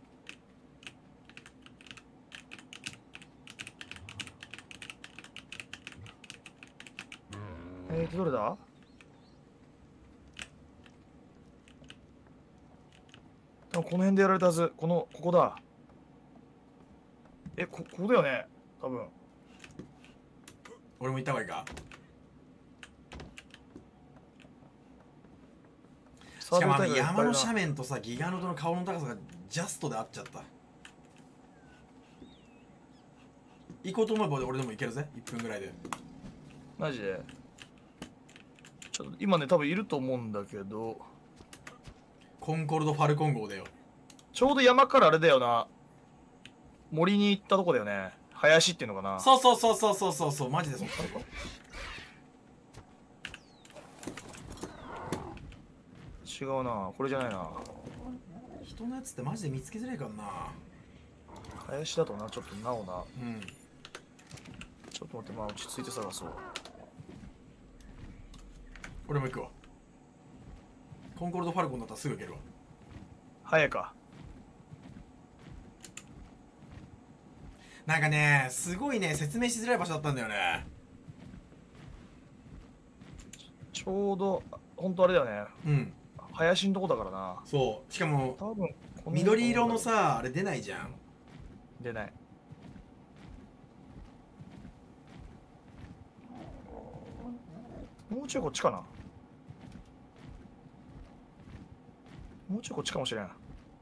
えーとどれだ？多分この辺でやられたはず。このここだ。え、こここだよね多分。 俺も行った方がいいか。しかもあの山の斜面とさ、ギガノドの顔の高さがジャストで合っちゃった。行こうと思えば俺でも行けるぜ、いっぷんぐらいで。 マジでちょっと今ね多分いると思うんだけど、 コンコルド・ファルコン号だよ。 ちょうど山からあれだよな、森に行ったとこだよね。林っていうのかな。 そうそうそうそうそうそうそう、マジでそう。 違うな、これじゃないな。 人のやつってマジで見つけづらいからな。 林だとな、ちょっとなおな。 うん。 ちょっと待って、まあ落ち着いて探そう。 俺も行くわ。コンコルド・ファルコンだったらすぐ行けるわ。 早いか。 なんかね、すごいね、説明しづらい場所だったんだよね。 ちょうどほんとあれだよね、 うん。 林のとこだからな。 そう。しかも、 多分この緑色のさ、あれ出ないじゃん。 出ない。もうちょいこっちかな。もうちょいこっちかもしれん。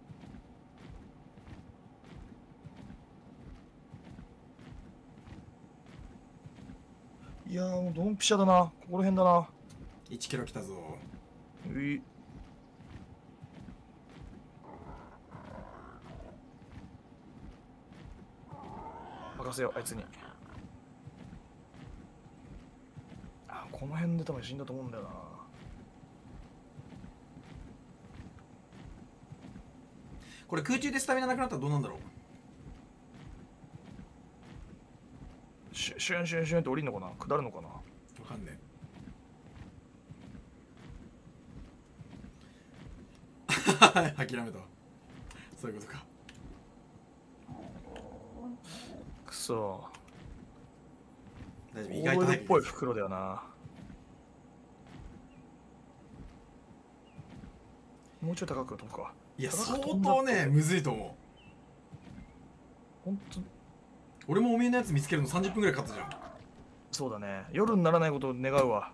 いやーもうドンピシャだな、ここら辺だな。 いちキロ来たぞ。 うい任せようあいつに。あ、この辺で多分死んだと思うんだよな。 これ空中でスタミナなくなったらどうなんだろう。 シュシュンシュンシュンって降りるのかな、下るのかな。 わかんねえ。諦めたわ。そういうことか。 くそ大丈夫、 オ意外と早くールっぽい袋だよな。もうちょい高く飛ぶか。 いや、 高く相飛んだって当ね、むずいと思ほんとう。俺もおめえのやつ見つけるのさんじゅっぷんぐらいかかったじゃん。 そうだね。夜にならないことを願うわ。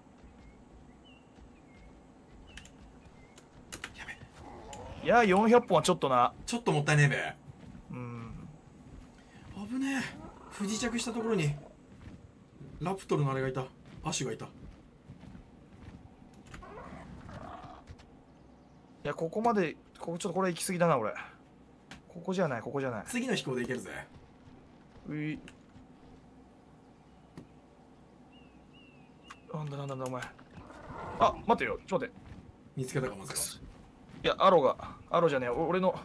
やべ、 いや、よんひゃっぽんはちょっとな。 ちょっともったいねえべ。 うん。 危ねえ。不時着したところにラプトルのあれがいた。アシュがいた。 いや、ここまで、ここちょっとこれ行き過ぎだな、俺。ここじゃない、ここじゃない。 次の飛行でいけるぜ。 うい。なんだなんだなんだ、お前。あ、待てよ、ちょっと待って。 見つけたか、まさか。 いや、アロが、アロじゃねえ、お俺の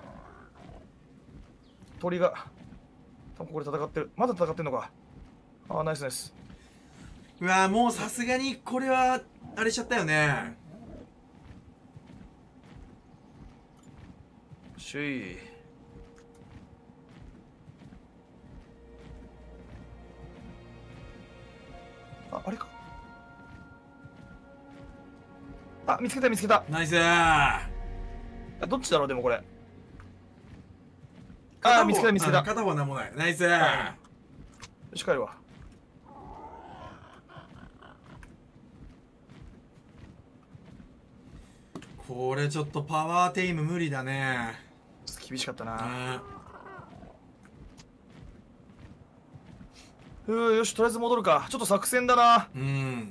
鳥が、多分ここで戦ってる。まだ戦ってんのか。あー、ナイスナイス。 うわー、もうさすがにこれはあれしちゃったよね。 しゅい。あ、あれか。あ、見つけた見つけた。 ナイスー。 あ、どっちだろう、でもこれ。あー、見つけた見つけた。よ片方は何もない。ナイスー。 し、帰るわ。 これちょっとパワーテイム無理だね。 厳しかったな。 あうー、よし、とりあえず戻るか。ちょっと作戦だな。 ー、うん。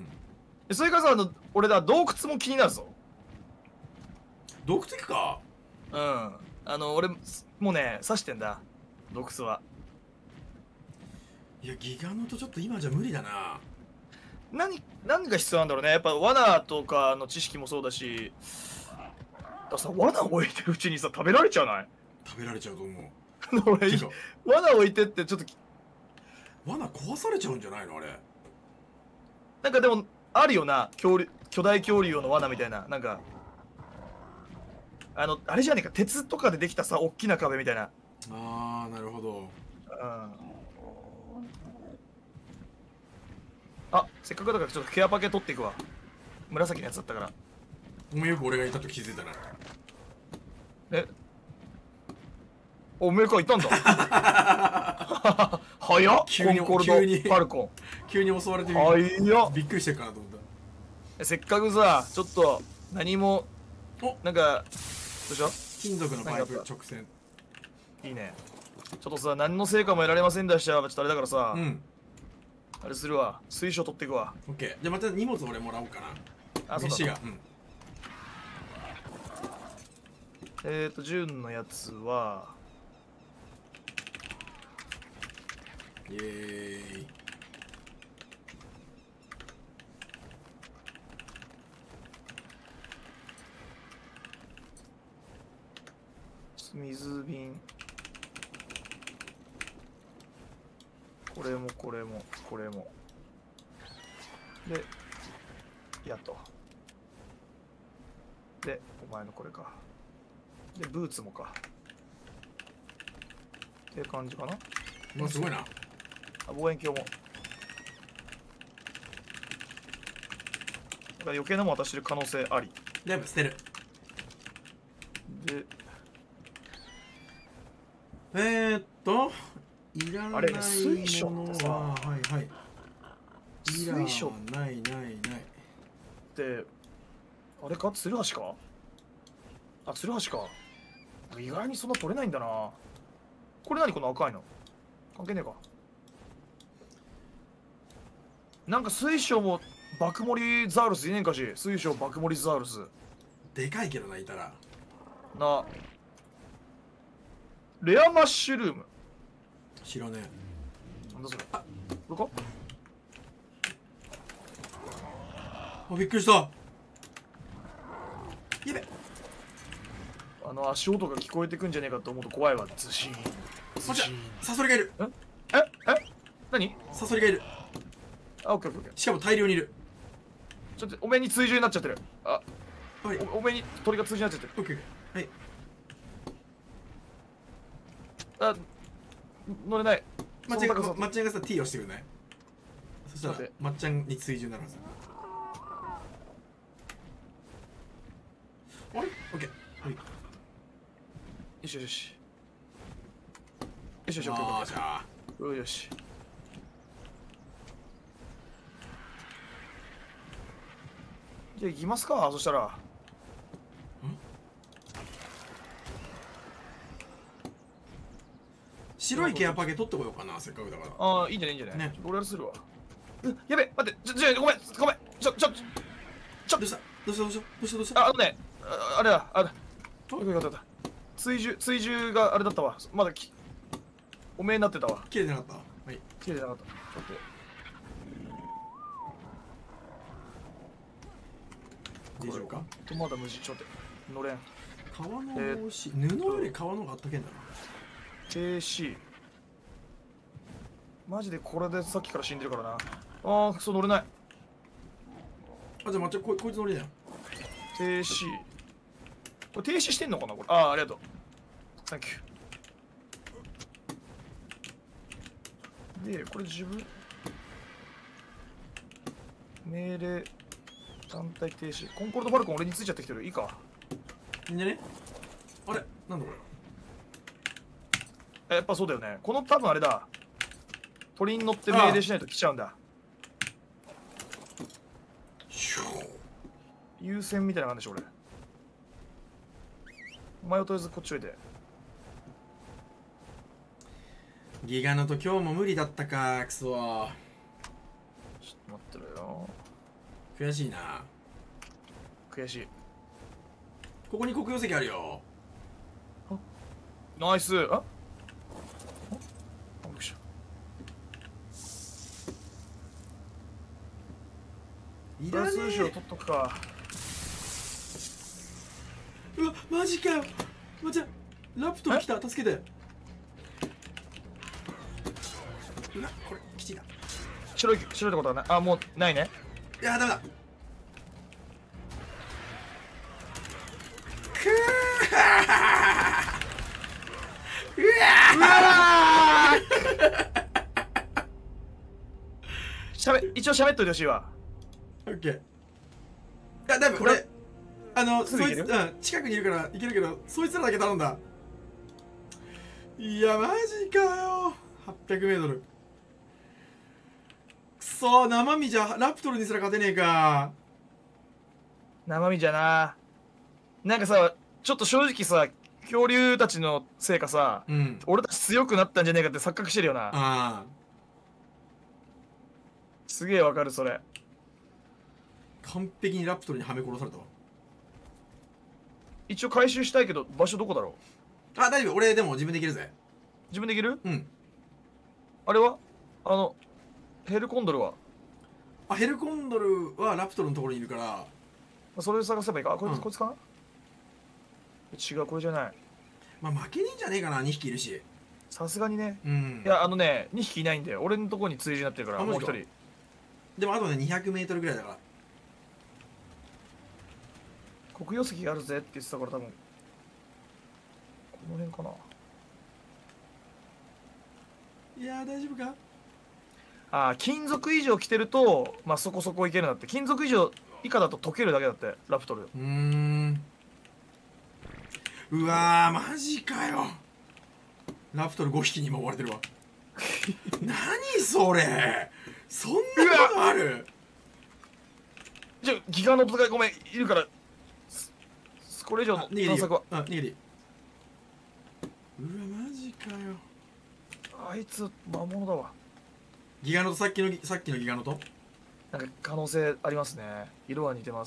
それからさ、あの俺だ、洞窟も気になるぞ。 洞窟行くか。 うん。あの、俺、もうね、刺してんだ。洞窟は。 いや、ギガノとちょっと今じゃ無理だな。 何、何が必要なんだろうね。やっぱ罠とかの知識もそうだし、ださ、罠置いてるうちにさ、食べられちゃわない？ 食べられちゃうと思う。 俺てか、 罠置いてってちょっと、 罠壊されちゃうんじゃないのあれ。 なんかでも、あるよな、恐竜、巨大恐竜用の罠みたいな、なんか、あの、あれじゃねえか、鉄とかでできたさ、大きな壁みたいな。 あー、なるほど。 うん。あ、せっかくだからちょっとケアパケ取っていくわ。紫のやつだったから。 お前よく俺がいたと気づいたな。 え、おめえかいたんだ。早っ。 急にコンコルド急にファルコ急に襲われてン。 み早っ。 びっくりしてるかなと思っせっかくさ、ちょっと何もおなんかどうした？ た。金属のパイプ直線。 いいね。ちょっとさ、何の成果も得られませんでした。ちょっとあれだからさ、 うん。 あれするわ。水晶取っていくわ。 オッケー。じゃあまた荷物俺もらおうかな。 あ、そうだ飯が。うん。 えーと、ジュンのやつは、 イエーイ。 水瓶。これもこれもこれも。で、やっと。で、お前のこれか。で、ブーツもか。っていう感じかな。 もうすごいな。 あ、望遠鏡も。なんか余計なもん渡してる可能性あり。 全部捨てる。 で、 えーっと、いらないあれね水晶ものってさは、はいはい。いら水晶ないないない。 で、あれか、ツルハシか。あ、ツルハシか。意外にそんな取れないんだな。これ何この赤いの。関係ねえか。なんか水晶も爆盛りザウルスいねえんかし。水晶爆盛りザウルス。 でかいけどな、いたら。 な。レアマッシュルーム。 知らねなんだそれ。あ、これか。 え。あ、びっくりした。やべ。 あの足音が聞こえてくんじゃねえかと思うと怖いわ。ズシーン。 あ、じゃズシーン。 サソリがいる。 ええ何？ サソリがいる。 あ、オッケーオッケーオッケー。 しかも大量にいる。 ちょっとお目に追従になっちゃってる。あ、 はい。 おお目に鳥が追従になっちゃってる。 オッケー。はい。 あ、乗れない。 まっちゃんがその高さまっちゃんがさ T をしてくるね。そしたら待ってまっちゃんに追従になるはず。あれ？オッケー。はい。 よしよしよし。よしよし、オッケーオッケあーじゃあ。 ー。よし。じゃあ行きますか、そしたら。 白いケアパケ取ってこようかな、せっかくだから。 ああ、いいんじゃないいいんじゃない、 ねちょっと俺やるするわ。うやべ、待って、ちょ、ちょ、ごめん、ごめん。ちょ、ちょ、ちょ、 どうしたどうしたどうしたどうしたどうしたあ、あのね、ああれだ、あれだ。よかったよかった。追従、追従があれだったわ。まだき、おめえになってたわ。 切れてなかった。はい。 切れてなかった。ちょっと。 でしょうか。 とまだ無事、ちょっと乗れん。 革の帽子、布より革の方があったけんだな。 停止。マジでこれでさっきから死んでるからな。ああ、クソ乗れない。 あ、じゃあ、まっちゃん、ここいつ乗りなよ。 停止。これ停止してんのかなこれ。ああ、ありがとう。サンキュー。で、これ自分。命令。単体停止。コンコルドファルコン俺についちゃってきてる。いいか。 いいんじゃね？あれなんだこれ。 やっぱそうだよね。この多分あれだ。鳥に乗って命令しないと来ちゃうんだ。優先みたいな感じでしょ、俺。お前をとりあえずこっちおいで。 ギガノと今日も無理だったか、クソ。 ちょっと待ってろよ。 悔しいな。 悔しい。 ここに黒曜石あるよ。 ナイス。ああ、びっくりした。 いらね数字を取っとくか。 うわ、マジかよ。まっちゃん、ラプトル来た、助けて。うわ、これ、きちいな。 白い、白いってことはない。あ、もうないね。 いやー、ダメだ。くーうわーしゃべ、一応喋っといてほしいわ。 ーオッケー。あ、だいぶ俺、あの、そいつ、 すぐ行けるうん、近くにいるからいけるけど、そいつらだけ頼んだ。いや、マジかよ。はっぴゃくメートル。くそー、生身じゃラプトルにすら勝てねえか。 生身じゃな。なんかさ、ちょっと正直さ、恐竜たちのせいかさ、 うん。 俺たち強くなったんじゃねえかって錯覚してるよな。 ああ。 すげえわかる、それ。 完璧にラプトルにはめ殺されたわ。 一応回収したいけど、場所どこだろう。 あ、大丈夫。俺でも自分でいけるぜ。 自分できる？ うん。 あれはあの、ヘルコンドルはあ、ヘルコンドルはラプトルのところにいるから。 それ探せばいいか。あ、こいつ、 うんこいつかな。違う、これじゃない。 まあ負けねえんじゃねえかな、にひきいるし。 さすがにね。 うん。 いや、あのね、にひきいないんだよ。俺のとこに追従になってるから、 あマジかもう一人。 でもあとね、にひゃくメートルぐらいだから。 黒曜石があるぜって言ってたから、多分。この辺かな。 いやー、大丈夫か。 あー、金属以上着てると、まあそこそこいけるんだって。金属以上以下だと溶けるだけだって、ラプトル。 うーん。うわー、マジかよ。ラプトルごひきに今追われてるわ。何それ。そんなことある。 じゃあ、ギガの戦いごめん、いるから、すこれ以上の逃げていい探索はよ。。うん、逃げていい。うわ、マジかよ。 あいつ、魔物だわ。 ギガノとさっきのさっきのギガノと。 なんか可能性ありますね。色は似てます。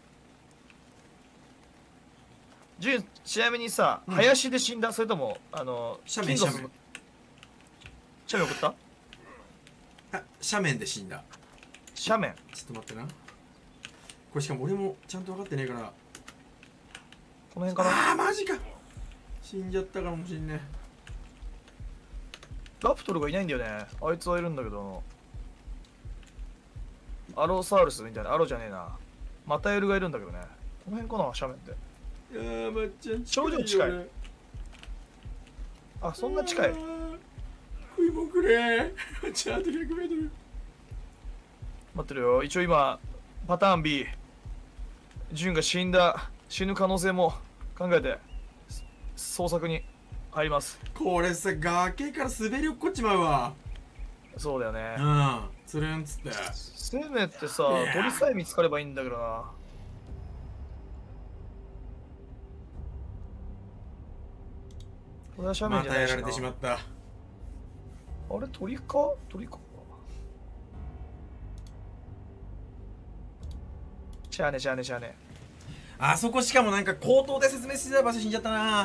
ジュン、ちなみにさ、 うん林で死んだそれとも、あの、 斜面金属斜面斜面送ったあ、斜面で死んだ。 斜面。 ちょっと待ってな。これしかも俺もちゃんと分かってねえから。 この辺かな。 あー、マジか。死んじゃったかもしんねラプトルがいないんだよね。あいつはいるんだけど、あのアロサウルスみたいな、アロじゃねえな。マタエルがいるんだけどね。この辺かな、斜面って。 え。いやー、まっちゃん頂上近いよ俺あ、そんな近い。 あー食いもくれ。じゃああとひゃくメートル。 待ってるよ。一応今パターン B、 ジュンが死んだ死ぬ可能性も考えて捜索に入ります。 これさ、崖から滑り落っこっちまうわ。 そうだよね。 うんつるんっつって。 せめてさいや鳥さえ見つかればいいんだけどな。これは斜ま面じゃないしな。 たやられてしまった。 あれ鳥か鳥か。しゃあねしゃあねしゃあね。 あそこしかもなんか口頭で説明してた場所死んじゃったな。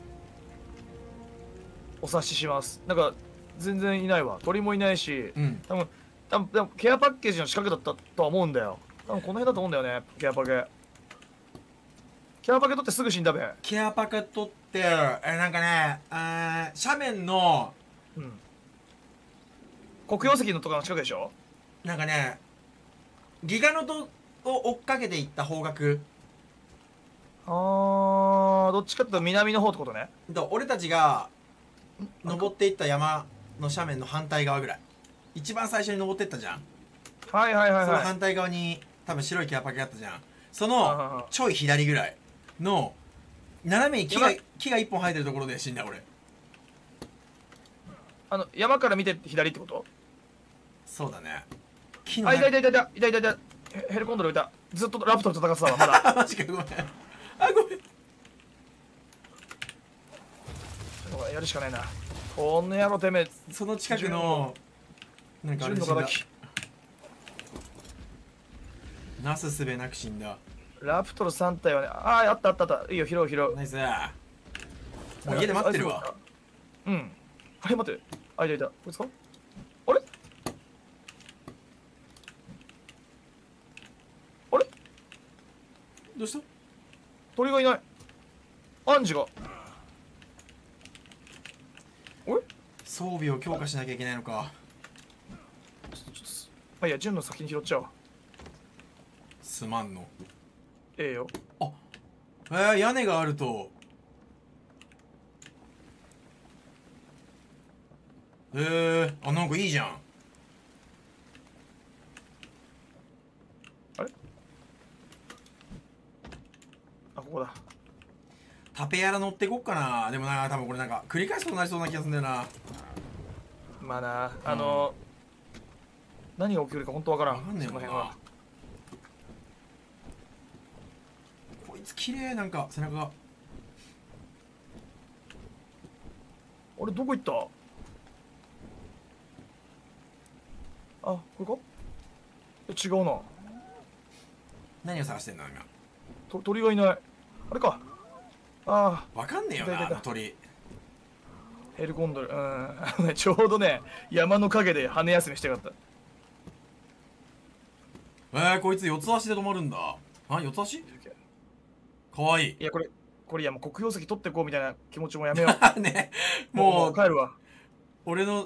お察しします。なんか全然いないわ。鳥もいないし、 うん。 多分多分でもケアパッケージの仕掛けだったとは思うんだよ。多分この辺だと思うんだよね。ケアパケ。ケアパケ取ってすぐ死んだべ。 ケアパカ取ってえなんかねあー斜面のうん。黒曜石のとかの近くでしょ。 なんかねギガノトを追っかけていった方角あー、どっちかっていうと南の方ってことね。 と俺たちが登っていった山の斜面の反対側ぐらい。一番最初に登ってったじゃん。 はいはいはいはい。 その反対側に多分白いケアパケがあったじゃん。そのはいはいはいちょい左ぐらいの斜めに木がやば木が一本生えてるところで死んだ俺。 あの山から見て左ってこと？ そうだね。木のあ、いた中いたいたいたいたいたいた。ヘヘルコンドルいた。ずっとラプトル戦ってたわまだ。 マジかごめん。あごめん。 ほらやるしかないな。この野郎てめえ。 その近くのなんかあれで死んだ。 純の敵。 なすすべなく死んだ。 ラプトルさん体はね、ああ、あったあったあった。いいよ、拾う拾う。 ナイス。もう家で待ってるわ。 うん。あれ、待って。あ、いたいた。こいつかあれあれどうした？ 鳥がいない。アンジが。あれ装備を強化しなきゃいけないのか。 ちょっとちょっとまあいいや、純の先に拾っちゃおう。 すまんの。 ええよ。 えー、屋根があるとえー、あなんかいいじゃん。 あれあ、ここだ。 タペヤラ乗ってこっかな。でもな多分これなんか繰り返すことになりそうな気がするんだよな。 まあな、あの、何が起きるか本当わからん。 わかんねえもんな。 その辺は。 こいつ綺麗なんか背中が。 あれ、どこ行った？あ、これか？え、違うな。 何を探してんの今。 と鳥がいない。あれか。あわかんねえよなあいたいたいたの鳥。 あ、ヘルコンドル。うん。あのね、ちょうどね、山の陰で羽休みしてかった。 えー、こいつ四つ足で止まるんだ。あ四つ足かわいい。 いや、これ、これ、いや、もう黒曜石取ってこうみたいな気持ちもやめよう。 ねもう、 もうもう帰るわ。 俺の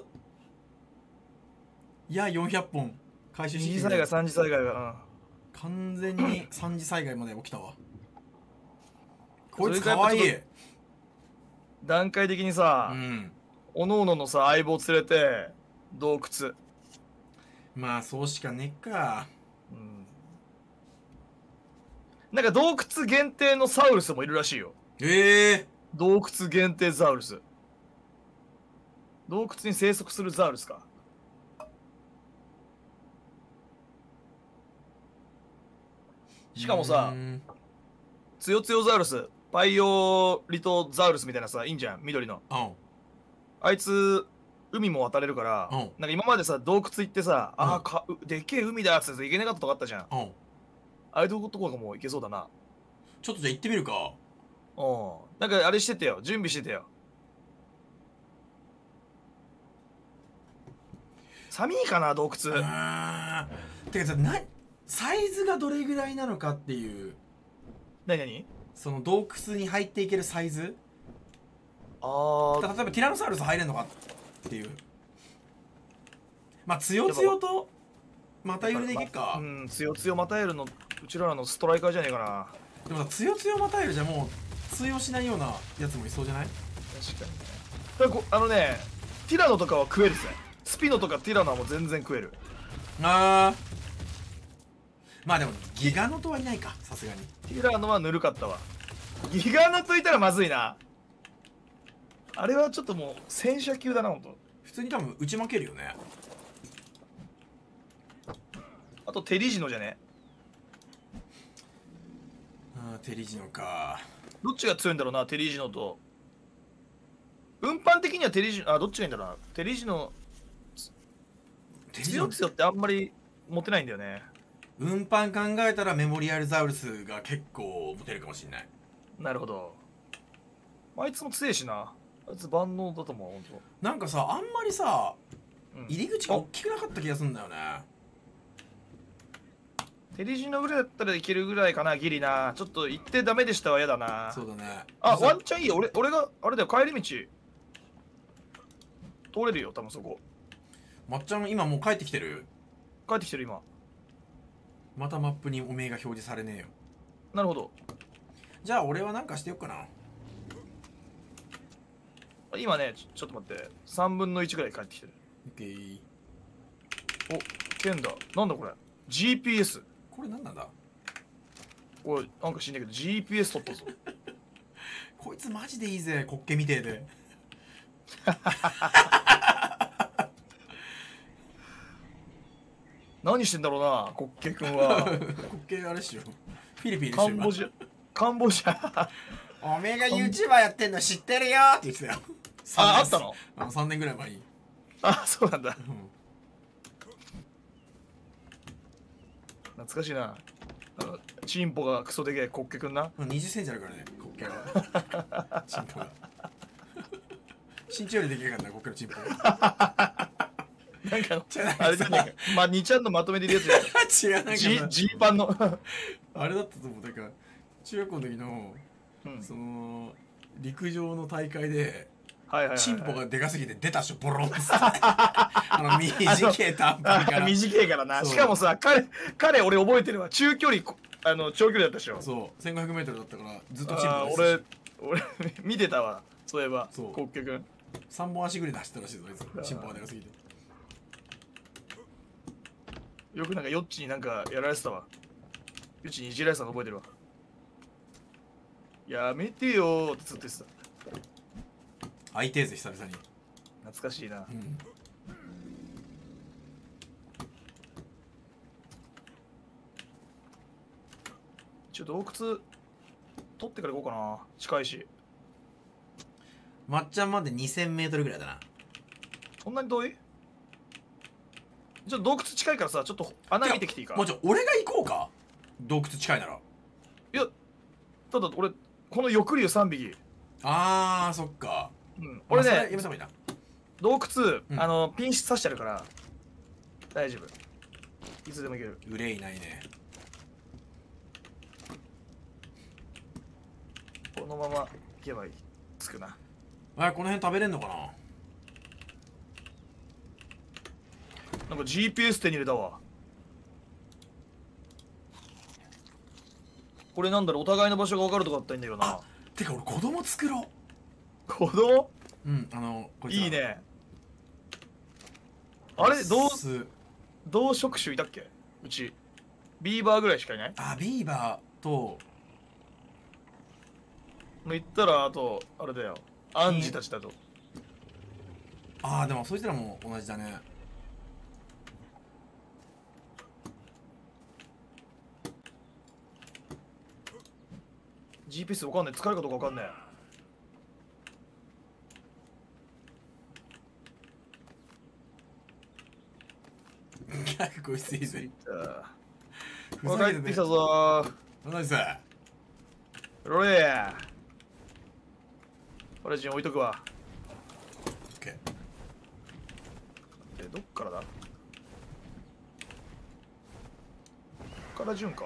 いやよんひゃっぽん回収二して次災害、三次災害は、 完全に三次災害まで起きたわ。こいつそれかわいい。 がやっぱうん。段階的にさ、 うんおのおののさ、相棒連れて、洞窟。 まあそうしかねっか。 うん。なんか洞窟限定のサウルスもいるらしいよ。 ええ洞窟限定ザウルス。洞窟に生息するザウルスか。しかもさ、ツヨツヨザウルス、パイオリトザウルスみたいなさ、いいんじゃん、緑の。 うんあいつ、海も渡れるから、 うんなんか今までさ、洞窟行ってさ、 うんああ、かでっけえ海だっつって行けなかったとこあったじゃん。あうんあいうとことこがもう行けそうだな。 ちょっとじゃあ行ってみるか。 うん。なんかあれしててよ、準備しててよ。寒いかな、洞窟。 あーてかさなサイズがどれぐらいなのかっていう、 なになにその洞窟に入っていけるサイズ。 あ例えばティラノサウルス入れんのかっていう。まあつよつよとまたゆるでいけっか。 うん、つよつよまたえるの、うちらのストライカーじゃねえかな。 でもさつよつよまたゆるじゃもう通用しないようなやつもいそうじゃない？ 確かにね。だからこあのね、 ティラノとかは食えるぜ。スピノとかティラノはもう全然食える。 あー、まあでもギガノとはいないか、さすがに。 ティラノはぬるかったわ。ギガノといたらまずいな。あれはちょっともう戦車級だな、ほんと。 普通に多分打ち負けるよね。 あとテリジノじゃね。 あー、テリジノか。 どっちが強いんだろうな、テリジノと。運搬的にはテリジノ、あ、どっちがいいんだろうな。テリジノ、 テリジノ強強ってあんまり持てないんだよね。 運搬考えたらメモリアルザウルスが結構持てるかもしれない。 なるほど。あいつも強いしな。あいつ万能だと思う、ほんと。 なんかさ、あんまりさ、 うん、 入り口が大きくなかった気がするんだよね。 テリジノぐらいだったらいけるぐらいかな、ギリな。ちょっと行ってダメでしたわ、嫌だな。 そうだね。 あ、ワンチャンいいよ。俺、俺が、あれだよ、帰り道。通れるよ、多分そこ。 まっちゃん今もう帰ってきてる。 帰ってきてる、今。 またマップにおめえが表示されねえよ。 なるほど。 じゃあ俺はなんかしてよっかな。 今ね、ちょ、ちょっと待って。さんぶんのいちぐらい帰ってきてる。 オッケー。 お、剣だ。なんだこれ。ジーピーエス。 これなんなんだ。 おい、なんか知んないけど ジーピーエス 取ったぞ。 こいつマジでいいぜ、コッケみてえで。 何してんだろうな、コッケ君は。 コッケあれっしょ。フィリピンでしょ。 カンボジア。カンボジア。 おめえが YouTuber やってんの知ってるよって言ってたよ。 あ、あったの？ あのさんねんぐらい前に。 あ、そうなんだ。 うん、 懐かしいな。あのチンポがクソでけえコッケくんな。 にじゅっセンチあるからね、コッケは。チンポが。身長よりでけえからな、コッケのチンポが。 なんかあれだね、まあにちゃんのまとめてるやつ違う、なんかジジーパンのあれだったと思う。なんか中学校の時の、うん、その陸上の大会でチンポがでかすぎて出たっしょ、ボロンっつって。あの短い短パンから。 短いからな。しかもさ、彼彼俺覚えてるわ。中距離、あの長距離だったでしょ。 そう、せんごひゃくメートルだったからずっとチンポです。俺俺見てたわ。そういえば、 そうコッケ君さんぼん足ぐらいで走ったらしいぞ、あいつ。チンポがでかすぎて。 よくなんかヨッチになんかやられてたわ。ヨッチにいじられてたの覚えてるわ。やめてよーってずっと言ってた。 相手ぜ、久々に。 懐かしいな。うん、ちょっと洞窟取ってから行こうかな。近いし。 まっちゃんまでにせんメートルぐらいだな。 そんなに遠い？ちょっと洞窟近いからさ、ちょっと穴見てきていいか。 もうちょ、俺が行こうか。洞窟近いなら。 いや、ただ俺この翼竜さんびき。 あー、そっか。 うん、俺ね、 やめた方がいいな。 洞窟、 うん、あのピン刺してあるから大丈夫。いつでも行ける。 憂いないね。 このまま行けばいい。つくな。 あれ、この辺食べれんのかな。 なんか ジーピーエス 手に入れたわ。これなんだろう、お互いの場所が分かるとかあったらいいんだけどな。 てか俺子供作ろう。 子供？ うん、あのこいついいね。あれ、どうどう触手いたっけ？うちビーバーぐらいしかいない？ あ、ビーバーともう言ったらあとあれだよ、アンジたちだと。 ああ、でもそいつらも同じだね。 ジーピーエス わかんない。使えるかどうかわかんない。 こいついいぜ。 わかってきたぞー。 何さ。 ロレー。オレジン置いとくわ。 オッケー。 え、どっからだ？こっから順か。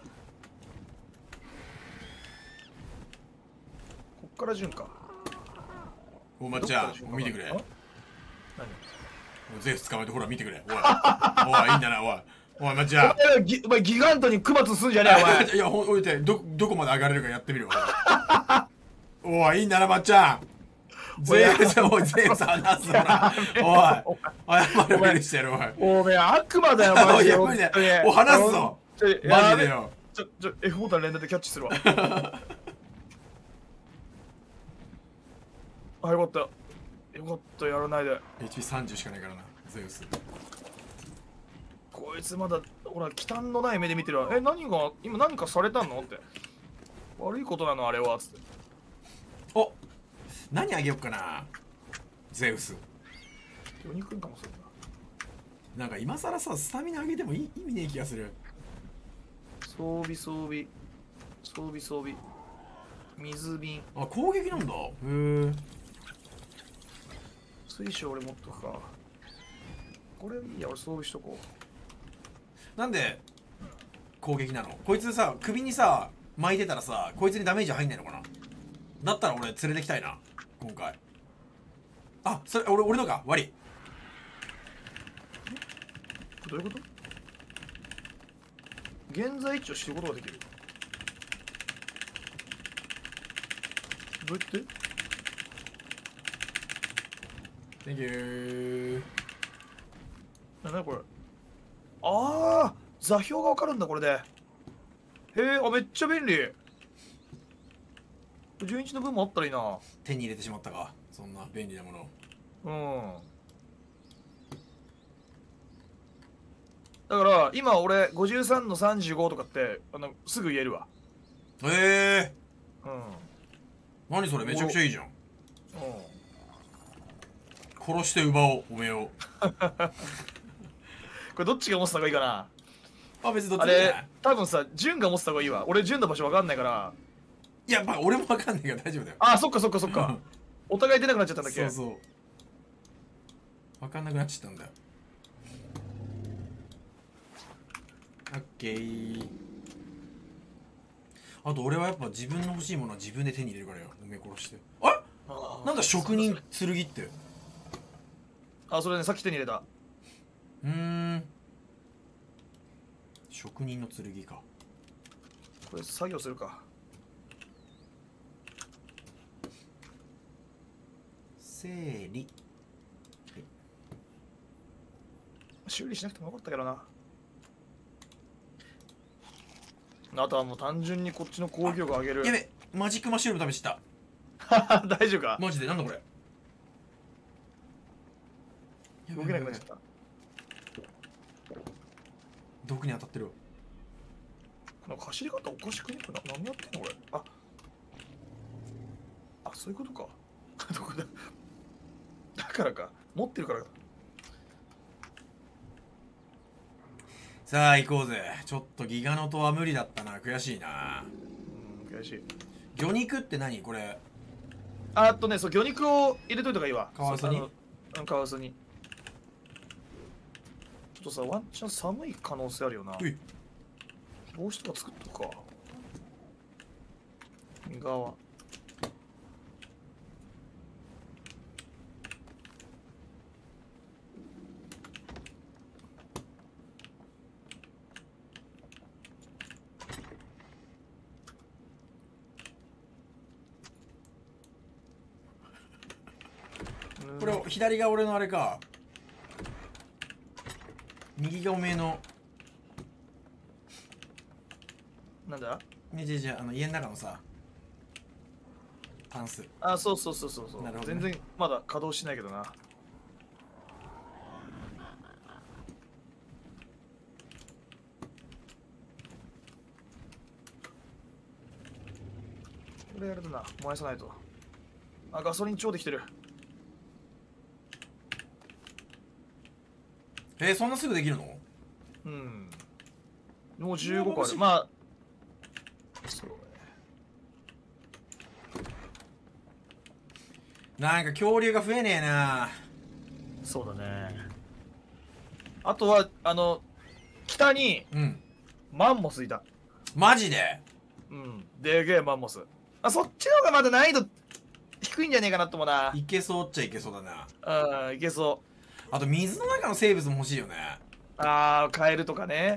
こっから順か。 おまっちゃん、見てくれ。 何？ ゼウス捕まえてほら見てくれ。おい、おい、いいんだな、おい。おい、まっちゃん。 お前ギ、お前ギガントにクマつすんじゃねえ、お前。 いや、おいて、ど、どこまで上がれるかやってみるわ。おい、いいんだな、まっちゃん。 ゼウス、おい、ゼウス話すな。おい、謝れ、無理してる、おい。 おめえ悪魔だよマジで。 いや無理だよお話すぞマジでよ。 ちょちょ F ボタン連打でキャッチするわ。あ、よかった。よかった、やらないで。 エイチピーさんじゅう しかないからな、ゼウス。 こいつまだ、ほら、忌憚のない目で見てるわ。え、何が、今何かされたのって。悪いことなのあれは、つって。 お、何あげよっかな、ゼウス。 魚肉かもしれんな。 なんか今更さ、スタミナ上げてもいい意味ねえ気がする。 装備装備。装備装備。水瓶。 あ、攻撃なんだ。へえ。 水晶俺持っとくか。これいいや、俺装備しとこう。なんで攻撃なの？こいつさ、首にさ巻いてたらさ、こいつにダメージ入んないのかな。だったら俺連れてきたいな今回。あ、それ俺俺のか悪い。 どういうこと？現在位置を知ることができる。どうやって？ Thank you。 なんだこれ。ああ、座標がわかるんだこれで。へえ、あ、めっちゃ便利。じゅういちの分もあったらいいな。 手に入れてしまったか、そんな便利なもの。 うん。だから今俺ごじゅうさんのさんじゅうごとかってあのすぐ言えるわ。 ええうん。うん。 ー、何それ、めちゃくちゃいいじゃん。殺して奪おう、おめえを。 これどっちが持ってた方がいいかな。 あ、別にどっちあれでもいいんじゃない？ 多分さ、潤が持ってた方がいいわ。俺潤の場所わかんないから。 いや、まあ俺もわかんないから大丈夫だよ。 あ、そっかそっかそっか。お互い出なくなっちゃったんだっけ。 そうそう。わかんなくなっちゃったんだよ。オッケー。あと俺はやっぱ自分の欲しいものは自分で手に入れるからよ、おめえ殺して。あれなんだ職人剣って。 あ、それね、さっき手に入れた。 うーん、職人の剣か。 これ作業するか。 整理。 修理しなくてもよかったけどな。あとはもう単純にこっちの攻撃力を上げる。 やべ、マジックマッシュルーム試した。 大丈夫か。 マジでなんだこれ。 動けなくなっちゃった。 毒に当たってるわ。 なんか走り方おかしくね。これな何やってんのこれ。ああ、そういうことか。どこだ。だからか。持ってるからか。 さあ行こうぜ。ちょっとギガノトは無理だったな。悔しいな。 うん、悔しい。 魚肉って何これ。 ああとね、そう、魚肉を入れといた方がいいわ。 カワウソに。 うん、カワウソに。ちょっとさ、ワンチャン寒い可能性あるよな。帽子とか作っとくか。身側。 これ左が俺のあれか。右がおめえの。 なんだ。 ねじゃじゃあの家の中のさタンス。 あ、そうそうそうそうそう、 なるほどね、 全然まだ稼働しないけどな。これやるとな、燃やさないと。あ、ガソリン超できてる。 えー、そんなすぐできるの？ うん。もうじゅうごこある。まあ、そうね。 なんか恐竜が増えねえな。 そうだね。あとは、あの、北にうん。 マンモスいた。 マジで？ うん。でげえマンモス。あ、そっちの方がまだ難易度低いんじゃねえかなと思うな。 いけそうっちゃいけそうだな。 うん、いけそう。 あと水の中の生物も欲しいよね。 あー、カエルとかね。 うん。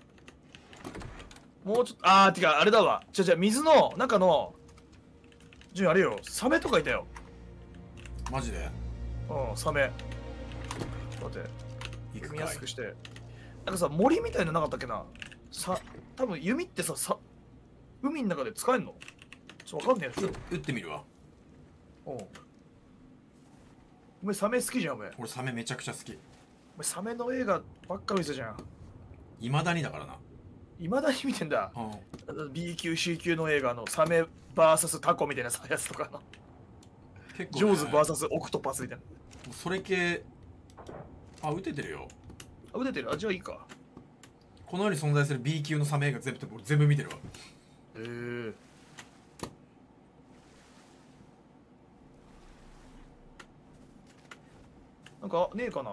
もうちょっと、あー、てか、あれだわ。じゃじゃ水の中のジュンあれよ、サメとかいたよ。 マジでうん、サメ。待って、 行くかい見やすくして。なんかさ、森みたいなのなかったっけな。さ、多分弓ってさ、さ、海の中で使えんの？ちょっとわかんねえやつ。 打ってみるわ。 うん。お前サメ好きじゃん、お前。 俺サメめちゃくちゃ好き。 お前サメの映画ばっか見てたじゃん。 いまだにだからな。 いまだに見てんだ。 うん、 B 級 C 級の映画のサメ ブイエス タコみたいなやつとかの。 結構、ね、 ジョーズ ブイエス オクトパスみたいな。 それ系。あ、撃ててるよ。 あ、撃ててる。あ、じゃあいいか。 この世に存在する B 級のサメ映画全部俺全部見てるわ。 へえ。なんかねえかな。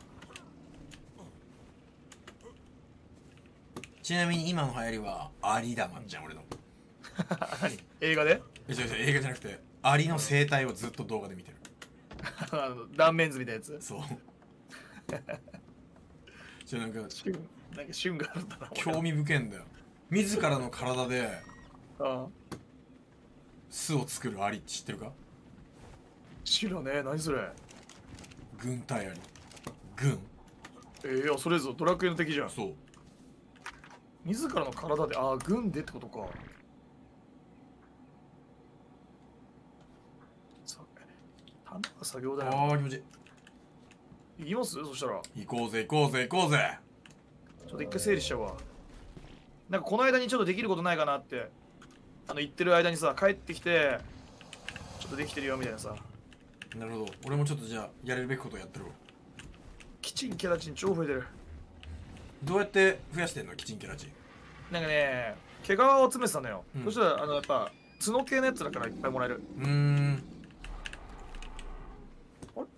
ちなみに今の流行りはアリダマンじゃん俺の。 何？映画で？ え、違う違う、映画じゃなくてアリの生態をずっと動画で見てる。 あの断面図みたいなやつ。 そう。じゃなんか旬なんか旬があるんだな。 興味深いんだよ。自らの体でああ、 巣を作るアリって知ってるか？ 知らねえ。何それ？ 軍隊アリ。軍。 えー、いやそれぞドラクエの敵じゃん。 そう。 自らの体で、ああ軍でってことか。さ棚が作業だよ。 ああ気持ちいい。 行きます？そしたら行こうぜ行こうぜ行こうぜ。 ちょっと一回整理しちゃうわ。なんかこの間にちょっとできることないかなってあの言ってる間にさ帰ってきてちょっとできてるよみたいなさ。 なるほど。俺もちょっとじゃあやれるべきことやってるわ。 キチンケラチン超増えてる。 どうやって増やしてんのキチンケラチン？ なんかね毛皮を詰めてたのよ、うん、そしたらあのやっぱ角系のやつだからいっぱいもらえる。 うーん。 あれ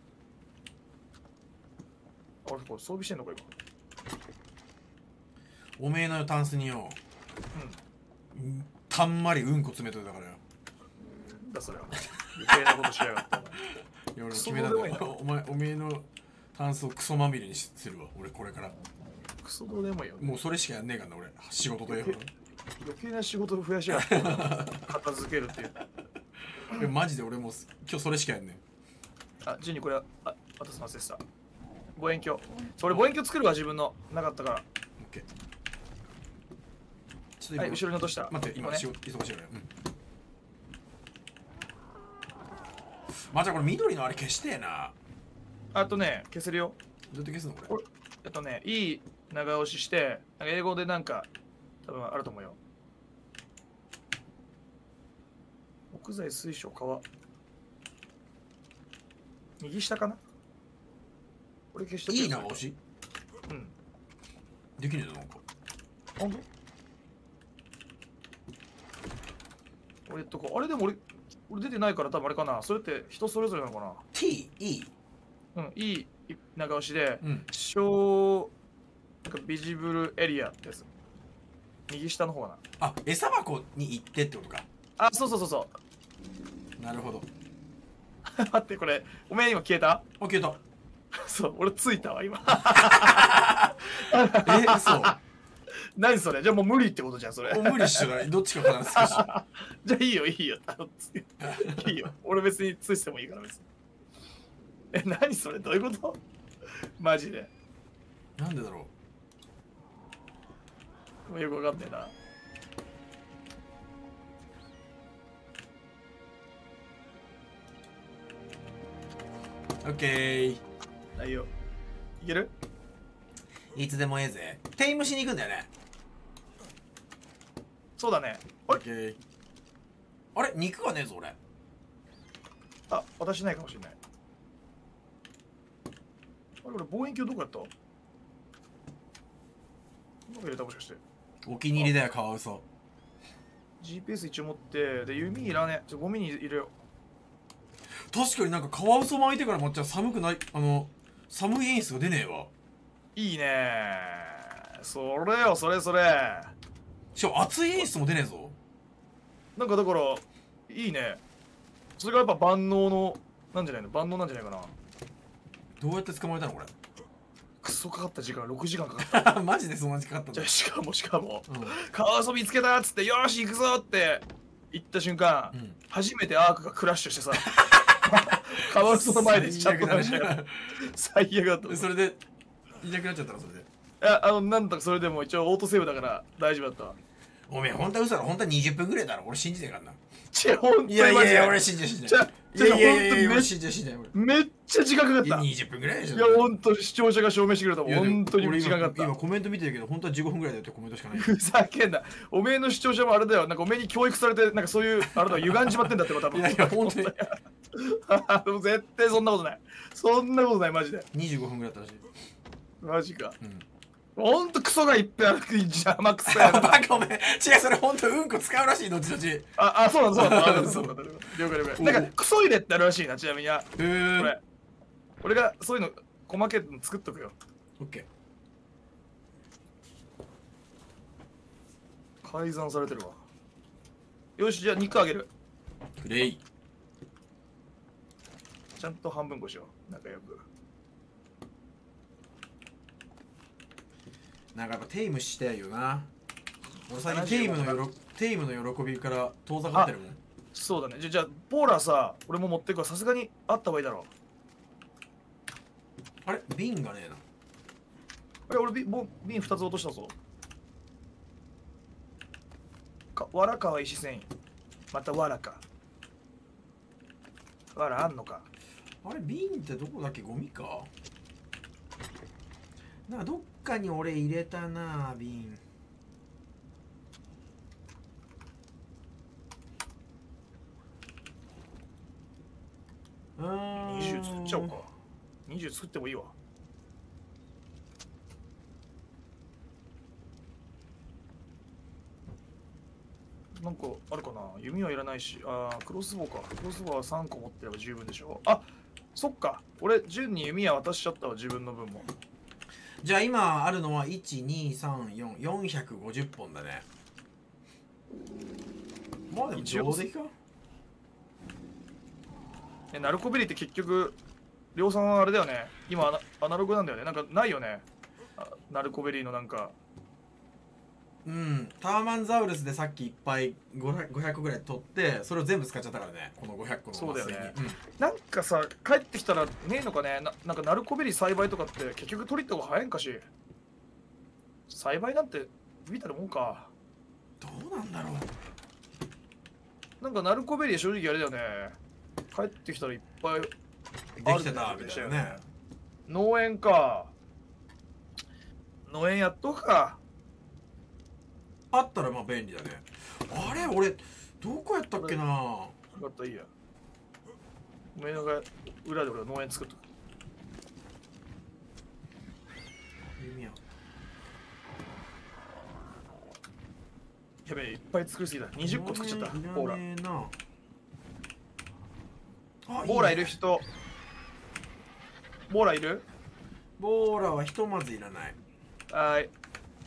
あれこれ装備してんのか今。 おめえのタンスによ、うん、たんまりうんこ詰めといたからよ。 なんだそれは余計なことしやがっていや俺も決めたんだよ。お前おめえのタンスをクソまみれにするわ俺これから。 クソどうでもいいよ、ね、 もうそれしかやんねえからな俺仕事といえば。 余計な仕事を増やしやがって片付けるっていうマジで俺も今日それしかやんねん。あ、ジュニこれあ渡すの忘れてた。望遠鏡。それ望遠鏡作るわ自分のなかったから。 オッケー。ちょっと今はい後ろに落とした。 待って今ね、 仕事忙しいよね。うん。まあじゃあこれ緑のあれ消してえな。 あとね消せるよ。 どうやって消すのこれ？ これえっとねいい長押ししてなんか英語でなんか多分あると思うよ。木材水晶川右下かな。これ消しとく。 いい長押し？ うん。 できねえぞなんか。 ほんと？俺とこあれでも俺俺出てないから多分あれかな。それって人それぞれなのかな。 T E うん、いい長押しで、 うん、 小なんかビジブルエリアってやつ。右下の方かな。 あ、餌箱に行ってってことか。 あ、そうそうそうそう。 なるほど。 待ってこれおめえ今消えた？ あ、消えた。 そう俺ついたわ今。 え、嘘。 何それ？じゃあもう無理ってことじゃんそれ。 無理っしょない。どっちか話すかし。 じゃあいいよいいよ。いいよ。俺別についてもいいから別に。え、何それ？どういうこと？マジで。 なんでだろう。よくわかんねえな。 オッケー。 はいよ。いける？ いつでもええぜ。テイムしに行くんだよね。 そうだね。 オッケー。あれ肉がねえぞ俺。 あ、私ないかもしれない。あれ俺望遠鏡どこやった？どこ入れたもしかして。 お気に入りだよカワウソ。 ジーピーエス 一応持ってで弓いらねえ。ちょゴミに入れよう。確かになんかカワウソ巻いてから抹茶寒くないあの寒い演出が出ねえわ。 いいねそれよそれそれ。 しかも熱い演出も出ねえぞ。 なんかだからいいね。それがやっぱ万能のなんじゃないの？万能なんじゃないかな。 どうやって捕まえたのこれ？ クソかかった時間ろくじかんかかった。 マジでそんな時間かかったんだ。 じゃあしかもしかも、 うん、 カワウソ見つけたっつってよーし行くぞって行った瞬間、 うん、 初めてアークがクラッシュしてさカワウソの前でチャット話しながら最悪だった。 それでいなくなっちゃったのそれで。 いや、あのなんとかそれでも一応オートセーブだから大丈夫だったわ。 おめえ本当は嘘だろ。本当はにじゅっぷんぐらいだろ。俺信じてるからな。 ちょ、本当にいやいやいや、 マ俺ジ信じて信じて。 で。 いやいやいやいや、 め俺信じて信じて。 めっちゃ時間かかった。 にじゅっぷんぐらいでしょ。 いや、本当視聴者が証明してくれたもん。本当に時間かかった。 今コメント見てるけど、本当はじゅうごふんぐらいだよってコメントしかない。 ふざけんな。おめえの視聴者もあれだよ。なんかおめえに教育されて、なんかそういう、あれだ、歪んじまってんだってこと多分。 いやいや、本当に。 でも絶対そんなことない。そんなことない、マジで。 にじゅうごふんぐらいだったらしい。 マジか。 うん。 ほんとクソがいっぱいある邪魔くそやな。 バカおめえ。違う、それ本当うんこ使うらしいの、後々。 あ、あ、そうなんだ、そうなんだ。 そう了解了解。なんかクソ入れってあるらしいな、ちなみに。へえ。 これ。俺がそういうの細けて作っとくよ。 オッケー。改ざんされてるわ。よし、じゃあ肉あげる。 ー。レイ。 ちゃんと半分こしよう。仲良く。 なんかやっぱテイムしたいよな。俺最近テイムのよろテイムの喜びから遠ざかってるもん。 そうだね。じゃじゃあポーラーさ、俺も持ってくわ。さすがにあった方がいいだろあれ瓶がねえな。 あれ俺瓶もう瓶ふたつ落としたぞ。かわらかは石繊維。またわらか。わらあんのか。 あれ瓶ってどこだっけ？ゴミか。なんかどっかに俺入れたな瓶。うーん。 にじゅう作っちゃおうか。にじゅう作ってもいいわ。なんかあるかな。弓はいらないし、あークロスボウか。クロスボウはさんこ持ってれば十分でしょ。あ、そっか。俺順に弓矢渡しちゃったわ、自分の分も。 じゃあ今あるのはいち、に、さん、よん、よんひゃくごじゅっぽんだね。まあでも上出来か。 え、ナルコベリーって結局、量産はあれだよね。今アナ、アナログなんだよね。なんかないよね。あナルコベリーのなんか。 うん、ターマンザウルスでさっきいっぱいごひゃく、ごひゃくぐらい取ってそれを全部使っちゃったからね、このごひゃっこのそうだよね、 うん、 なんかさ帰ってきたらねえのかね。ななんかナルコベリー栽培とかって結局取りった方が早いんかし。栽培なんて見たらもんか。 どうなんだろう。 なんかナルコベリー正直あれだよね。帰ってきたらいっぱいできてたみたいなね。 農園か。農園やっとくか。 あったらまあ便利だね。あれ俺どこやったっけな。 分かった、いいや。おめえのが裏で俺は農園作っとく。 弓矢やべえ、いっぱい作りすぎた。にじゅっこ作っちゃった。ボーラー。ボーラーいる人。ボーラーいる？ ボーラーはひとまずいらない。 はーい。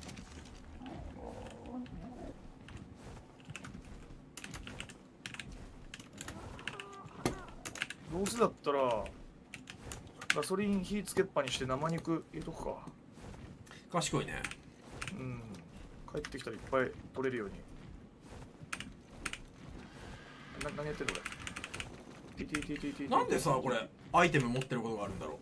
どうせだったらガソリン火つけっぱにして生肉入れとくか。 賢いね。 うん。帰ってきたらいっぱい取れるように。な何やってんのこれ。ティティティティティ。 なんでさこれアイテム持ってることがあるんだろ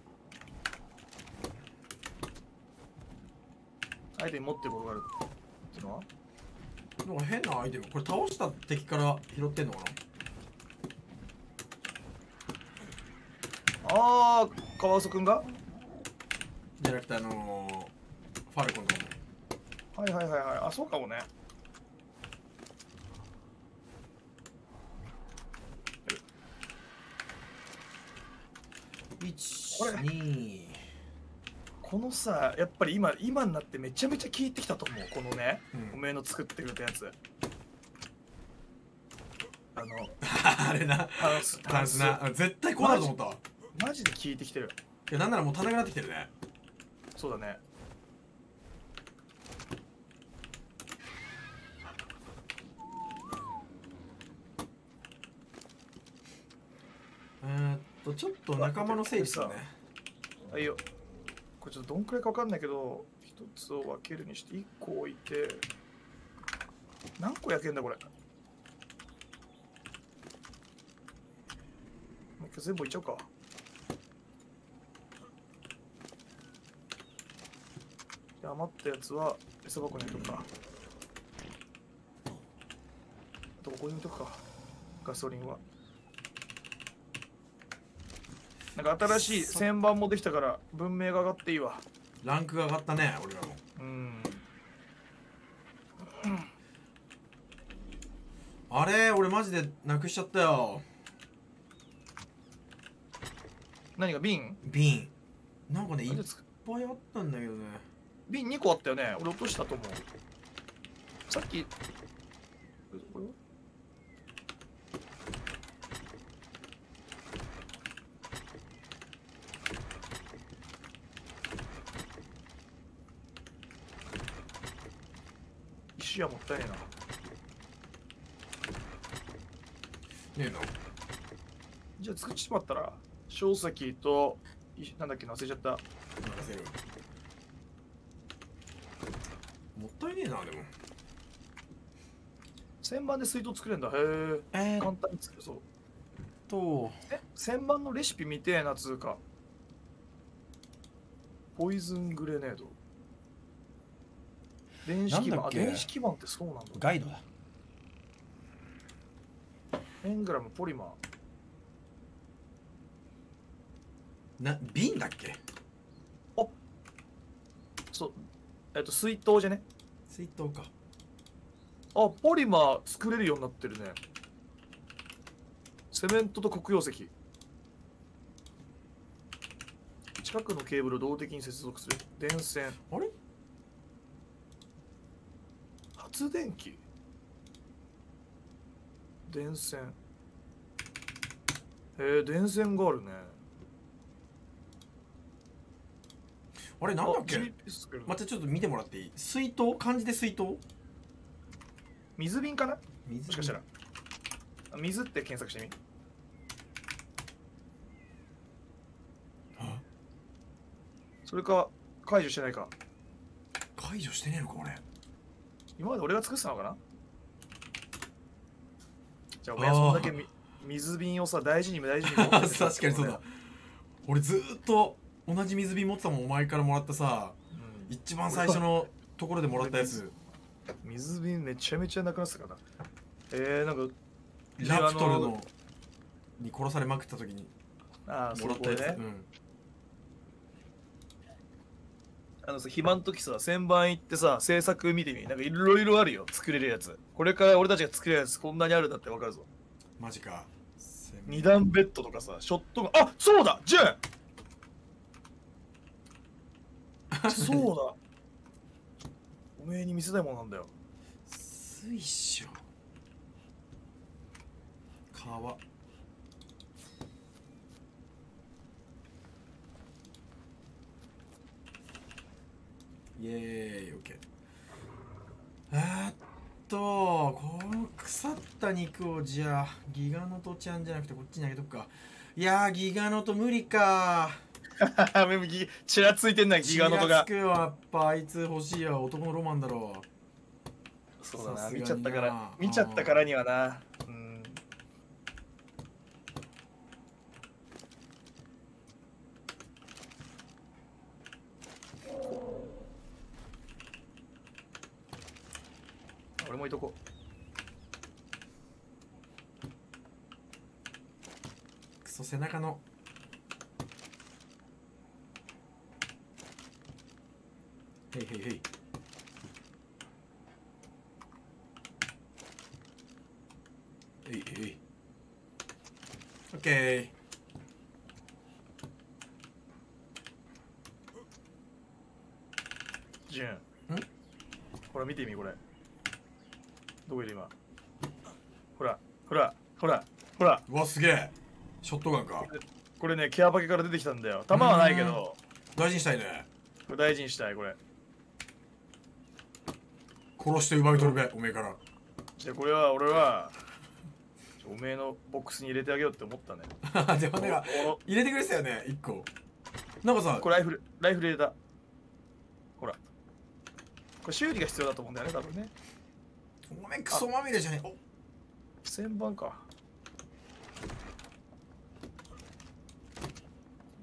う。アイテム持ってることがあるっていうのはなんか変なアイテム。これ倒した敵から拾ってんのかな。 ああ、カワウソくんがじゃなくてあのー、ファルコンとかも。はいはいはいはい。あ、そうかもね。 いち、にこのさ、やっぱり今、今になってめちゃめちゃ効いてきたと思う。このね、 うん、 おめえの作ってくれたやつ。あの、 あれな、 タンス、 タンスな。絶対こうなると思ったわ。 マジで効いてきてる。 いや、なんならもう足らなくなってきてるね。 そうだね。 えーっと、ちょっと仲間の整理するね。 はいよ。これちょっとどんくらいか分かんないけど、一つを分けるにして一個置いて、何個焼けんだこれ。 う一回全部いっちゃおうか。で余ったやつは餌箱に入れとくか。あとここに置いとくか。ガソリンは。なんか新しい旋盤もできたから文明が上がっていいわ。 ランクが上がったね俺らも。 うん。 あれ俺マジでなくしちゃったよ。 何が瓶？ 瓶なんかねいっなんでつくぱいあったんだけどね。 瓶にこあったよね。俺落としたと思う。さっきこれは石はもったいねえな。 ねえな。 じゃあ作ってしまったら硝石といなんだっけ忘れちゃった。 任せる。もったいねえなでも。 旋盤で水筒作れるんだ。へえ。 えー、 簡単に作れそう。 とえ、旋盤のレシピ見てえなつうか。ポイズングレネード。電子基板。あ、 なんだっけ電子基板ってそうなんだ。 ガイドだ。 エングラム、ポリマー。 な瓶だっけ？ そう。えっと、水筒じゃね。 水筒か。 あ、ポリマー作れるようになってるね。セメントと黒曜石。近くのケーブルを動的に接続する。電線。 あれ？ 発電機。電線。へえ、電線があるね。 あれなんだっけ？ あ ジーピーエス 作れるまたちょっと見てもらっていい？水筒？漢字で水筒？ 水瓶かなも水しかしたら。あ水って検索してみ。 はそれか、解除してないか。 解除してねえのか俺。 今まで俺が作ってたのかな。じゃあお前はそんだけみ水瓶をさ大事に大事に持っててさ確かにそうだ。俺ずーっと同じ水瓶持ってたもん。お前からもらったさ、 うん一番最初のところでもらったやつ。 水瓶めちゃめちゃなくなってたから。えー、なんかラプトルのに殺されまくった時にああ、そもらったやつ。 うこれね。 うんあのさ、暇の時さ、旋盤行ってさ、制作見てみ。なんかいろいろあるよ、作れるやつ。これから俺たちが作れるやつ、こんなにあるんだってわかるぞ。 マジか。 二段ベッドとかさ、ショットガン。あ、そうだジェンそうだおめえに見せたいものなんだよ。 水晶川イエーイ、オッケー。えーっとこの腐った肉をじゃあギガノトちゃんじゃなくてこっちにあげとくか。いやーギガノト無理か。 ギちらついてんな、ギガノトが気つ。くよやっぱあいつ欲しいよ。男のロマンだろう。 そうだな、 さすがにな見ちゃったから見ちゃったからにはな。うん。俺も置いとこう。クソ背中のへいへいへい。えいえい。オッケー。 ジュン。ほら見てみこれ。どこいる今。ほらほらほらほら。 うわすげえ。ショットガンか。 これね、ケアパケから出てきたんだよ。弾はないけど、 大事にしたいね。 これ大事にしたいこれ。 殺して奪い取るべおめえから。 じゃあこれは俺はおめえのボックスに入れてあげようって思ったね。 でもなんか入れてくれてたよね一個。なんかさこれライフルライフル入れた。ほらこれ修理が必要だと思うんだよね多分ね。 お前クソまみれじゃねえ。 旋盤か。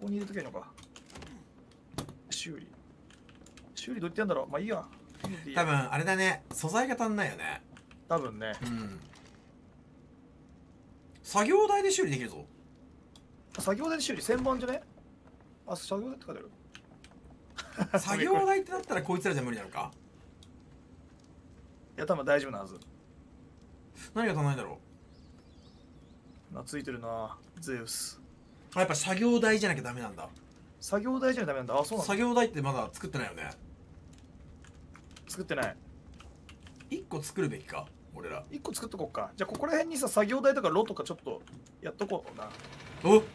こに入れとけばいいのか。修理。修理どうやってやんだろう。まあいいや。 多分あれだね、素材が足んないよね。 多分ね。 うん。作業台で修理できるぞ。 作業台で修理せんばんじゃね？あ、作業台って書いてある。 作業台ってなったらこいつらじゃ無理なのか。 いや、多分大丈夫なはず。 何が足んないんだろな、ついてるな、ゼウス。 う。あ、やっぱ作業台じゃなきゃダメなんだ。 作業台じゃダメなんだ。あ、そうなんだ。 作業台ってまだ作ってないよね。 作ってない。 いっこ作るべきか、俺ら。 いっこ作っとこうか。じゃあ、ここら辺にさ、作業台とかロとかちょっとやっとこうな。 おっ、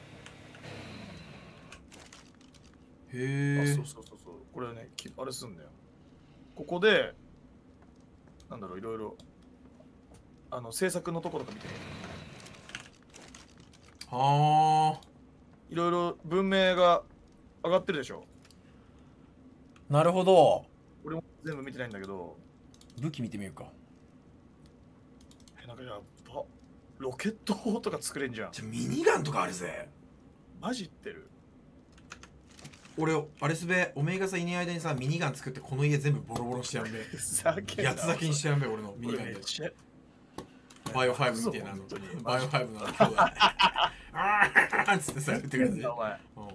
へあ、 え。 そうそうそうそう。これね、きあれすんだよ。ここで、なんだろう、いろいろ、あの、制作のところとか見てみる。 はあ。 いろいろ文明が上がってるでしょ。 なるほど。 俺も全部見てないんだけど、 武器見てみようか。 え、なんかやっぱ、ロケット砲とか作れんじゃん。 じゃミニガンとかあるぜ。 マジ言ってる。 俺あれすべ、おめえがさいない間にさミニガン作ってこの家全部ボロボロしてやんべ。 ふざけんな八つ咲きにしてやんべ、俺のミニガンで。バイオファイブみたいなの。バイオファイブの兄弟。あーっつってさ言ってくれて。 お前。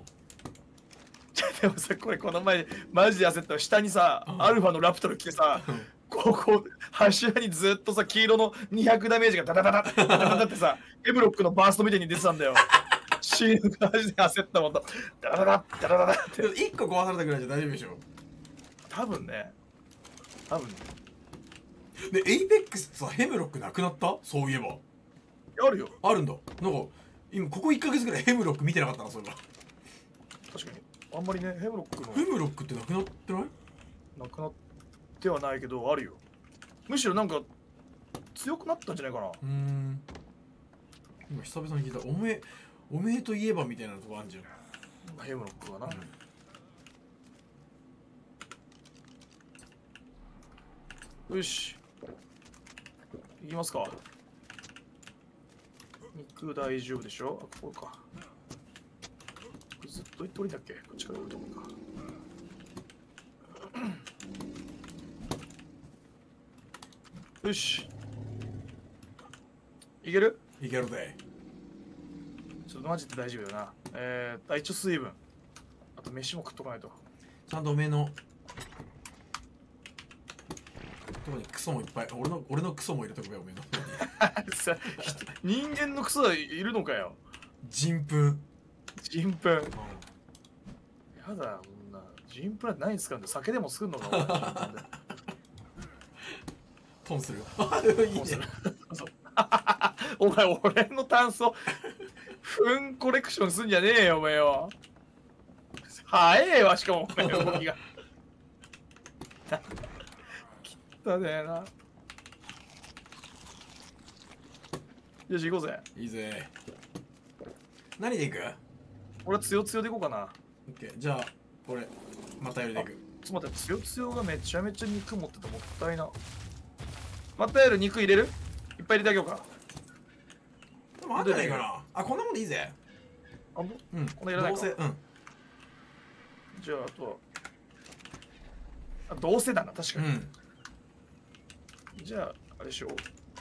でもさ、これこの前マジで焦った。下にさ、アルファのラプトル来てさ、ここ柱にずっとさ黄色のにひゃくダメージがダダダダダダダダってさ、エブロックのバーストみたいに出てたんだよ。シーンがマジで焦ったもんだ。ダダダダダダダダって。 いっこ壊されたぐらいじゃ大丈夫でしょ。 多分ね。多分ね。 でエイペックスさヘムロックなくなった？そういえばあるよ。 あるんだ。なんか今ここいっかげつぐらいヘムロック見てなかったな。そういえば確かにあんまりね、ヘムロックのヘムロックってなくなってない？ なくなってはないけどあるよ。むしろなんか強くなったんじゃないかな。 うーん、今久々に聞いた。おめえおめえといえばみたいなとこあんじゃん。 ヘムロックはな、うん、よしいきますか。肉大丈夫でしょ。あ、ここか。ずっと言っておりだっけ。こっちから置いとこうか。よしいける？ いけるで。 ちょっとマジで大丈夫よな。えー、一応水分、あと飯も食っとかないと。 ちゃんとおめえのとこにクソもいっぱい、俺の俺のクソも入れとくべ、おめえのさ人間のクソはいるのかよ。 人糞。 人糞、うん、やだ、こんな人糞なんて何に使うんだよ。酒でも作るのかお前。 トンするいいね。 お前俺の炭素フンコレクションすんじゃねえよお前よ。早えわ、しかもお前動きが汚ねえな。よし行こうぜ。 いいぜ。何でいく？ 俺はつよつよでいこうかな。 オッケー、じゃあ俺またやるでいく。 ちょっと待って、つよつよがめちゃめちゃ肉持ってた。もったいな。またやる肉入れる？いっぱい入れてあげようか。 でもあんじゃないかな。あ、こんなもんでいいぜ。 あ、もう、 うん、 こんないらないか。 どうせ、うん。 じゃあ、あとはあ、どうせだな、確かに。 うん、 じゃあ、あれしよう。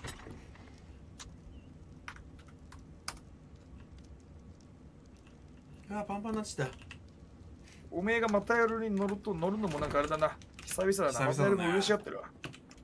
あー、パンパンになっちゃった。 おめえがまたやるに乗ると乗るのもなんかあれだな。久々だな。 久々だね。 またやるも嬉しがってるわ。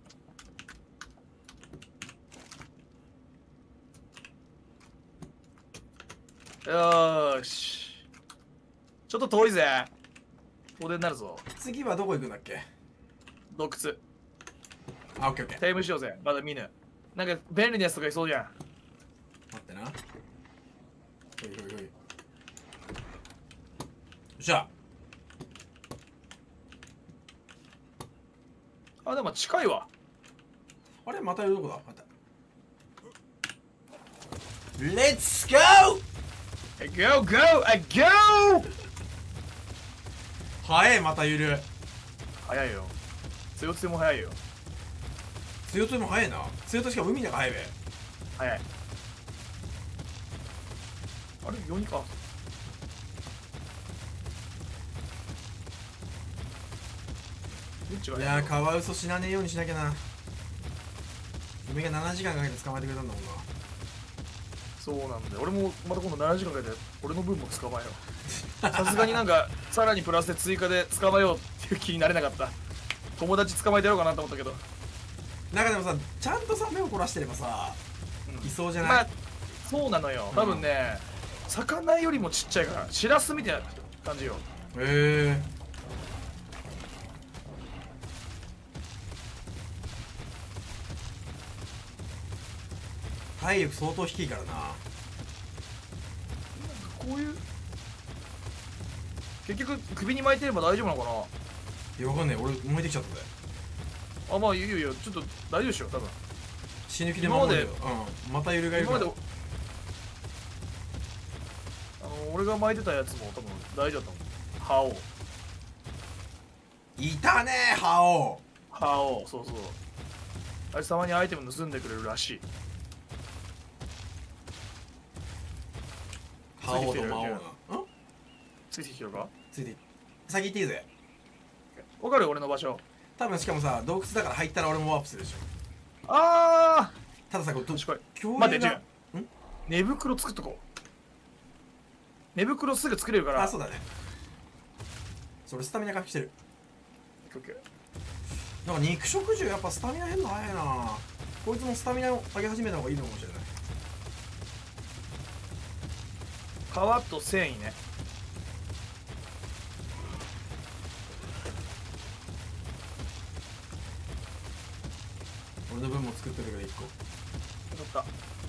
よーし。ちょっと遠いぜ。遠出になるぞ。 次はどこ行くんだっけ？ 洞窟。 あ、オッケーオッケー。 タイムしようぜ。まだ見ぬ。なんか便利なやつとかいそうじゃん。 待ってな。ほいほいほい。よっしゃ。 あ、でも近いわ。 あれまたやるどこだ？また。レッツゴー！ Go go! I go! 早い、またゆる。 早いよ。強強も早いよ。 強とも早いな。強としかも海の中早いべ。 早い。あれよにか。 っちがいやーカワウソ死なねえようにしなきゃな。梅がななじかんかけて捕まえてくれたんだもんな。 そうなんだよ。俺もまた今度ななじかんかけて俺の分も捕まえよう。さすがになんかさらにプラスで追加で捕まえようっていう気になれなかった。友達捕まえてやろうかなと思ったけど、 なんかでもさ、ちゃんとさ目を凝らしてればさ、 うん、 いそうじゃない？ まあそうなのよ。多分ね、うん、魚よりもちっちゃいからシラスみたいな感じよ。 へえ。体力相当低いからな。なんかこういう結局首に巻いてれば大丈夫なのかな。 いやわかんない、俺燃えてきちゃったぜ。 あ、まあいいよいいよ、ちょっと大丈夫でしょ多分。 死ぬ気で守るよ。うん、また揺るがいるから。 今まであの俺が巻いてたやつも多分大丈夫だと思う。歯をいたねー、覇王。 歯をそうそう、あれたまにアイテム盗んでくれるらしい。 覇王と魔王が。んついてきてるか。 ついて先行っていいぜ。 わかるよ俺の場所。 多分しかもさ洞窟だから入ったら俺もワープするでしょ。 ああたださこれど待って違う、 ん寝袋作っとこう。寝袋すぐ作れるから。 あ、そうだね。それスタミナ回復してる。なんか肉食獣やっぱスタミナ変の早いな。こいつもスタミナを上げ始めた方がいいのかもしれない。 皮と繊維ね。 俺の分も作ってるからいっこ。 分かった。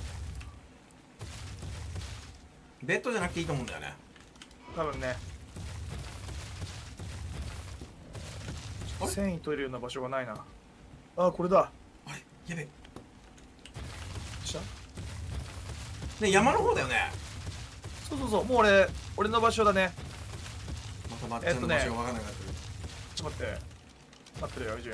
ベッドじゃなくていいと思うんだよね。 多分ね。繊維取れるような場所がないな。あ、これだ。 あれやべえ。 したね、山の方だよね。 そうそうそう、もう俺俺の場所だね。 またまっちゃんの場所が分からなくなってる。 ちょっと待って待ってるよ、いじゅん。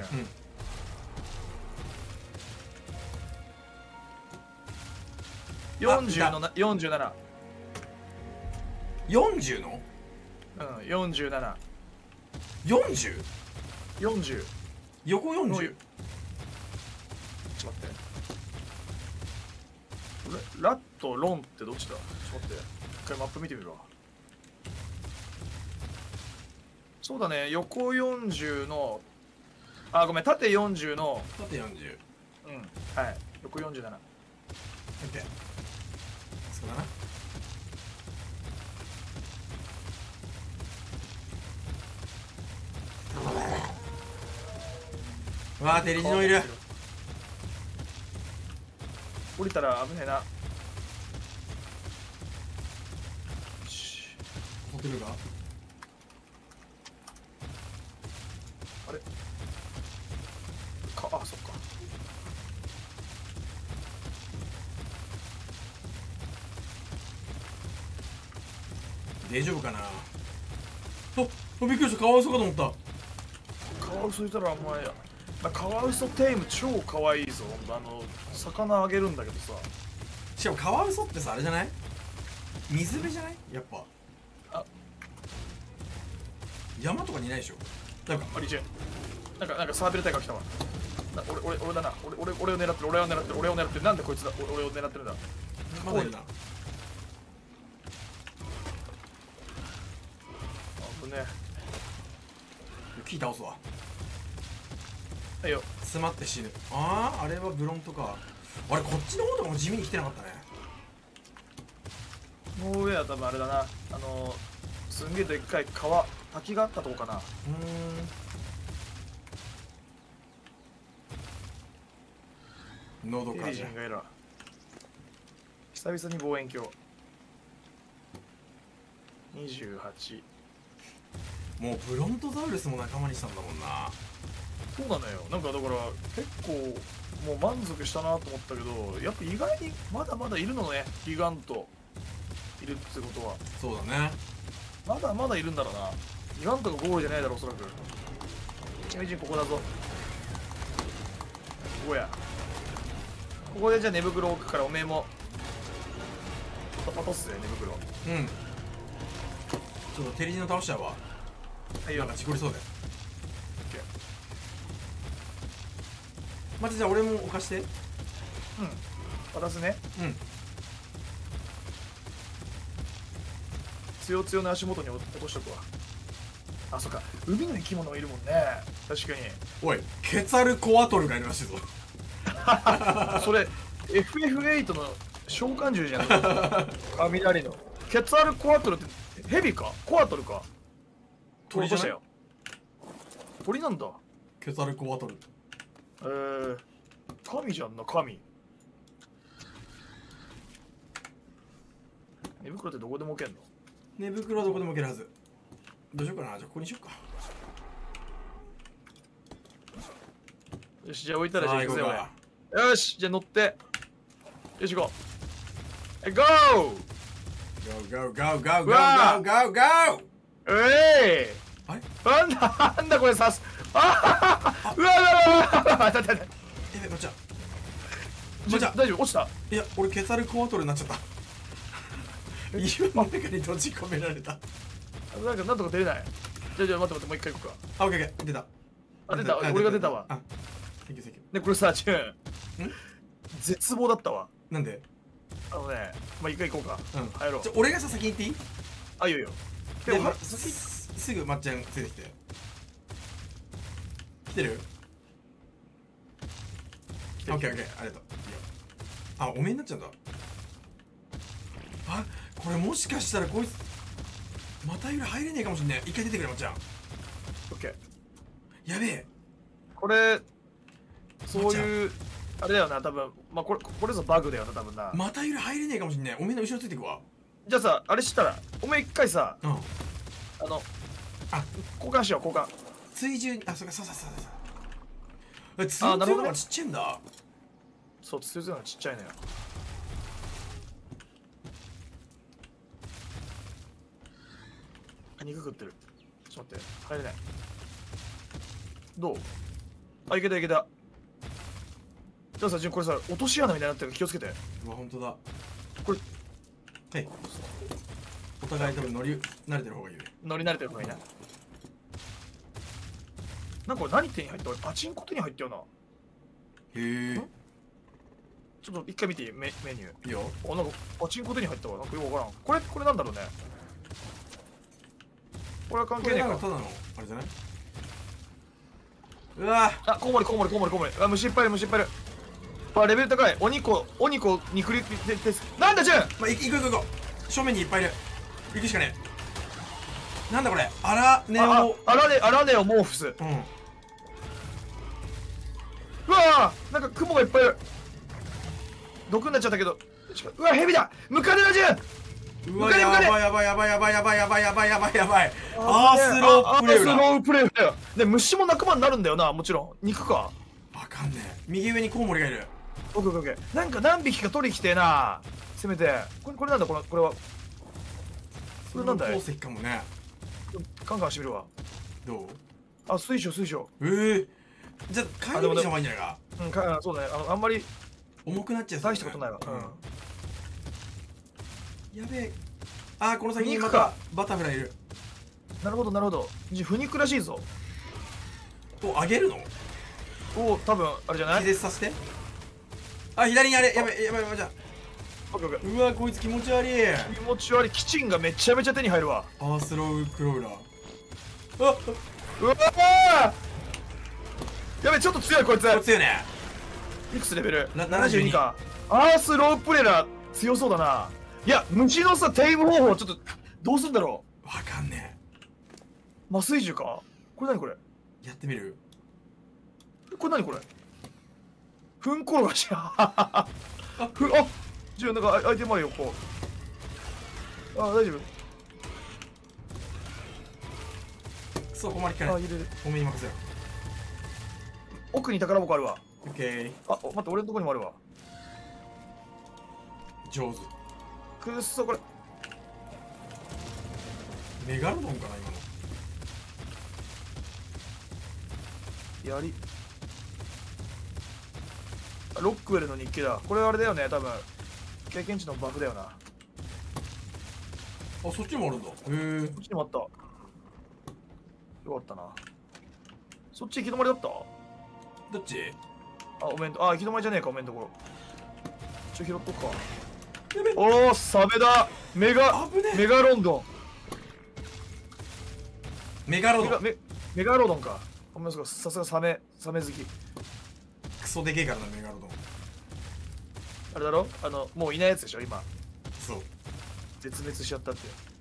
よんじゅうのよんじゅうなな。 よんじゅうのうん、よんじゅうなな。 よんじゅう？ よんじゅう。 横 よんじゅう？ ちょっと待って。ラット、ロンってどっちだ？ちょっと待って。一回マップ見てみるわ。そうだね、横よんじゅうの、あ、ごめん、縦よんじゅうの、 縦よんじゅう。 うん、はい、横よんじゅうなな。 オッケー。そうだな。わあ、テリジノいる。 降りたら危ねえな。 ホテルがあれか、あ、そっか。 大丈夫かな。あ、びっくりした。カワウソかと思った。 カワウソいたらお前や。カワウソテイム超可愛いぞ。あの魚あげるんだけどさ。 しかもカワウソってさあれじゃない？水辺じゃない？やっぱ。 あ、 山とかにいないでしょ。 なんかありちゃん。なんかなんかサーベル隊が来たわ。な俺俺俺だな。俺俺俺を狙ってる俺を狙ってる俺を狙ってる。なんでこいつだ俺を狙ってるんだ。 まだいるな。 危ねえ。 木倒すわ。 はいよ。 詰まって死ぬ。ああ、あれはブロンとか。あれこっちの方とかも地味に来てなかったね。 もう上は多分あれだな。あのー、すんげえでっかい川滝があったとこかな。うーん。喉かじゃ。 久々に望遠鏡。にじゅうはち。 もうブロントザウルスも仲間にしたんだもんな。 そうなのよ。なんかだから結構もう満足したなと思ったけど、やっぱ意外にまだまだいるのね。ギガントいるってことは。 そうだね。 まだまだいるんだろうな。ギガントがゴールじゃないだろう、おそらく。ちなみにここだぞ。ここや。ここでじゃあ寝袋置くからおめえも落とすぜ、寝袋。 うん。ちょっとテリジノ倒しちゃうわ。 はいよ。 なんか事故りそうだよ。 待ってじゃあ俺も置かして。 うん渡すね。 うん強強の足元に落としとくわ。あそっか海の生き物がいるもんね。確かに。 おいケツァルコアトルがいるらしいぞ。 それ エフエフエイト の召喚獣じゃん。雷のケツァルコアトルってヘビかコアトルか。 鳥じゃない？ よ。鳥なんだ。 ケツァルコアトル。 えー、神じゃんな神。寝袋ってどこでも置けんの？ 寝袋はどこでも置けるはず。どうしようかな。じゃあここにしようか。 よしじゃあ置いたらじゃあ行くぜさあ俺。よしじゃあ乗って。よし行こう。えゴー Go go go go go go go go。 えいあれなんだなんだこれさす。ああうわうわうわうわ待って待って。 えべ、こっちゃちょ大丈夫落ちた。 いや俺ケツァルコアトルになっちゃった。家の中に閉じ込められた。 なんかなんとか出れない。じゃあじゃあ待って待ってもう一回行こうか。 あ、オッケーオッケー出た。 あ出た俺が出たわ。 あ、セキューセキュねこれさチューンん絶望だったわ。 ー。なんで？ あのねまあ一回行こうか。 うん入ろうじゃ。俺がさ先に行っていい？ あいいよいいよ。でで、 もま、すすぐまっちゃんついてきて。来てる？オッケーオッケーありがとう。いいよ。あ、おめえになっちゃうんだ。あ、これもしかしたらこいつまたゆら入れねえかもしんねえ。一回出てくれまっちゃん。 オッケー。 やべえ。 これそういうあれだよな多分。まあこれこれぞバグだよな多分な。 またゆら入れねえかもしんねえ。おめえの後ろついてくわ。 じゃあさあれしたらお前一回さうん。 あのあ、 交換しよう交換。 追従に、あ、そうか、そうそうそうそう。え、追あなるほどね従のがちっちゃいんだ。 そう強いのがちっちゃいのよ。あ肉食ってる。ちょっと待って入れない。どう？あいけたいけた。じゃあさジュンこれさ落とし穴みたいになってるから気をつけて。 うわ、ほんとだ。 これはい。お互い多分乗り慣れてる方がいいね。 乗り慣れてる方がいいな。なんかこれ何手に入った俺パチンコ手に入ったよな。 へえ。 ちょっと一回見ていいメメニュー。 いいよ。 あなんかパチンコ手に入ったわ。なんかよくわからん。これこれなんだろうね。これは関こ係ねえか。 れなんかただの、あれじゃない？うわあコウモリコウモリコウモリコウモリ。あ虫いっぱいいる虫いっぱいいる。わレベル高い。お肉をお肉を肉りでです。なんだジュン。 まあ、いくいくいくいく。正面にいっぱいいる。行くしかねえ。なんだこれ。アラネあオ。 あアラネアラネオモーフス。 うん。 うわーなんか雲がいっぱいいる。毒になっちゃったけど。うわヘビだ。ムカデだジュン。 うわ、やばいやばいやばいやばいやばいやばいやばいやばいやばい。アースロープレイだ。 アースロープレイだよ。で虫も仲間になるんだよなもちろん。肉か。 わかんねえ。右上にコウモリがいる。 オッケーオッケーオッケー。なんか何匹か取りきてえな。せめてこれこれなんだこれこれは。これなんだい。 鉱石かもね。 カンカンしてみるわ。 どう？ あ水晶水晶。 ええー。じゃあ帰り道の方がいいんじゃないか。 うんかそうだね。あのあんまり重くなっちゃう。 大したことないわ。うん。 やべえ。あー、この先にまた肉かバタフライいる。 なるほどなるほど。じゃあ腐肉らしいぞ。 お、あげるの？ おお多分あれじゃない。 気絶させて。あ、左にあれ。やべやばいやばいじゃオッケーオッケー。 うわ、こいつ気持ち悪い。 気持ち悪い。キチンがめちゃめちゃ手に入るわ。 アースロークローラー。あ、 うわーやべちょっと強いこいつ。 これ強いね。 いくつレベル？ なななじゅうにか。アースロープレラー強そうだな。いや虫のさテイム方法ちょっとどうすんだろわかんねう。麻酔銃か。これ何これ。 え。やってみる？ これ何これ。ふんころがし。あふあじゃあなんかアイテムあるよこう。あ大丈夫。 クソ困りっかね。 あ入れる。 おめえに任せよ奥に宝箱あるわ。 う。オッケー。 あお待って俺のとこにもあるわ。 上手。 くっそこれ。 メガロドンかな今の。 やりロックウェルの日記だ。これあれだよね多分経験値のバフだよな。 あ、そっちもあるんだ。へえ。 こっちにもあった。よかったな。そっち行き止まりだった。 どっち？ あ、お面と、あ、行き止まりじゃねえか、お面のところ。ちょ、拾っとくか。 やべおお、サメだ。メガ、 危ねえメガロンドン。 メガロドンメガメメガロドンか。ごめんなさい、さすがサメ、サメ好き。 クソでけえからなメガロドン。 あれだろ、あの、もういないやつでしょ、今。 そう絶滅しちゃったって。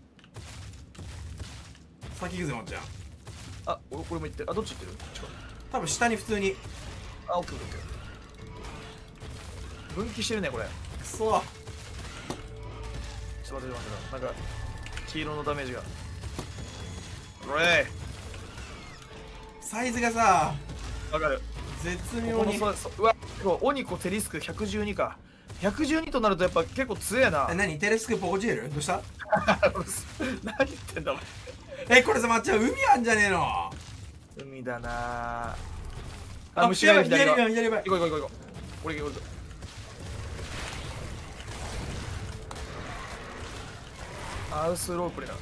先行くぜまっちゃん。 あ、俺これも行ってる。あ、どっち行ってる？こっちか。 多分下に普通にあ、オッケーオッケー。分岐してるね、これ。 クソちょっと待って待って待って。なんか、黄色のダメージが。おれサイズがさーわかる。 絶こ妙に。 このそうそううわ、オニコテリスクひゃくじゅうにか。ひゃくじゅうにとなるとやっぱ結構強えな。 え、何テレスクポコジエルどうした？ 何言ってんだおえ、これさまっちゃん海あんじゃねえの？ 前。海だなあ。 あ、 虫がやばい左側。 側左側。 行こう行こう行こう行こう。これ行こう行こう。アウスロープレな。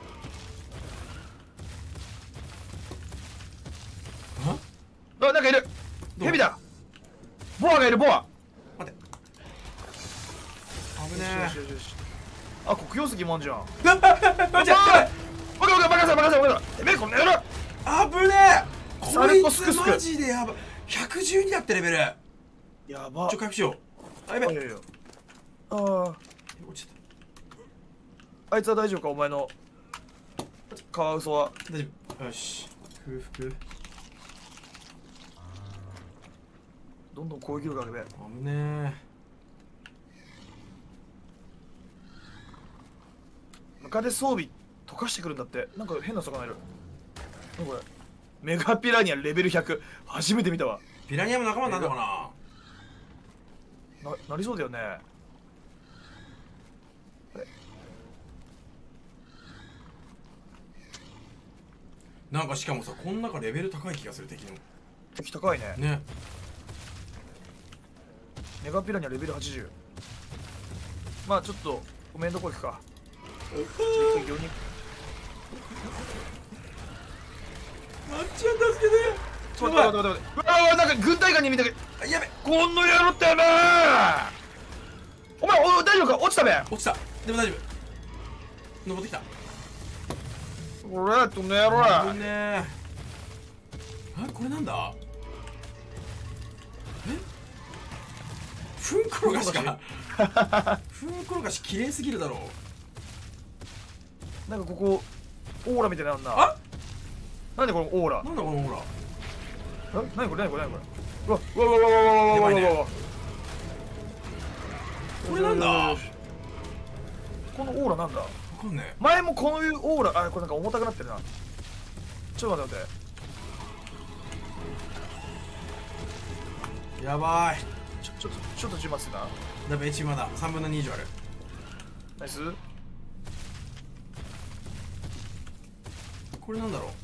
あ、なんかいる。 どうヘビだ。ボアがいる、ボア。 待って危よねしよしよしよし。あ、黒曜石もんじゃん。 え。待ってバカバカバカさバカさバカさ。てめえこんな野郎。 危ねえ。 サルこいコスクスクつマジでやばい。ひゃくじゅうにだってレベル。 やば。 ちょ回復しよう。あ、やべいやいや。ああ。 落ちちゃっあいつは大丈夫か、お前のカワウソは。 た。大丈夫。よし空腹。 どんどん攻撃力上げて。 危ねムカデ装備溶かしてくるんだって。なんか変な魚いる。何これ。メガピラニアレベルひゃく。初めて見たわ。 え。ピラニアも仲間になるのかな？ な、なりそうだよね。あれなんかしかもさ、こん中レベル高い気がする敵の。 敵高いね。 ね。 メガピラニアレベルはちじゅう。まあちょっと、おめんどこ行くか。ちょっと一回行にまっちゃん助けて。 ちょっと待って待って待って。うわうわ、なんか軍隊官に見たけど。 あ、やべ。 こんな野郎ってやめー。お前、お大丈夫か、落ちたべ。 落ちた。でも大丈夫。登ってきた。 おら、この野郎危ら。 ねえ。あ、これなんだ？え？ふんころがしかふんころがし綺麗すぎるだろなんかここ、オーラみたいなのあんな。 あ？ なんでこのオーラ。 なんだこのオーラ。 え、なにこれなにこれなにこれ。うわうわうわうわうわうわうわうわうわ。 これなんだ？ このオーラなんだ。 わかんね前もこういうオーラ、あ、これなんか重たくなってるな。ちょっと待って待って。 え。やばい。 ちょ、ちょっと、ちょっと重末な。 だめちまださんぶんのに以上ある。 ナイス。 これなんだろう。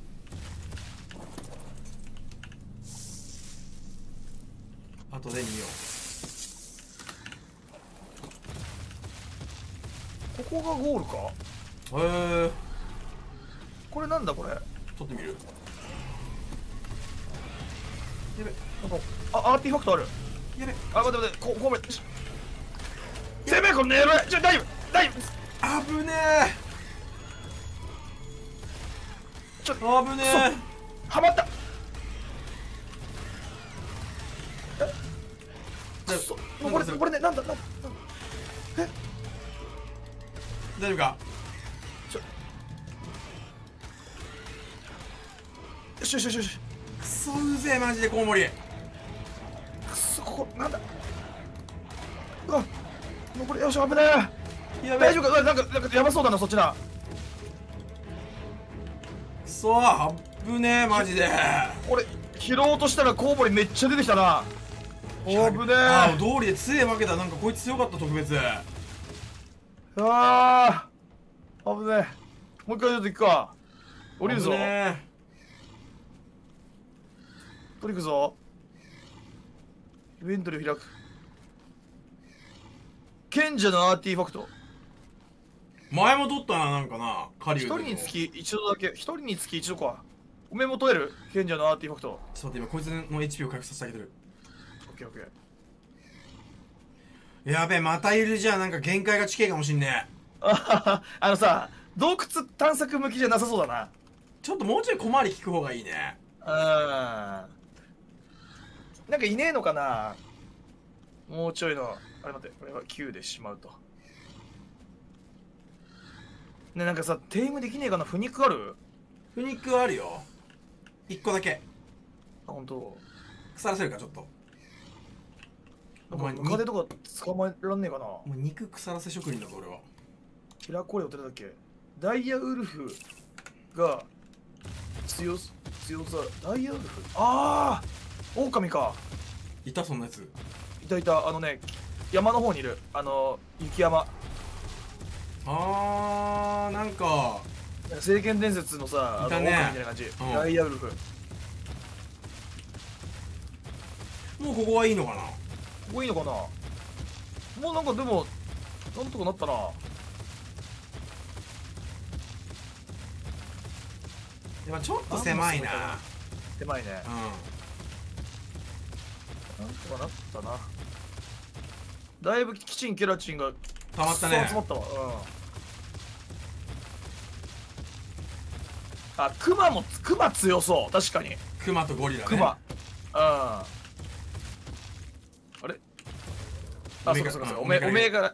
後で見よここがゴールか。 う。へえ。 これなんだこれ。 撮ってみる。やべなんか、あ、アーティファクトある。 やべ。 あ、待って待って、こ、これ。てめえこの野郎。ちょ、大丈夫大丈夫。 危ねちょ、 え。危ねえ。 はまった。 じゃくそ、これ、これね、なんだ、なんだ、なんだ。え、 大丈夫か？ ちょ、よしよしよしよし。 クソうぜえマジでコウモリ。 くそ、ここ、なんだ。うわ、残り、よし、危ねえ。 やべえ。 大丈夫か、うわ、なんか、なんか、やばそうだな、そっちな。 クソ危ねえマジで。 俺、拾おうとしたら、コウモリめっちゃ出てきたな。危ねえ。 ああ、道理で杖負けた。なんかこいつ強かった特別。 ああ、危ねえ。もう一回ちょっと行くか。降りるぞ。 危ね取り行くぞ。イベントリを開く。賢者のアーティファクト。 え。前も取ったな、なんかな。狩一人人につき一度だけ。一人につき一度か。おめえも取れる賢者のアーティファクト。 ちょっと待って、今こいつの エイチピー を回復させてあげてる。 オッケーオッケー。 やべえ、またいるじゃん。なんか限界が近いかもしんねえ。 あははあのさ、洞窟探索向きじゃなさそうだな。 ちょっともうちょい小回り聞く方がいいね。 うん。なんかいねえのかな。もうちょいの。あれ待って、これはきゅうでしまうと。ね、なんかさ、テームできねえかな。腐肉ある？ 腐肉あるよ。一個だけ。 あ、ほんと。 腐らせるか、ちょっと。 なんかお前ムカデとか捕まえらんねえかな。 もう肉腐らせ職人だぞ、俺は。 キラコレオってなんだっけ。ダイヤウルフが強す、強さ。ダイヤウルフ、ああ狼か。 いた、そんなやつ。 いたいた。あのね、山の方にいる。あの、雪山。 あー、なんか、 聖剣伝説のさ、あのいたね狼みたいな感じ。 んダイヤウルフ。 もうここはいいのかな。 ここいいのかな。もうなんかでも、なんとかなったな。 やっぱちょっと狭いな。 狭いね。 うなんとかなったな。だいぶキチンケラチンがん。たまったね。 集まったわ。うん。あ、クマも、クマ強そう。確かに。 クマとゴリラね。 クマ。うん。あれあ、そうかそうかそうか。おめ、おめえが、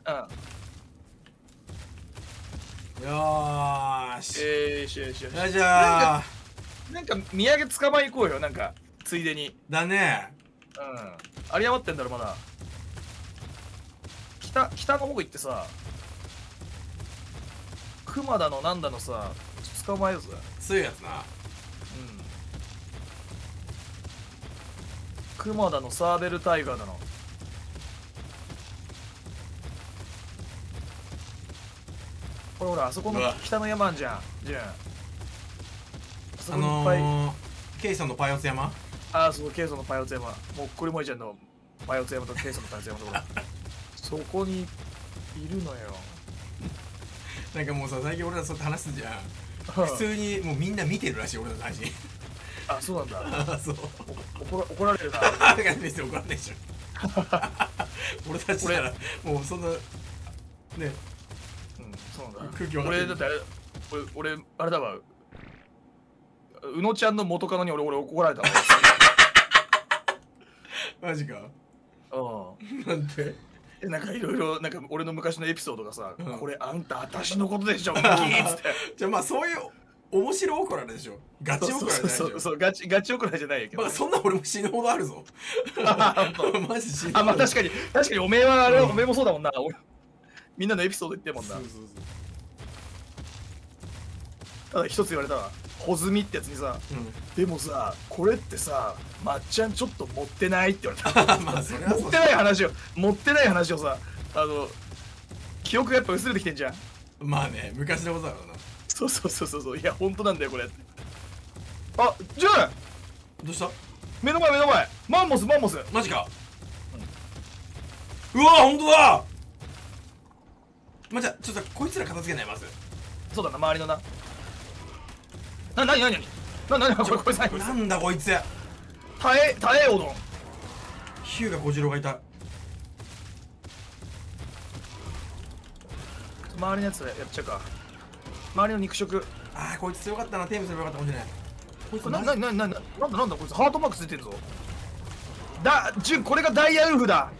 うん。 よーし。 えーしよしよし。 よいしょー。 なんか、土産捕まえ行こうよ。なんか、ついでに。 だね。 うん。有り余ってんだろ、まだ。北、北の方行ってさ、クマだの、なんだのさ、捕まえようぜ。 強いやつな。 うん。クマだの、サーベルタイガーだの。これほら、あそこのうわ北の山あんじゃん、ジュン。あそあこにいっぱい、 のー、ケイさんのパイオツ山。 ああ、そう、ケイソンのパイオツ山。もう、これもいちゃんのパイオツ山とケイソンのパイオツ山のところ。そこにいるのよ。 なんかもうさ、最近俺らそうやって話すじゃん。普通にもうみんな見てるらしい、俺らの配信。 あ、そうなんだ。 あ、そう。 怒ら怒られるな。 だから別に怒らんないでしょ。俺たちならもうそんなね、 うん、そうなんだ。 空気分かってる俺、だってあれ、俺、俺、あれだわ。うのちゃんの元カノに俺、俺怒られたわ。 マジか。 うん。 なんて。 え、なんかいろいろ、なんか俺の昔のエピソードがさ、 うんこれあんた私のことでしょ、ミキーっつって。 じゃあまあそういう面白怒られでしょ。ガチ怒られじゃないでしょ。 そうそうそう、ガチ、ガチ怒られじゃないけど、 まあそんな俺も死ぬほどあるぞ。 あ本当マジ死ぬほど。 あ、まあ確かに、確かにおめえはあれ、 うんおめえもそうだもんな。俺みんなのエピソード言ってるもんなそう。そうただ一つ言われたわ。ホズミってやつにさ、 そう。うん。 でもさ、これってさ、まっちゃんちょっと持ってないって言われた。 まあそれはそう持ってない話を、持ってない話をさ、あの、記憶がやっぱ薄れてきてんじゃん。 まあね、昔のことだからな。 そうそうそうそうそう、いや、本当なんだよ、これ。あ、ジュンどうした？ 目の前目の前マンモスマンモス。 マジか。うわ、本当だ。まあ、じゃあちょっとこいつら片付けない、まず。 そうだな、周りのな。な、なになになにな、なにこれ、これさ、これさ、 なんだこいつ。 タエ、タエオドン。 ヒューガ小次郎がいた。 周りのやつやっちゃうか。周りの肉食。 ああ、こいつ強かったな。テームすればよかったかもしれない。こいつこれな、 マジなになになになんだなんだこいつハートマークついてるぞ。だ、ジュン、これがダイヤウルフだ。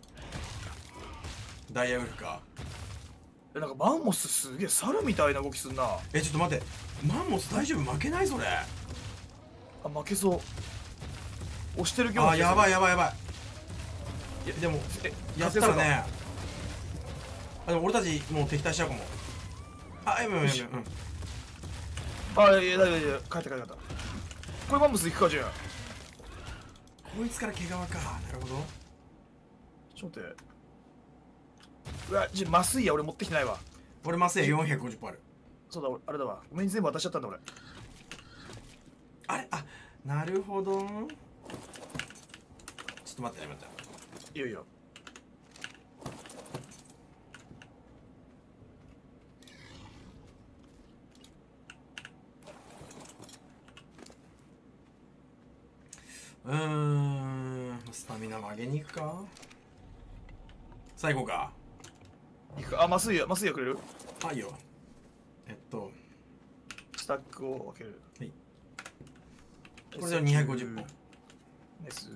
ダイヤウルフか。 え、なんかマンモスすげえ猿みたいな動きすんな。あ、 え、ちょっと待って。マンモス大丈夫？負けないそれ。 負けそう。押してる気あー、やばいい。 やばいやばい。いや、でも、 え、 やったらね。あ、でも俺たちもう敵対しちゃうかも。あ、やめやめやめ。うん。 あ、いや、だいだいだい、帰った帰った帰った。これマンモス行くか、ジュン。 こいつから毛皮か。なるほど。 ちょっと待って。うわ、ジュン、麻酔や俺持ってきてないわ。 俺マスヤよんひゃくごじゅっパーある。 そうだ、俺あれだわ。お前に全部渡しちゃったんだ俺。 あれ、あ、なるほど。ちょっと待ってね、待って。 いいよいいよ。 うーん、スタみんな曲げに行くか。最後か。 いくか。あ、麻酔や麻酔やくれる。 あ、いいよ。えっとスタックを分ける。 はい。これでにひゃくごじゅっぽん。 ネス。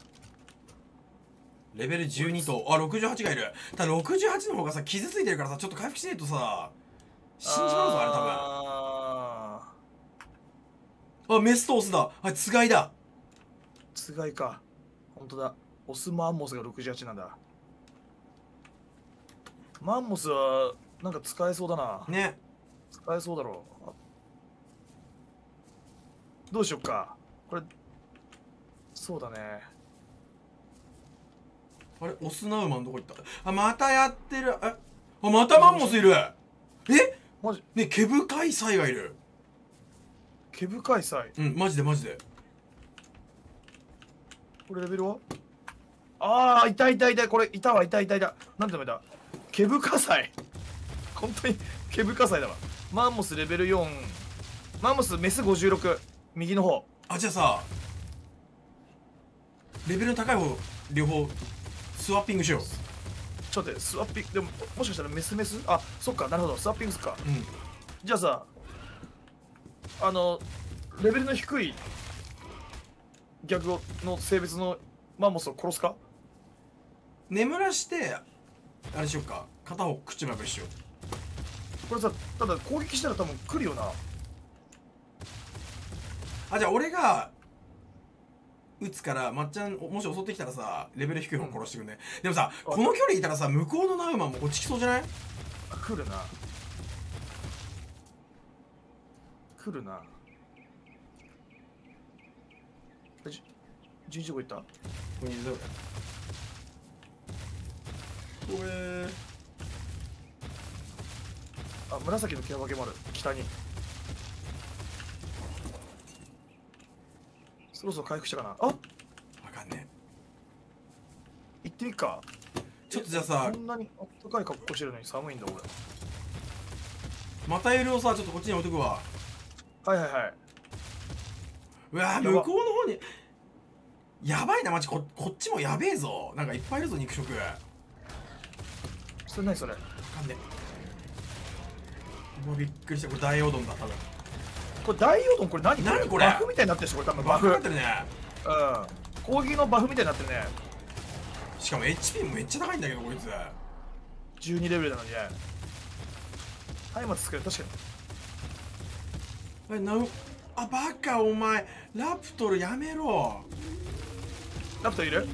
レベルじゅうにと、あ、ろくじゅうはちがいる。ただろくじゅうはちの方がさ、傷ついてるからさ、ちょっと回復しないとさ、死んじまうぞ、あれ多分。 ああ、メスとオスだ。あ、つがいだ。 つがいか。ほんとだ。オスマンモスがろくじゅうはちなんだ。マンモスはなんか使えそうだな。 ね。 使えそうだろう。どうしよっか。これ、そうだね。 あれ、オスナウマンどこ行った。あ、またやってる。え、あ、またマンモスいる。え、 マジね、毛深いサイがいる。 毛深いサイ。 うん、マジでマジで。 これレベルはああ、いたいたいた。これ、いたわ、いたいたいた。なんて名前だ。毛深サイ。本当に毛深サイだわ。マンモスレベルよん。マンモスメスごじゅうろく。右の方。 あ、じゃあさ、レベルの高い方、両方、スワッピングしよう。 ちょっと待って、スワッピング、でも、もしかしたらメスメスあ、そっか、なるほど、スワッピングすっか。 うん。 じゃあさ、あの、レベルの低い逆の性別のマンモスを殺すか。 眠らして、あれしよっか。片方口まぶしよう。 これさ、ただ攻撃したら多分来るよな。 あ、じゃあ俺が撃つから、まっちゃんもし襲ってきたらさ、レベル低い方殺してくんね、うん、でもさ、この距離いたらさ、向こうのナウマンもこっち来そうじゃない。 来るな来るな。じじゅういちどこ行った。 ここにいるぞ俺。これあ、紫の毛分けもある。北に。そろそろ回復したかなあ。 わかんね行ってみっか。 ちょっとじゃあさ、 こんなにあったかい格好してるのに寒いんだ俺。 またエルをさ、ちょっとこっちに置いとくわ。 はいはいはい。 うわー、向こうの方にやばいな、マジ。ここっちもやべえぞ。なんかいっぱいいるぞ、肉食。 それ何それ。 わかんねえ。もうびっくりした。これ大王丼だ、多分。 これ大王丼、これ何何これ。 バフみたいになってるし、これ多分ババフ。 フになってるね。 うん。攻撃のバフみたいになってるね。 しかも エイチピー もめっちゃ高いんだけど、こいつ。 じゅうにレベルなのにね。松明つける、確かに。 え、なう、あ、バカお前。ラプトルやめろ。 ラプトいる。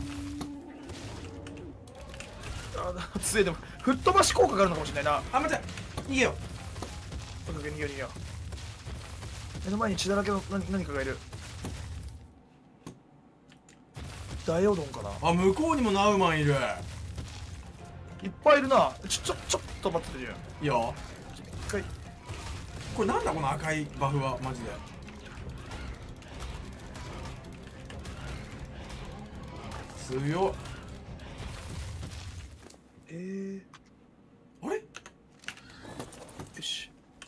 あ、強い。でも吹っ飛ばし効果があるのかもしれないな。 あ、待って、逃げよとにかく逃げよう逃げよう。目の前に血だらけの何何かがいる。大王丼かな。 う。あ、向こうにもナウマンいる。 いっぱいいるな。ちょちょちょっと待っててよ。 いいよ。 一回。 これなんだこの赤いバフは、マジで。強っ。 えー、あれ。 よし。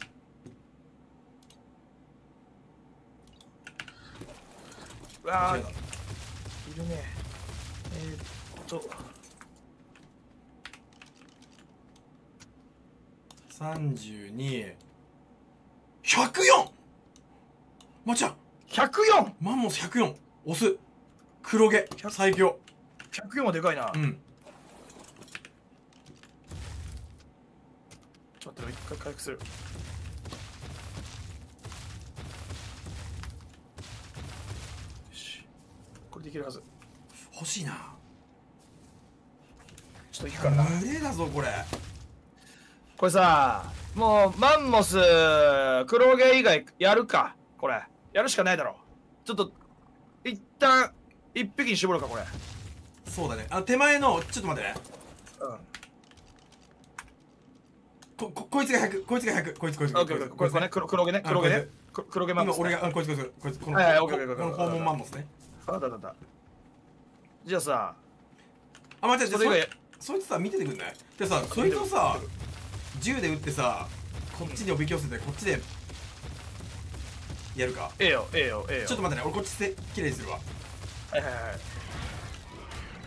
うわー、いるね。えー、っとさんじゅうに、ひゃくよん。まっちゃんひゃくよん。 マンモスひゃくよん。オス黒毛最強。 ひゃくよんはでかいな。 うん。 ちょっと待って、一回回復する。よし、これできるはず。 欲しいな。 ちょっといくからな。 無礼だぞこれ。 これさ、もうマンモス黒毛以外やるか。これやるしかないだろ。ちょっと一旦一匹に絞るかこれ。 そうだね。あ、手前のちょっと待ってね。 うん。 こここいつがひゃく、こいつがひゃく、こいつこいつこいつこれこれこれね、黒黒毛ね、黒毛ね、黒毛マンモス。 今俺が、こいつこいつこいつこのはいはい、オッケーオッケーこの訪問マンモスね。 あだだだ。じゃあさ、 あ、待って、 それ以外そいつさ見ててくんない。でさ、そいつをさ銃で撃ってさ、こっちにおびき寄せてこっちでやるか。 ええよええよええよ。 ちょっと待ってね、俺こっちで綺麗にするわ。 はいはいはい。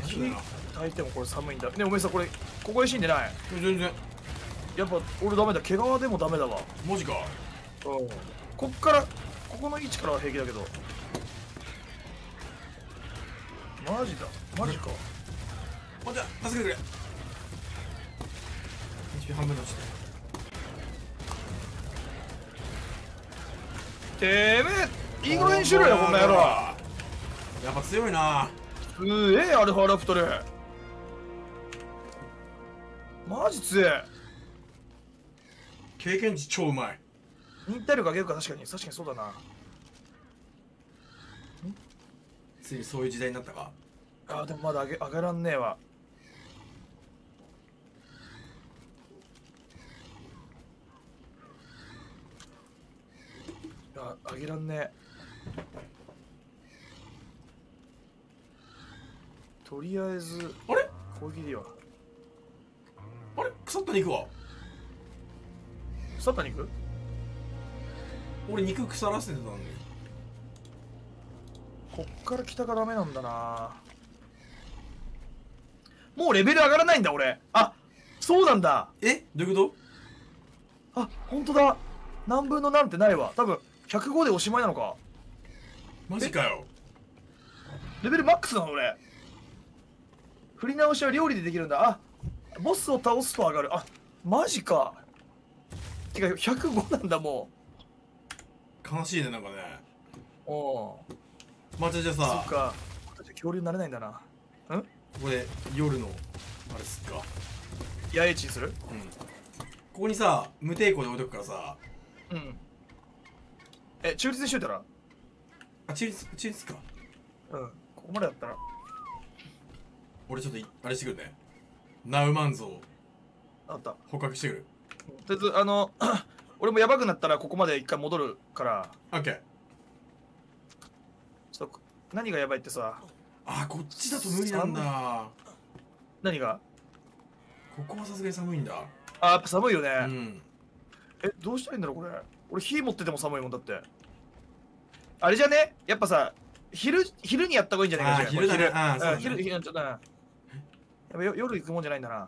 ジだな。 焚いてもこれ寒いんだね。おめえさこれここで死んでない？ 全然。 やっぱ俺ダメだ。毛皮でもダメだわ。 マジか。 うん。こっからここの位置からは平気だけど。マジだ。マジか。 ほんじゃ助けてくれ。エイチピー 半分の落ちて。 てめえいい加減にしろよこんな野郎。 やっぱ強いな。 すげえアルファラプトル。マジ強え。 経験値超うまい。 忍耐力上げるか。確かに確かにそうだな。 ついにそういう時代になったか。 あーでもまだ上げ上がらんねえわ。あ上げらんねえ。とりあえずあれ攻撃でいいわ。 あれ腐った肉は。 腐った肉？ 俺肉腐らせてたのに。 こっから北がダメなんだな。もうレベル上がらないんだ俺。あ、そうなんだ。 えどういうこあ、本当だ。何分の何ってないわ。多分ひゃくごでおしまいなのか。 とマジかよ。 レベルマックスなの俺。振り直しは料理でできるんだ。あ、ボスを倒すと上がる。あ、マジか。てかひゃくごなんだも悲しいねなんかね。 う。おう。 まあじゃあじゃあそさっか。恐竜になれないんだな。ん？ ここで夜のあれすっか。 八重地にする？ うんここにさ無抵抗で置いとくからさ。 うん。え、中立にしといたら？ あチリスチリスか。 うん。ここまでだったら。 俺ちょっといあれしてくるね。ナウマンゾウあった。 捕獲してくる。 とりあえずあの俺もやばくなったらここまで一回戻るから。 オッケー。 ちょっと何がやばいってさ。 あこっちだと無理なんだ。 何が？ ここはさすがに寒いんだ。 あ、やっぱ寒いよね。 うん。 え、どうしたらいいんだろうこれ。俺火持ってても寒いもんだって。あれじゃね、やっぱさ昼昼にやった方がいいんじゃないか。 あ昼だね。あそうだね。 昼昼ちょっとな。やっぱよ夜行くもんじゃないんだな。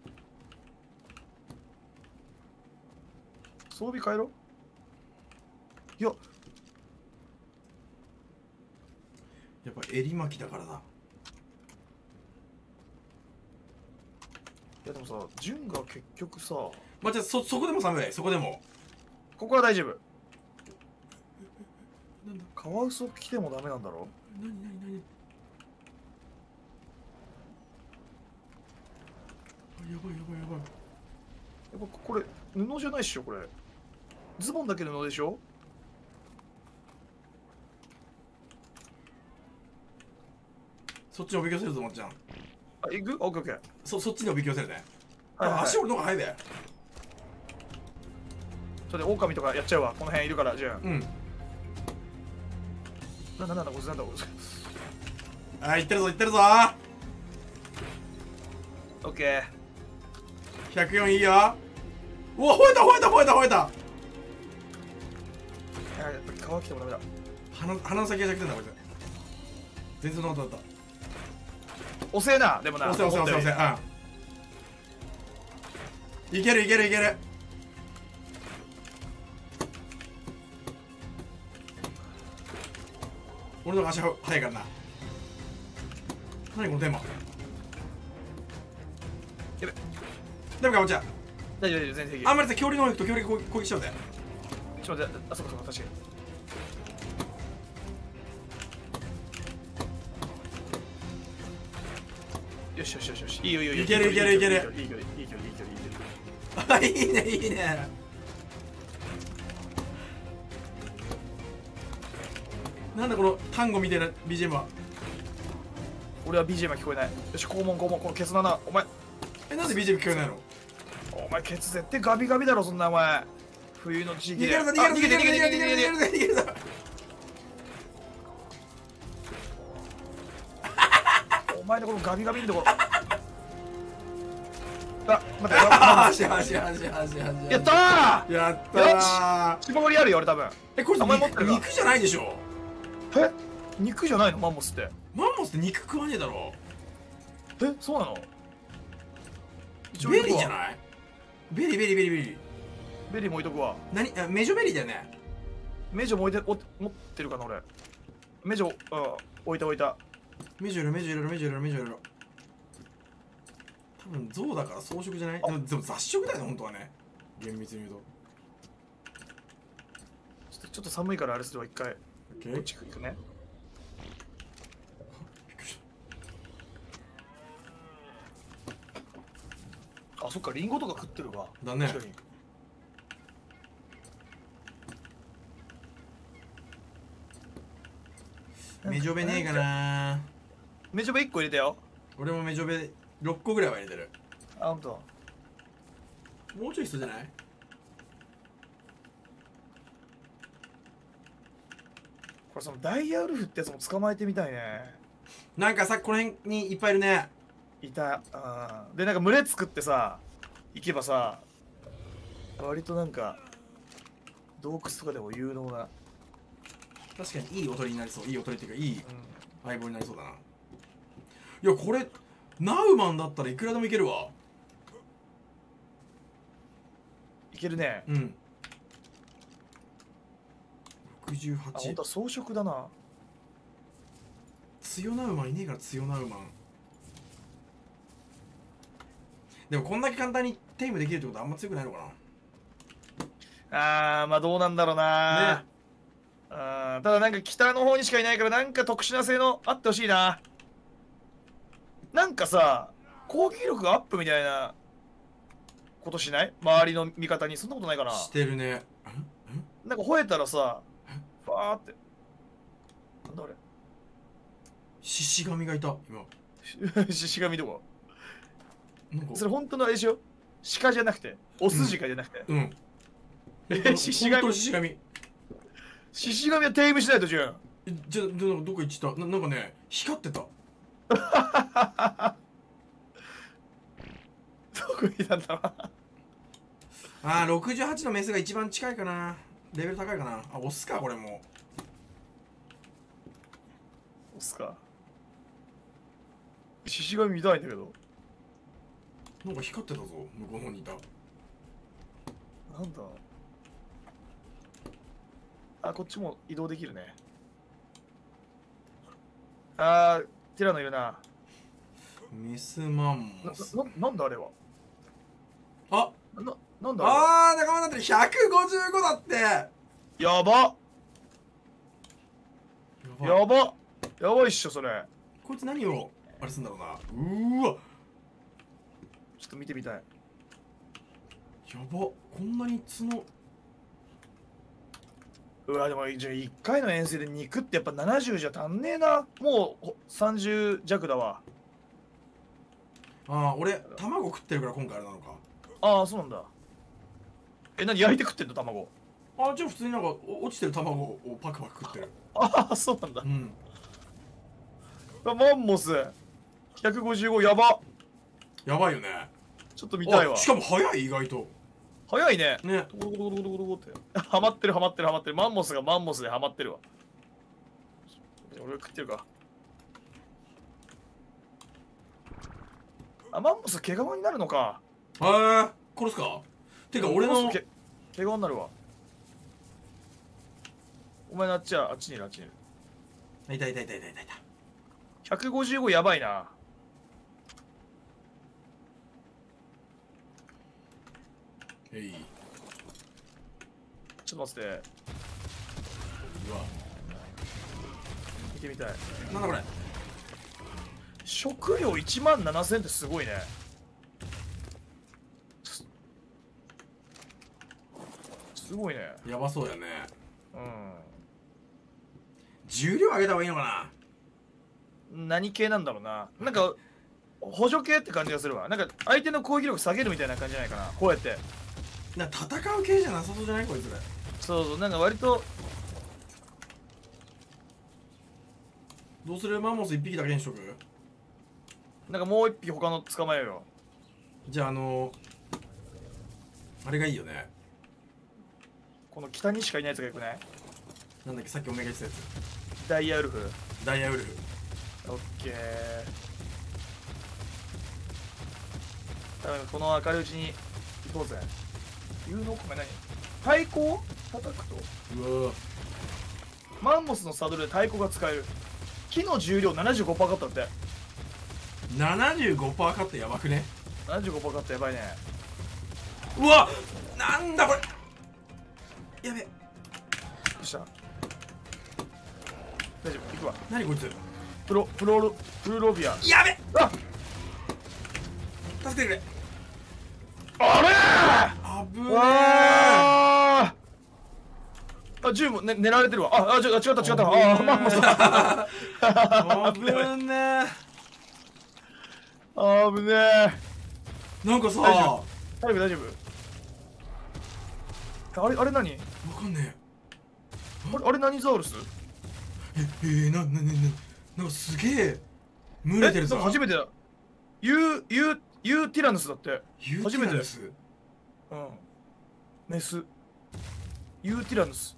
装備変えろ。いややっぱ襟巻きだからだ。 いやでもさ、純が結局さ、 まあじゃあそそこでも寒い。そこでも。 ここは大丈夫。 なんだ。 カワウソ着てもダメなんだろ。 なになになに。あやばいやばいやばい。 やっぱこれ布じゃないっしょこれ。ズボンだけ布でしょ。 そっちにおびき寄せるぞまっちゃん。 あ、行く？オッケーオッケー。 そそっちにおびき寄せるね。 はいはいはい、 あ足折るのが早いで。 ちょっと狼とかやっちゃうわ。この辺いるからじゃあ。 うん。 な、な、なんだこいつなんだこいつ。 あいってるぞいってるぞ。 オッケー。 ひゃくよんいいよ。うわ吠えた吠えた吠えた吠えた。 いややっぱり皮着てもダメだ。 鼻鼻の先が弱点だこいつ。全然そんなことだった。 遅えなでもな。 押せ押せ押せ押せ。うんいけるいけるいける。俺の方が足速いからな。何このテーマ。 やべダメかおちゃん。 大丈夫大丈夫全然平気。 あんまりさ恐竜の方行くと恐竜が攻撃しちゃうぜ。 ちょっと待って、あそこそこ確かに。よしよしよしよし。いいよいいよいいよ。 いけるいけるいける。 いいよいいよいいよいいよいいよ。 あいいねいいね。なんだこの単語みたいな ビージーエム は。 俺は ビージーエム は聞こえない。よし肛門肛門このケツの穴。お前えなんで ビージーエム 聞こえないの。 お前ケツ絶対ガビガビだろそんなお前。冬の地域で。 逃げるぞ逃げるぞ逃げるぞ逃げるぞ逃げるぞ逃げるぞ。 お前のこのガビガビのところ。あ、待って。 よしよしよしよしよし。 やったー。 やったー。 絞りあるよ俺多分。 えこれお前持ってるか肉じゃないでしょ。 え、肉じゃないのマンモスって。 マンモスって肉食わねえだろ。 え、そうなの？ ベリーじゃい？ ない？ベリーベリーベリーベリー。 ベリーも置いとくわ。 何？あ、メジョベリーだよね。 メジョも置いて、お持ってるかな俺。メジョ、うん、置いた置いた。 メジョいるメジョいるメジョいるメジョいる。多分象だから草食じゃない？でもでも雑食だよね本当はね。厳密に言うと。 ちょっとちょっと寒いからあれするわ一回。 オッケー。 こっち行くね。 びっくりしあ、そっか、リンゴとか食ってるわ。 た。だね。 確かに。 メジョベねえかな。 メジョベいっこ入れたよ。 俺もメジョベろっこぐらいは入れてる。 あ、ほんと。 もうちょい必要じゃない？ これそのダイヤウルフってやつも捕まえてみたいね。 なんかさっきこの辺にいっぱいいるね。 いた。あーで、なんか群れ作ってさ、行けばさ、割となんか、洞窟とかでも有能な。 確かにいい踊りになりそう。いい踊りっていうかいいうん。 相棒になりそうだな。いやこれナウマンだったらいくらでもいけるわ。 いけるね。 うん。ろくじゅうはあ、 ち。 ほんとは装飾だな。 強ナウマンいねえから強ナウマン。でもこんだけ簡単にテイムできるってことはあんま強くないのかあー、まあどうなんだろうな。 ね。 あーただなんか北の方にしかいないからなんか特殊な性能あってほしいな。なんかさ、攻撃力がアップみたいなことしない？周りの味方に。そんなことないかな。 してるね。 なんか吠えたらさ、ファーって。なんだあれ？ 獅子神がいた今。 獅子神とか。 なんかそれ本当のあれでしょ？鹿じゃなくて、オス鹿じゃなくて。 うん。 え、獅子本当の神。 獅子神。 獅子神はテイムしないとじゃん。 えじゃあじゃあどこ行っちゃった？ななんかね光ってた。 どこにいたんだろう。 ああろくじゅうはちのメスが一番近いかな。レベル高いかな。あオスかこれも。 オスか。獅子神見たいんだけど。 なんか光ってたぞ向こうの方にいた。 なんだ。あ、こっちも移動できるね。あー、ティラノいるな。 メスマンな、 モス。 な、なんだあれは。 あな、なんだあれは。 あー仲間になってる。ひゃくごじゅうごだって。 やばやばいやばやばいっしょ、それ。 こいつ何をあれすんだろうな。うーわちょっと見てみたい。 やばこんなに角。 うわ、でも、じゃあいっかいの遠征で肉ってやっぱななじゅうじゃ足んねえな。もうほさんじゅう弱だわ。 ああ俺卵食ってるから今回あれなのか。 ああ、そうなんだ。え、何焼いて食ってんの卵。 あじゃあ普通になんかお落ちてる卵をパクパク食ってる。 ああ、そうなんだう。んマンモス。ひゃくごじゅうごやば。 やばいよね。 ちょっと見たいわあ。しかも早い意外と早いね。 ね。 ゴロゴロゴロゴロゴロって。ハマってるハマってるハマってる。マンモスがマンモスでハマってるわ。俺食ってるか。あ、マンモス毛皮になるのか。 へえ殺すか。てか俺のマンモス毛毛皮になるわ。お前のあっちはあっちにいるあっちにいる。 いたいたいたいたいたいた。 ひゃくごじゅうごやばいな。 えい。 ちょっと待って。 うわ見てみたい。 なんだこれ。 食料いちまんななせんってすごいね。すすごいね。 やばそうやね。 うん重量上げた方がいいのか何系なんだろうな。なんか補助系って感じがするわ。なんか相手の攻撃力下げるみたいな感じじゃないかな。こうやってな。な戦う系じゃなさそうじゃないこいつら。 そうそう、なんか割とどうするマンモス一匹だけにしとく。 なんかもう一匹他の捕まえようよ。 じゃああのー、あれがいいよね。 この北にしかいないやつがよくない？ なんだっけさっきお願いしたやつ。 ダイヤウルフ。 ダイヤウルフ。 オッケー。 この明るいうちに行こうぜ。有能米何？太鼓叩くとうわマンモスのサドルで太鼓が使える。木の重量 ななじゅうごパーセント カットだって。 ななじゅうごパーセント カットやばくね。 ななじゅうごパーセント カットやばいね。 うわなんだこれやべ。 どうした？大丈夫、行くわ。 何こいつ。 プロプロプルロビア。 やべあ助けてくれ。 あれあぶねーあーあ、銃も、ね、狙われてるわ。あ、あ、ちょ違った違った。ああ、マンモスだ。 あぶねあぶねえ。 なんかさ大丈大丈夫大丈夫。あれあれ何？ わかんねあれあれ何ザウルス？ ええー、なななななんかすげえ群れてるぞ。 え初めてだ。ユーユーユーティラヌスだって。 ユー初めてティラヌス。 うんメスユーティラヌス。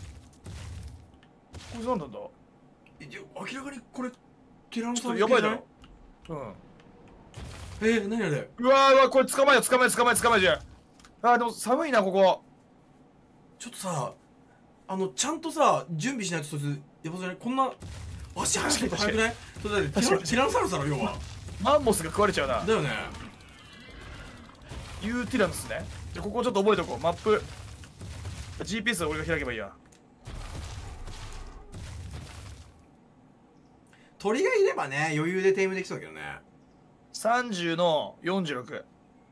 これ何なんだ？ えいや明らかにこれティラノちょサウルスっとやばいだ系じゃろ。 ない。 うんえー、何あれ。 うわーうわこれ捕まえよ捕まえ捕まえ捕まえじゃん。あーでも寒いなここ。 ちょっとさあのちゃんとさ準備しないとそいつやばそうじゃない。こんな足速く速くない。それだってティラティラノサウルスだろ要は。 マンモスが食われちゃうな。 だよね。 ユーティラヌスね。じゃあここちょっと覚えとこう。マップ ジーピーエス は俺が開けばいいや。 鳥がいればね余裕でテームできそうだけどね。 さんじゅうのよんじゅうろく。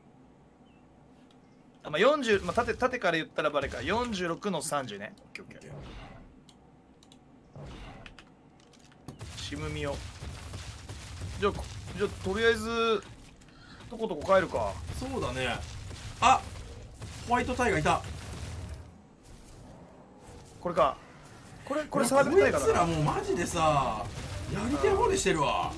あ、まあ、よんじゅう、まあ、縦縦から言ったらバレか。よんじゅうろくのさんじゅうね。オッケーオッケー。シムミオ。じゃあこじゃあとりあえずとことこ帰るか。 そうだね。あホワイトタイガーいた。 これか。これこれいやサービスタイガーこいつらだな。 もうマジでさやり手放でしてるわ。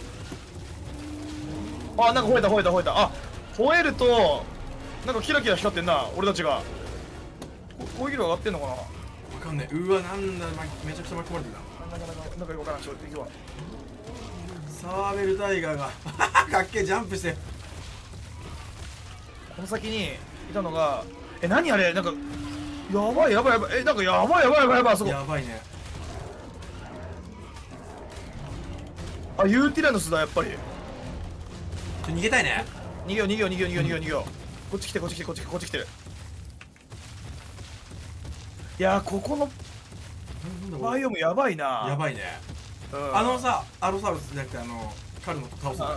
あ、なんか吠えた吠えた吠えた。あ、吠えるとなんかキラキラ光ってんな俺たちが。こ攻撃力上がってんのかな。 わかんない。うわなんだ、ま、めちゃくちゃ巻き込まれてた。 なんかなんかなんかよくわからん。ちょっと行くわ。 サーベルタイガーがかっけえジャンプして。 この先にいたのが、え、何あれ、なんかやばいやばいやばい、え、なんかやばいやばいやばいやばい。あそこやばいね。 あ、ユーティラヌスだやっぱり。 ちょ逃げたいね。 逃げよう逃げよう逃げよう逃げよう逃げよう逃げよう。こっち来てこっち来てこっち来てこっち来てる。いやーここのなんだこれバイオムやばいな。 やばいね。 うんあのさアロサウルスじゃなくてあの彼の倒すの。よ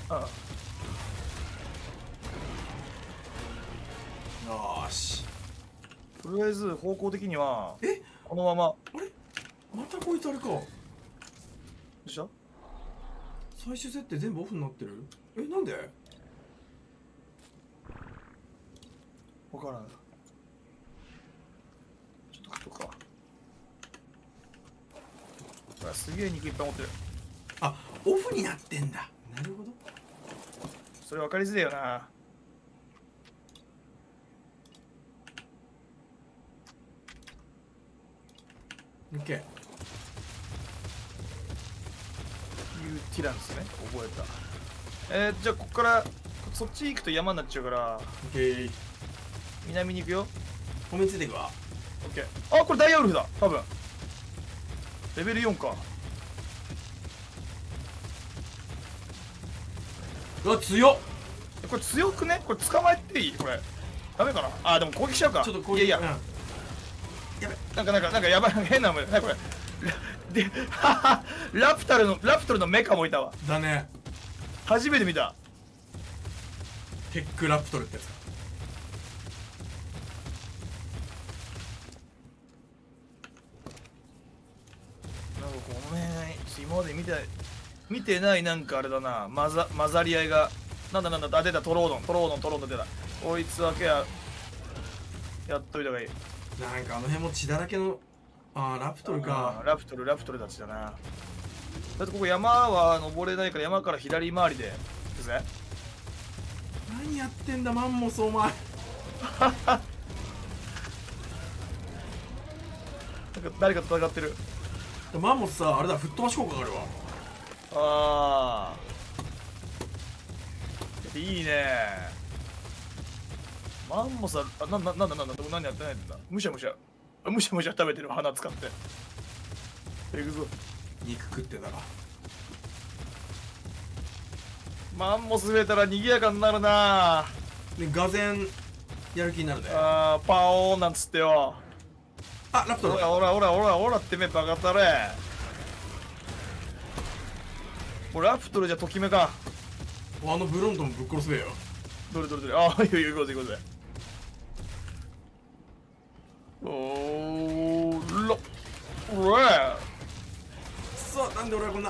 うんーし。 とりあえず方向的にはえこのまま。 あれまたこいつあれか。 どうした？ 最終設定全部オフになってる。えなんで。 わからん。ちょっと食っとくか。うわすげえ肉いっぱい持ってる。 あオフになってんだ。なるほど。 それ分かりづらいよな。 オッケー。 ユーティラヌスね。覚えた。えー、じゃあここからそっち行くと山になっちゃうからオッケー。 南に行くよ。 褒めついていくわ。 オッケー。あ、これダイヤウルフだ多分。レベルよんか。 うわ強っ。 これ強くね。これ捕まえていいこれ。ダメかな。あ、でも攻撃しちゃうか。 ちょっとこういやいや、 うん、やべ。 なんかなんかなんかやばい変なもんねこれ。で、ラプタルのラプトルのメカもいたわ。 だね。 初めて見た。 テックラプトルってやつ。 なんかごめん、今まで見て見てないなんかあれだな、混ざ混ざり合いが。なんだなんだ、あ、出た、トロードン、トロードン、トロードン出た。こいつだけはやっといた方がいい。 なんかあの辺も血だらけの。あーラプトルか。 ラプトル、ラプトルたちだな。だってここ山は登れないから山から左回りで行くぜ。 何やってんだマンモスお前。 なんか誰かと戦ってる。 マンモスさあれだ吹っ飛ばし効果があるわ。 ああ。 ていいね。マンモスは、あ、な、な、なんだなんだ、何やってないんだ。むしゃむしゃ。あむしゃむしゃ食べてる鼻使って。いくぞ。 肉食ってたらマンモス増えたら賑やかになるな。 でがぜんやる気になるね。 あー、パオーンなんつってよ。 あ、ラプトル。 ほらほらほらほらほらってめえバカたれ。もうラプトルじゃときめか。 あのブロントンぶっ殺すべよ。 どれどれどれ。ああ、いいよいいよ、行こうぜ行こうぜ。おー、ら、おら。 そう、なんで俺はこんな。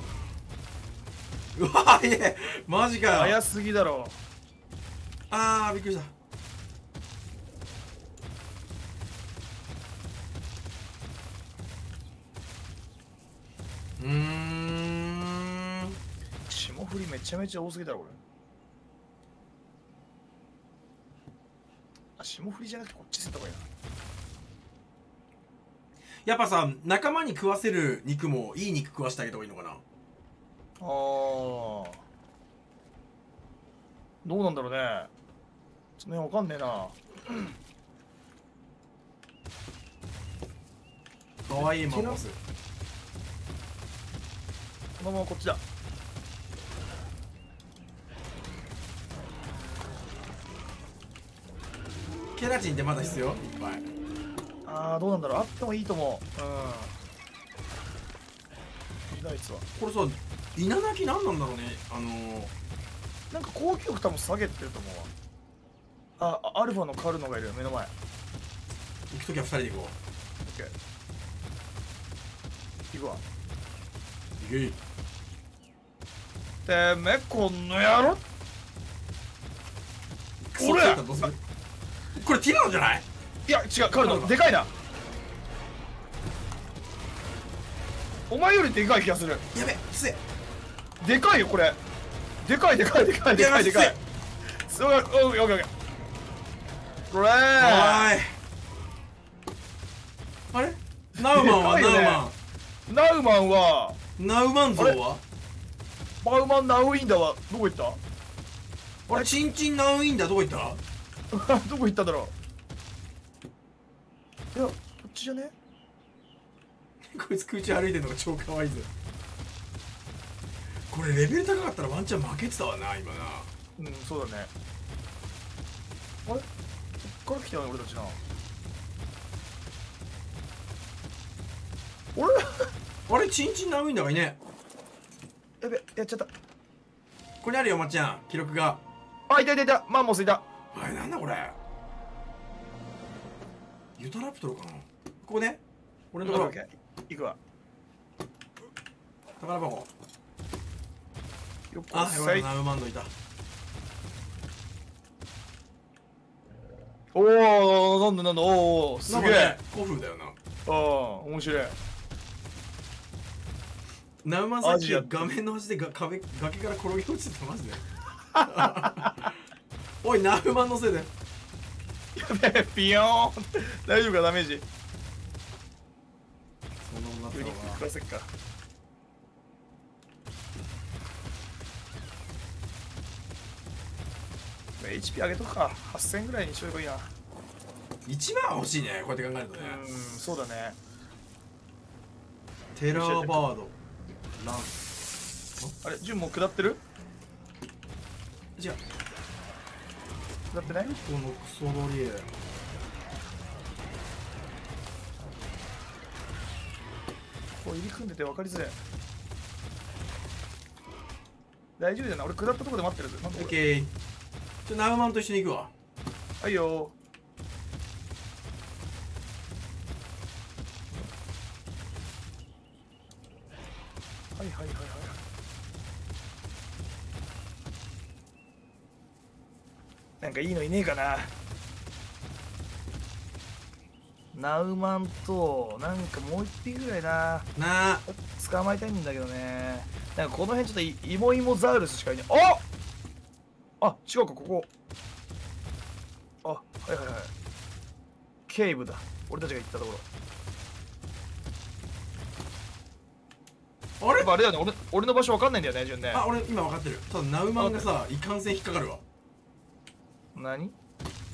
うわー、いえ、マジかよ。 早すぎだろ。 あー、びっくりした。うーん。 霜降りめちゃめちゃ多すぎだろこれ。あ、霜降りじゃなくてこっちすった方がいいな。 やっぱさ、仲間に食わせる肉もいい肉食わしてあげた方がいいのかな。 あー、どうなんだろうね。その辺わかんねえな。 かわいいマンモス。 このままこっちだ。 ケラチンってまだ必要いっぱい。 あー、どうなんだろう。あってもいいと思う。うん。あいつはこれさ、稲垣何なんだろうね。あのー、 なんか高級力多分下げてると思うわ。あ、アルファのカルノがいるよ目の前。 行くときはふたりで行こオッケー。行くわ。 う。いけい。 てめえこの野郎。 クソついたらどうする。これティラノじゃない。 いや違う、カルノでかいな。お前よりでかい気がする。 やべ、つえ。 でかいよこれ。でかいでかいでかいでかいでかい。すごい。オッケーオッケーオッケー。これー。 はーい。あれナウマンはナウマナウマンはン。ナウマン像はバウマンナウインダはどこ行ったあれチンチンナウインだどこ行ったどこ行っただろう。いやこっちじゃね。 こいつ空中歩いてるのが超可愛いぜ。これレベル高かったらワンチャン負けてたわな今な。 うん、そうだね。あれこっから来たよね俺たちな。俺あれチンチンナウインだがいね。 やべ、やっちゃった。 ここにあるよまっちゃん記録が。 あ、いたいたいた。マンモスいた。 あれなんだこれ。ユタラプトルかな。ここね。俺のところ行くわ。 宝箱。 よっこあ、よかった。 い。 ナウマンドいた。 おお、なんだなんだ、おお、すげえ。 ね、古風だよな。 ああ、面白い。 ナウマンさっき画面の端でが壁崖から転げ落ちてたマジで。おいナウマンのせいで。 やべえ、ピヨーン。大丈夫かダメージ。 その女ユニック食らせっか。エイチピー 上げとくか。はっせんぐらいにしといてこいいな。 いちまん欲しいねこうやって考えるとね。 うん、そうだね。 テラーバードラン。 あれ、順もう下ってる？ 違う。 下ってない？ このクソドリエ。 こう入り組んでて分かりづらい。大丈夫だな、俺下ったとこで待ってるぜ。なんだこれ。 オッケー。ちょナウマンと一緒に行くわ。 はいよー。はいはいはいはい。なんかいいのいねえかな。ナウマンとなんかもう一匹ぐらいななあ。 捕まえたいんだけどね。なんかこの辺ちょっとイイモイモザウルスしかいない。ああ、違うかここ。あ、はいはいはい。ケイブだ。俺たちが行ったところ。 あれやっぱあれだよね、俺俺の場所わかんないんだよね、順ね。 あ、俺今分かってる。ただナウマンがさいかんせん引っかかるわ。 何？ちょ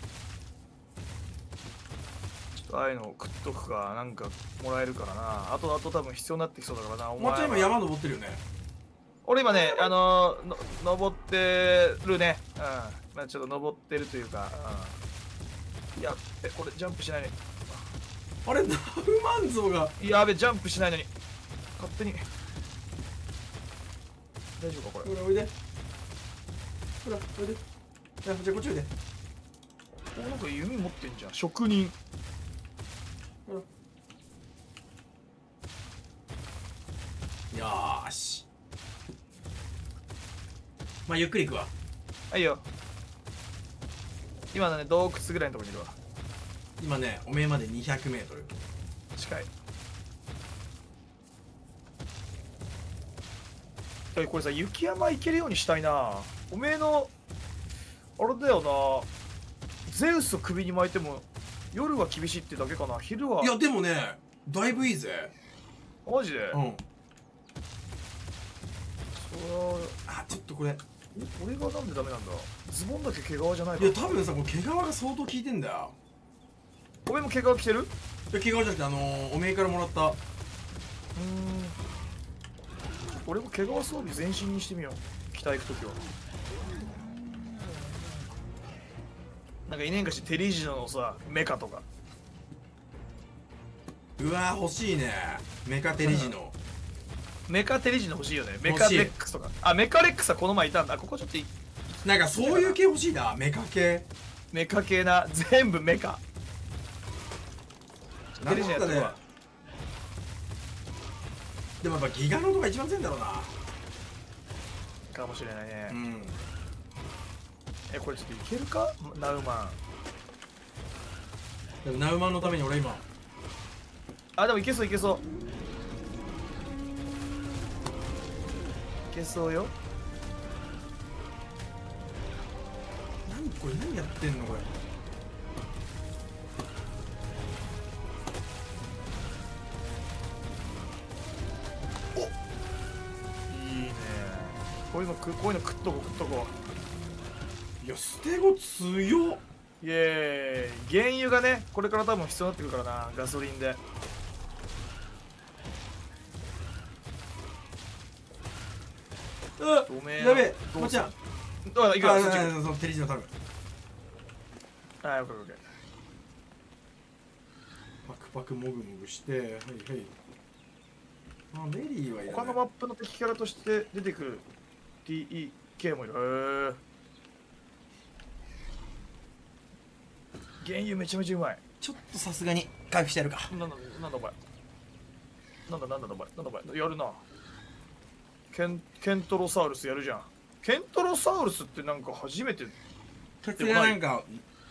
っとああいうの食っとくか、なんかもらえるからな。あとあと多分必要になってきそうだからな。おまっちゃん今は山登ってるよね。 俺今ね、あのー、の登ってるね。うん。まあちょっと登ってるというか、うん。やっべ、これジャンプしないのに。 あれナウマン像がやべ、ジャンプしないのに。勝手に。大丈夫か、これ。 ほらおいで、ほらおいで、じゃあじゃあこっちおいで。 お、なんか弓持ってんじゃん。職人。 ほらよーし、まあゆっくり行くわ。 はいよ。今のね、洞窟ぐらいのとこにいるわ。 今ねおめえまでにひゃくメートル近い。いやこれさ、雪山行けるようにしたいな。おめえのあれだよな、ゼウスを首に巻いても夜は厳しいってだけかな。昼は。 いやでもねだいぶいいぜ。 マジで。 うん。 そあちょっとこれ、 れ俺がなんでダメなんだ。ズボンだけ毛皮じゃないいか。 や多分さこの毛皮が相当効いてんだよ。 おめえも毛皮着てる？ いや毛皮じゃなくてあのー、おめえからもらった。 うーん。俺も毛皮装備全身にしてみよう。北行くときは。なんかいねんかしテリジノのさメカとか。 うわー欲しいねメカテリジノ。 メカテリジノ欲しいよね。メカレックスとか。あ、メカレックスはこの前いたんだ。ここちょっといなんかそういう系欲しいな、メカ系。 メカ系な。全部メカ。テリジノやってるわ。 でもやっぱギガノとか一番強いんだろうな。 かもしれないね。 うんえ、これちょっといけるかナウマン。 でもナウマンのために俺今あ、でもいけそういけそう。いけそうよ。 何これ何やってんのこれ。 いいね。こういうのく、こういうの食っとこう食っとこいや捨て子強っ。 う。イエーイ。原油がね、これから多分必要になってくるからな。ガソリンで。 あおめえやべえどうこっちゃん。 あ、行くわ。 あそっち行く。 そのテリジノ多分はい、オッケーオッケー。 パクパクもぐもぐしてはいはい。あメリーはいらない。 他のマップの敵キャラとして出てくる ティーイーケー もいる。へえ。原油めちゃめちゃうまい。 ちょっとさすがに回復してやるか。 なんだなんだお前。なんだなんだお前。なんだお前。やるな。ケンケントロサウルスやるじゃん。ケントロサウルスってなんか初めて。 鉄がなんか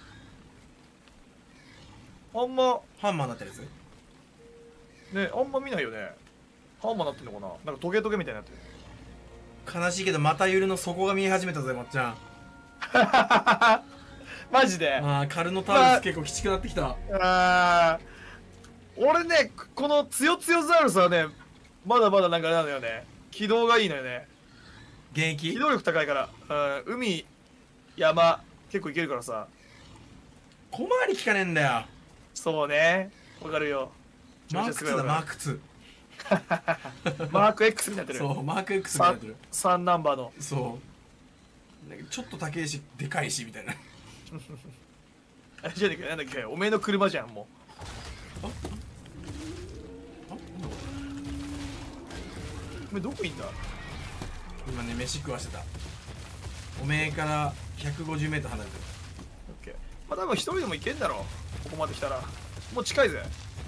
あんまハンマーになったやつ。 ね、あんま見ないよね。ハンマーなってんのかな。なんかトゲトゲみたいになってる。 悲しいけどまたゆるの底が見え始めたぜまっちゃん。 マジで。 ああカルノタウルス結構きつくなってきた。 あー、俺ね、このツヨツヨザウルスはね、まだまだなんかあれなのよね。軌道がいいのよね。 現役機動力高いから、うん、海、山、結構いけるからさ。 小回り効かねえんだよ。 そうね。わかるよ。 マークツーだマークツマーク X になってー。 る。 そうマーク X になってる。 さんナンバーの。 そうなんかちょっと高いしでかいしみたいな。 あれじゃねえか、なんだっけ、おめえの車じゃん、もああなんだこう。おめえどこいんだ。 れ今ね飯食わしてた。おめえからひゃくごじゅうメートル離れてる。 オッケー。まあ多分一人でも行けんだろ。ここまで来たら。もう近いぜ。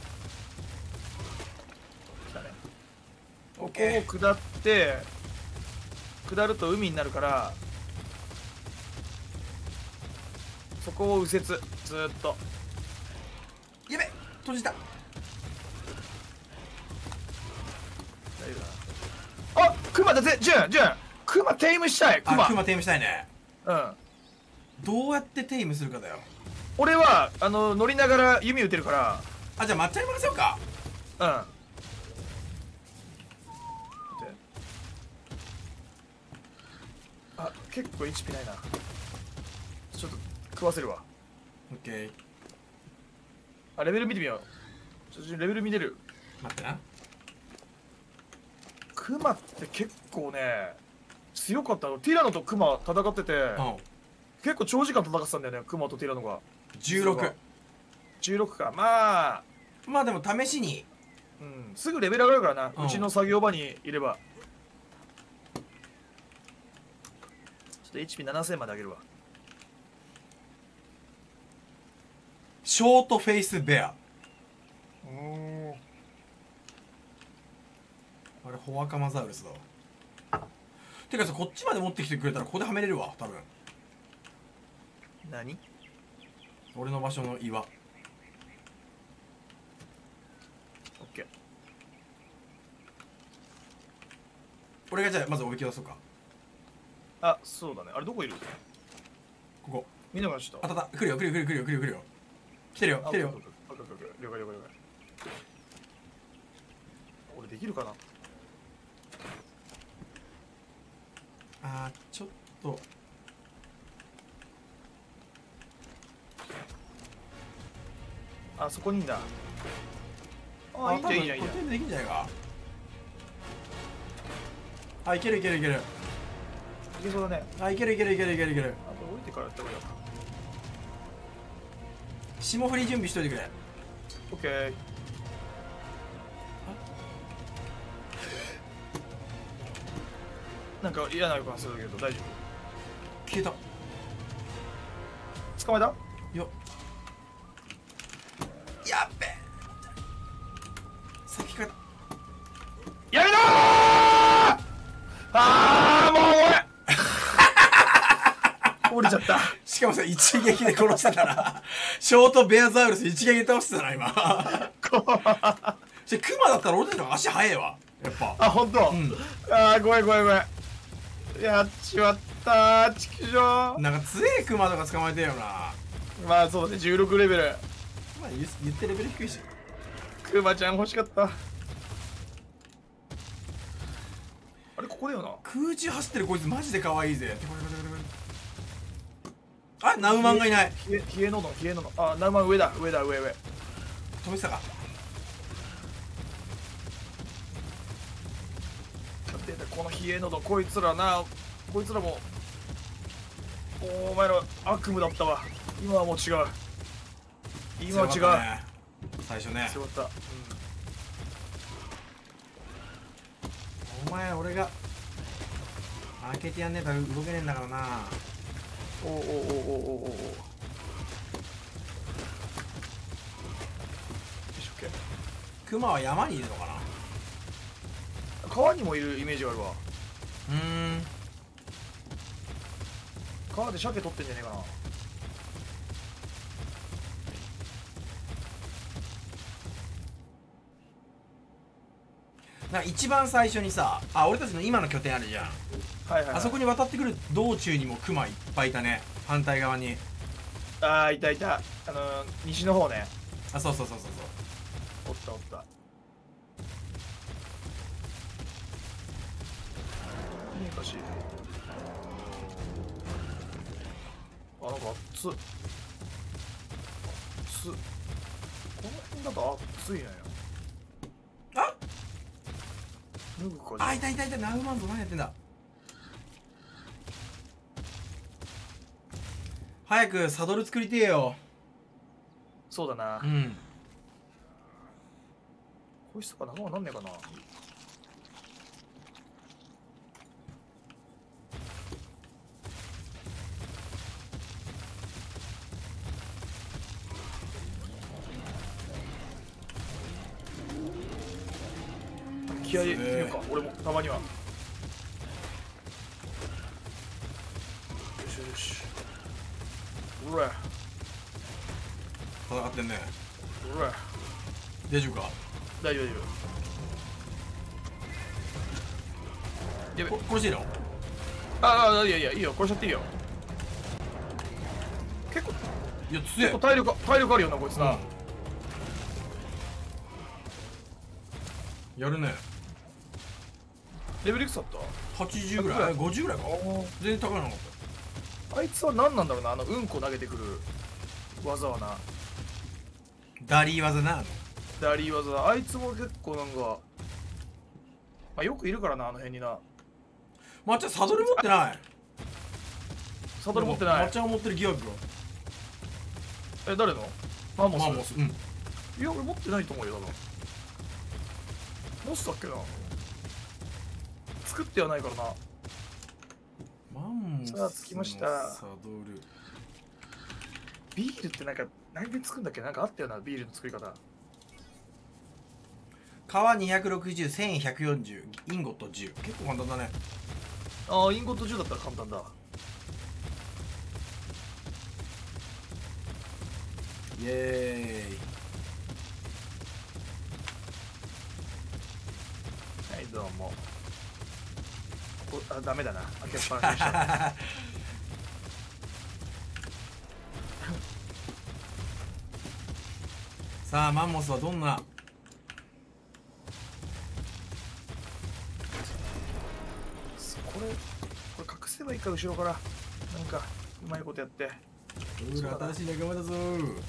来たね。ここを下って、下ると海になるから、そこを右折、ずーっと。 やべ閉じた。 大丈夫だな。あ、クマだぜ、ジュン、ジュン。クマテイムしたい、クマ。 あクマテイムしたいね。 うん。 どうやってテイムするかだよ。 俺は、あの、乗りながら弓撃てるかあじゃあ抹茶に任せようか。 ら、うん。で結構 エイチピー ないな。ちょっと食わせるわ。 オッケー。 あ、レベル見てみよう。ちょっとレベル見れる。 待ってな。 クマって結構ね強かったの。ティラノとクマ戦ってて、 うん。 結構長時間戦ってたんだよね、クマとティラノが。 じゅうろく。 じゅうろくか。まあまあでも試しに。 うん、すぐレベル上がるからな、 うんうちの作業場にいれば。ちょっと エイチピーななせん まで上げるわ。 ショートフェイスベア。 うん。 あれホアカマザウルスだわ。てかさ、こっちまで持ってきてくれたらここではめれるわ多分。 何？ 俺の場所の岩。 オッケー。 俺がじゃあまずおびき出そうか。 あ、そうだね。あれどこいる？ ここ。 みんながちょっと。 あたた、来るよ来るよ来るよ来るよ来るよ来るよ。来てるよ来てるよ。 了解了解了解。俺できるかな？ あー、ちょっと。 あ、そこにいんだ。あ、いいんじゃんいいじゃんいいじゃん。 これ全部できんじゃないか。あ、いけるいけるいける。 いけそうだね。 あ、いけるいけるいけるいけるいける。 あ、これ降りてからやった方がいいか。 霜降り準備しといてくれ。 オッケー。なんか嫌な予感するけど大丈夫？ 消えた。 捕まえた？ よっ。やっべ。先から。 やめろー！あーもう降りちゃった。 しかもさ、一撃で殺したから。ショートベアザウルス一撃で倒してたな今。それクマだったら俺たちの方が足速えわやっぱ。 あ、ほんと？ うん。 あーごめんごめんごめん。やっちまったー、チキショー。 なんか強えクマとか捕まえてよな。 まあそうだね、じゅうろくレベル。 まあ言言ってレベル低いし。 クマちゃん欲しかった。あれここだよな。 空中走ってるこいつマジで可愛いぜ。あ、ナウマンがいない。 冷え冷えのの冷えのの。あ、ナウマン上だ上だ上上。 止めてたか。 待ってこの冷えののこいつらな、こいつらもお前ら悪夢だったわ。今はもう違う。今は違う。 強かったね最初ね。 強かった。うんお前俺が開けてやんねえと動けねえんだからな。 おおおおおおおお。よし、オッケー。 クマは山にいるのかな。 川にもいるイメージがあるわ。 うーん。 川で鮭取ってんじゃねえかな。 なんか一番最初にさ、あ、俺たちの今の拠点あるじゃん。 はいはい、はい、 あそこに渡ってくる道中にもクマいっぱいいたね。反対側に。 ああ、いたいた。あのー、西の方ね。 あ、そうそうそうそうおったおった。いいかし。あ、なんか熱っ。熱っ。この辺だと熱いね。 あ脱ぐか。 あ、いたいたいた。ナウマンゾ何やってんだ。早くサドル作りてえよ。 そうだな。 うん。 こいつとか仲間なんねえかな。気合い入れるか、俺もたまには。よしよし。うら戦ってんね。 うら。 大丈夫か。 大丈夫大丈夫。やべ。 こ殺していいの。 ああ、いやいやいいよ、殺しちゃっていいよ。結構いや強え。 結構体力体力あるよなこいつな。 うんやるね。 レベルいくつだった？ はちじゅうぐらい、ごじゅうぐらいか。全然高いのなかっあいつは何なんだろうな、あのうんこ投げてくる技はな。 た。ダリー技な。 ダリー技だ。あいつも結構なんか、まあ、よくいるからな、あの辺にな。 まっちゃんサドル持ってない。 サドル持ってない。 まっちゃんが持ってる疑惑が。 え、誰の？マンモス。 マンモス。うん。 いや、俺持ってないと思うよ、多分。持ってたっけな。作ってはないからな。 マンモス。 さあ着きました。 サドル。 ビールってなんか何で作るんだっけ？なんかあったよな、ビールの作り方。 革にひゃくろくじゅう、繊維ひゃくよんじゅう、インゴットじゅう。結構簡単だね。 ああ、インゴットじゅうだったら簡単だ。 イエーイ。 はい、どうも。こあ、ダメだな。開けっぱなしにした。 さあマンモスはどんな。 これ、これ隠せばいいか、後ろから。なんか、うまいことやって。 うら新しい仲間だぞー。よ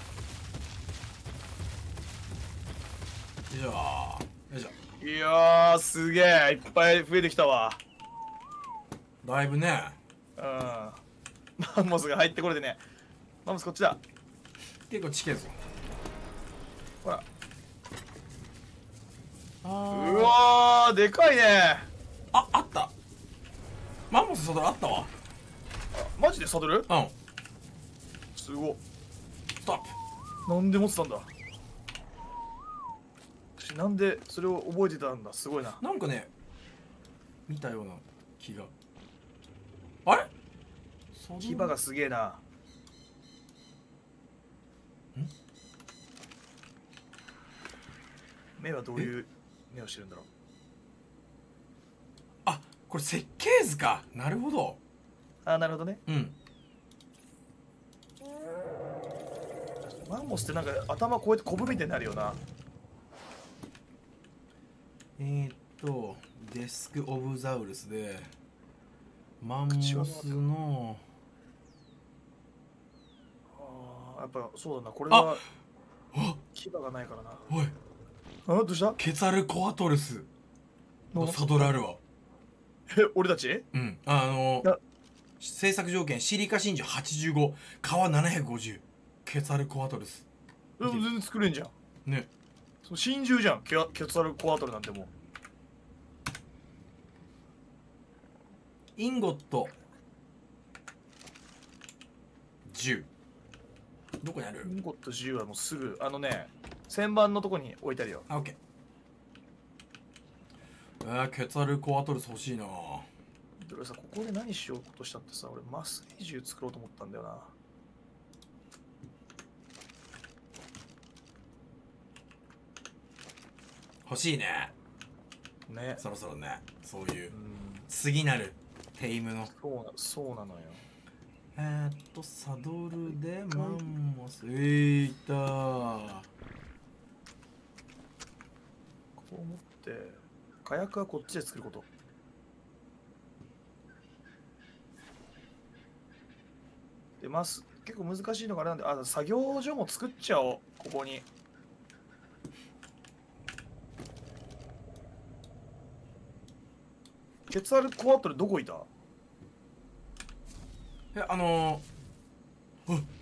いしょー。よいしょ。 いやー、すげえ、いっぱい増えてきたわ。 だいぶね。 うん。マンモスが入ってこれてね。マンモスこっちだ。 結構チケぞ。 ほら。 あうわー、でかいね。 あ、あった。マンモスサドルあったわ。 あ、マジでサドル？ うん。 すごっ。 ストップ。 なんで持ってたんだ。なんでそれを覚えてたんだ。すごいな。 なんかね、見たような気が。あれ？ 牙がすげえな。目はどういう目をしてるんだろう。 あ、これ設計図か。なるほど。 あ、なるほどね。 うん。 マンモスってなんか頭こうやってコブみたいになるよな。 えー、っとデスク・オブ・ザウルスでマンモスのああ、やっぱそうだな。これはあ牙がないからな。 おい、 あ、どうした？ ケツァルコアトルスのサドルあるわ。 え、俺たち？ うん。あのいや制作条件シリカ真珠はちじゅうご、革ななひゃくごじゅう、ケツァルコアトルス。 でも全然作れんじゃん。 ね。 そう真珠じゃん。ケアケツァルコアトルなんてもう。 インゴットじゅう。どこにある？ インゴットじゅうはもうすぐ、あのね、旋盤のとこに置いてあるよ。 あ、オッケー。えー、ケツァルコアトルス欲しいな。 で俺さ、ここで何しようとしたってさ、俺麻酔銃作ろうと思ったんだよな。 欲しいね。 ね。 そろそろね。そういううん。 次なるテイムの。 そうな、そうなのよ。 えー、っとサドルでマンモス。えー、いたー。 こう思って火薬はこっちで作ること。でます結構難しいのがあれなんで、あ、作業所も作っちゃおう。ここにケツアルコアトルどこいた？ え、あのー、う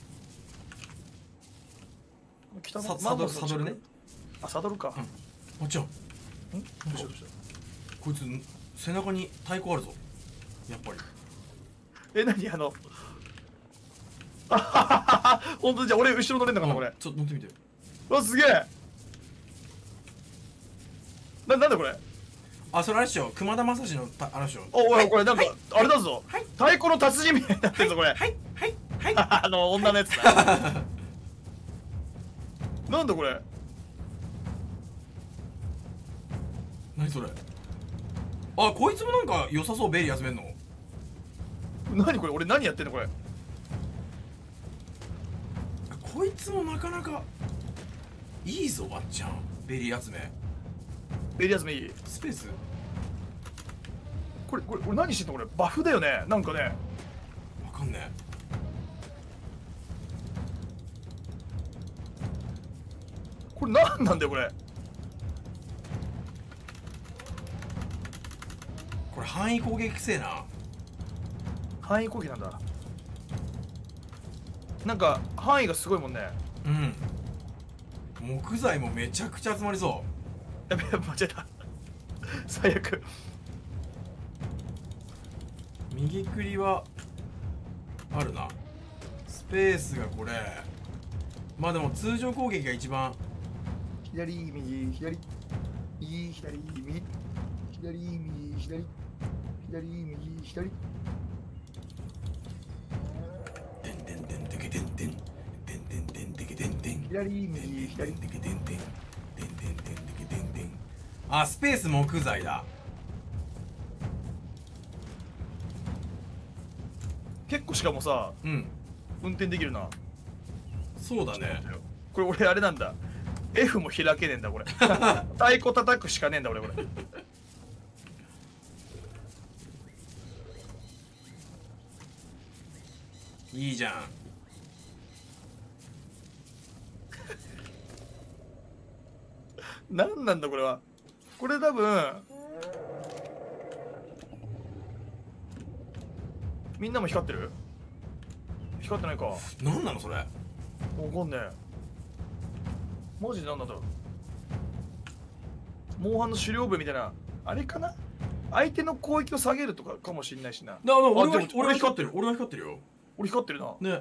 北ササドルサドルね。 あ、サドルか。 もちろん。 ん？どうしたどうした？ こいつ背中に太鼓あるぞ。やっぱり。 え、なにあのあははは本当じゃあ俺後ろ乗れんのかなこれ。 ちょっと乗ってみて。 うわ、すげえ。な、なんだこれ。 あ、それあれでしょ。熊田正史のたあれでしょ。 おおい、これなんか、あれだぞ、 はい太鼓の達人みたいになってるぞこれ。 はいはいはい。 あの女のやつだ。なんだこれ。 何それ。あ、こいつもなんか良さそう。ベリー集めんの。 何これ、俺何やってんのこれ。 こいつもなかなかいいぞ。わっちゃんベリー集め。 ベリー集めいい？ スペースこれこれこれ何してんのこれバフだよねなんかね。 わかんねこれ何なんだよこれ。 これ範囲攻撃くせえな。 範囲攻撃なんだ。なんか範囲がすごいもんね。 うん木材もめちゃくちゃ集まりそやべえ間違えた最悪。 う。右クリはあるな。スペースがこれまあでも通常攻撃が一番。 左右左右左右左右左左右左。 てんてんてんてけてんてんてんてんてんてけてんてん左右左。 てけてんてんてんてんてんてんてけてんてん。あスペース木材だ。 結構しかもさうん運転できるな。 そうだね。 これ俺あれなんだ F も開けねえんだこれ太鼓叩くしかねえんだ俺これ。 いいじゃん。 何なんだこれは。これ多分みんなも光ってる？光ってないか。わなんなのそれ。 かんねえ。マジで何なんだろう。モンハンの狩猟部みたいなあれかな。相手の攻撃を下げるとかかもしれないしな。 だから俺はでも俺は光ってる俺は光ってるよ俺光ってるな。 ね。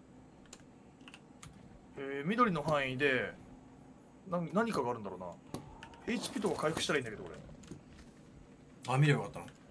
えー、緑の範囲で何何かがあるんだろうな。エイチピー とか回復したらいいんだけど俺。 あ見ればよかったの。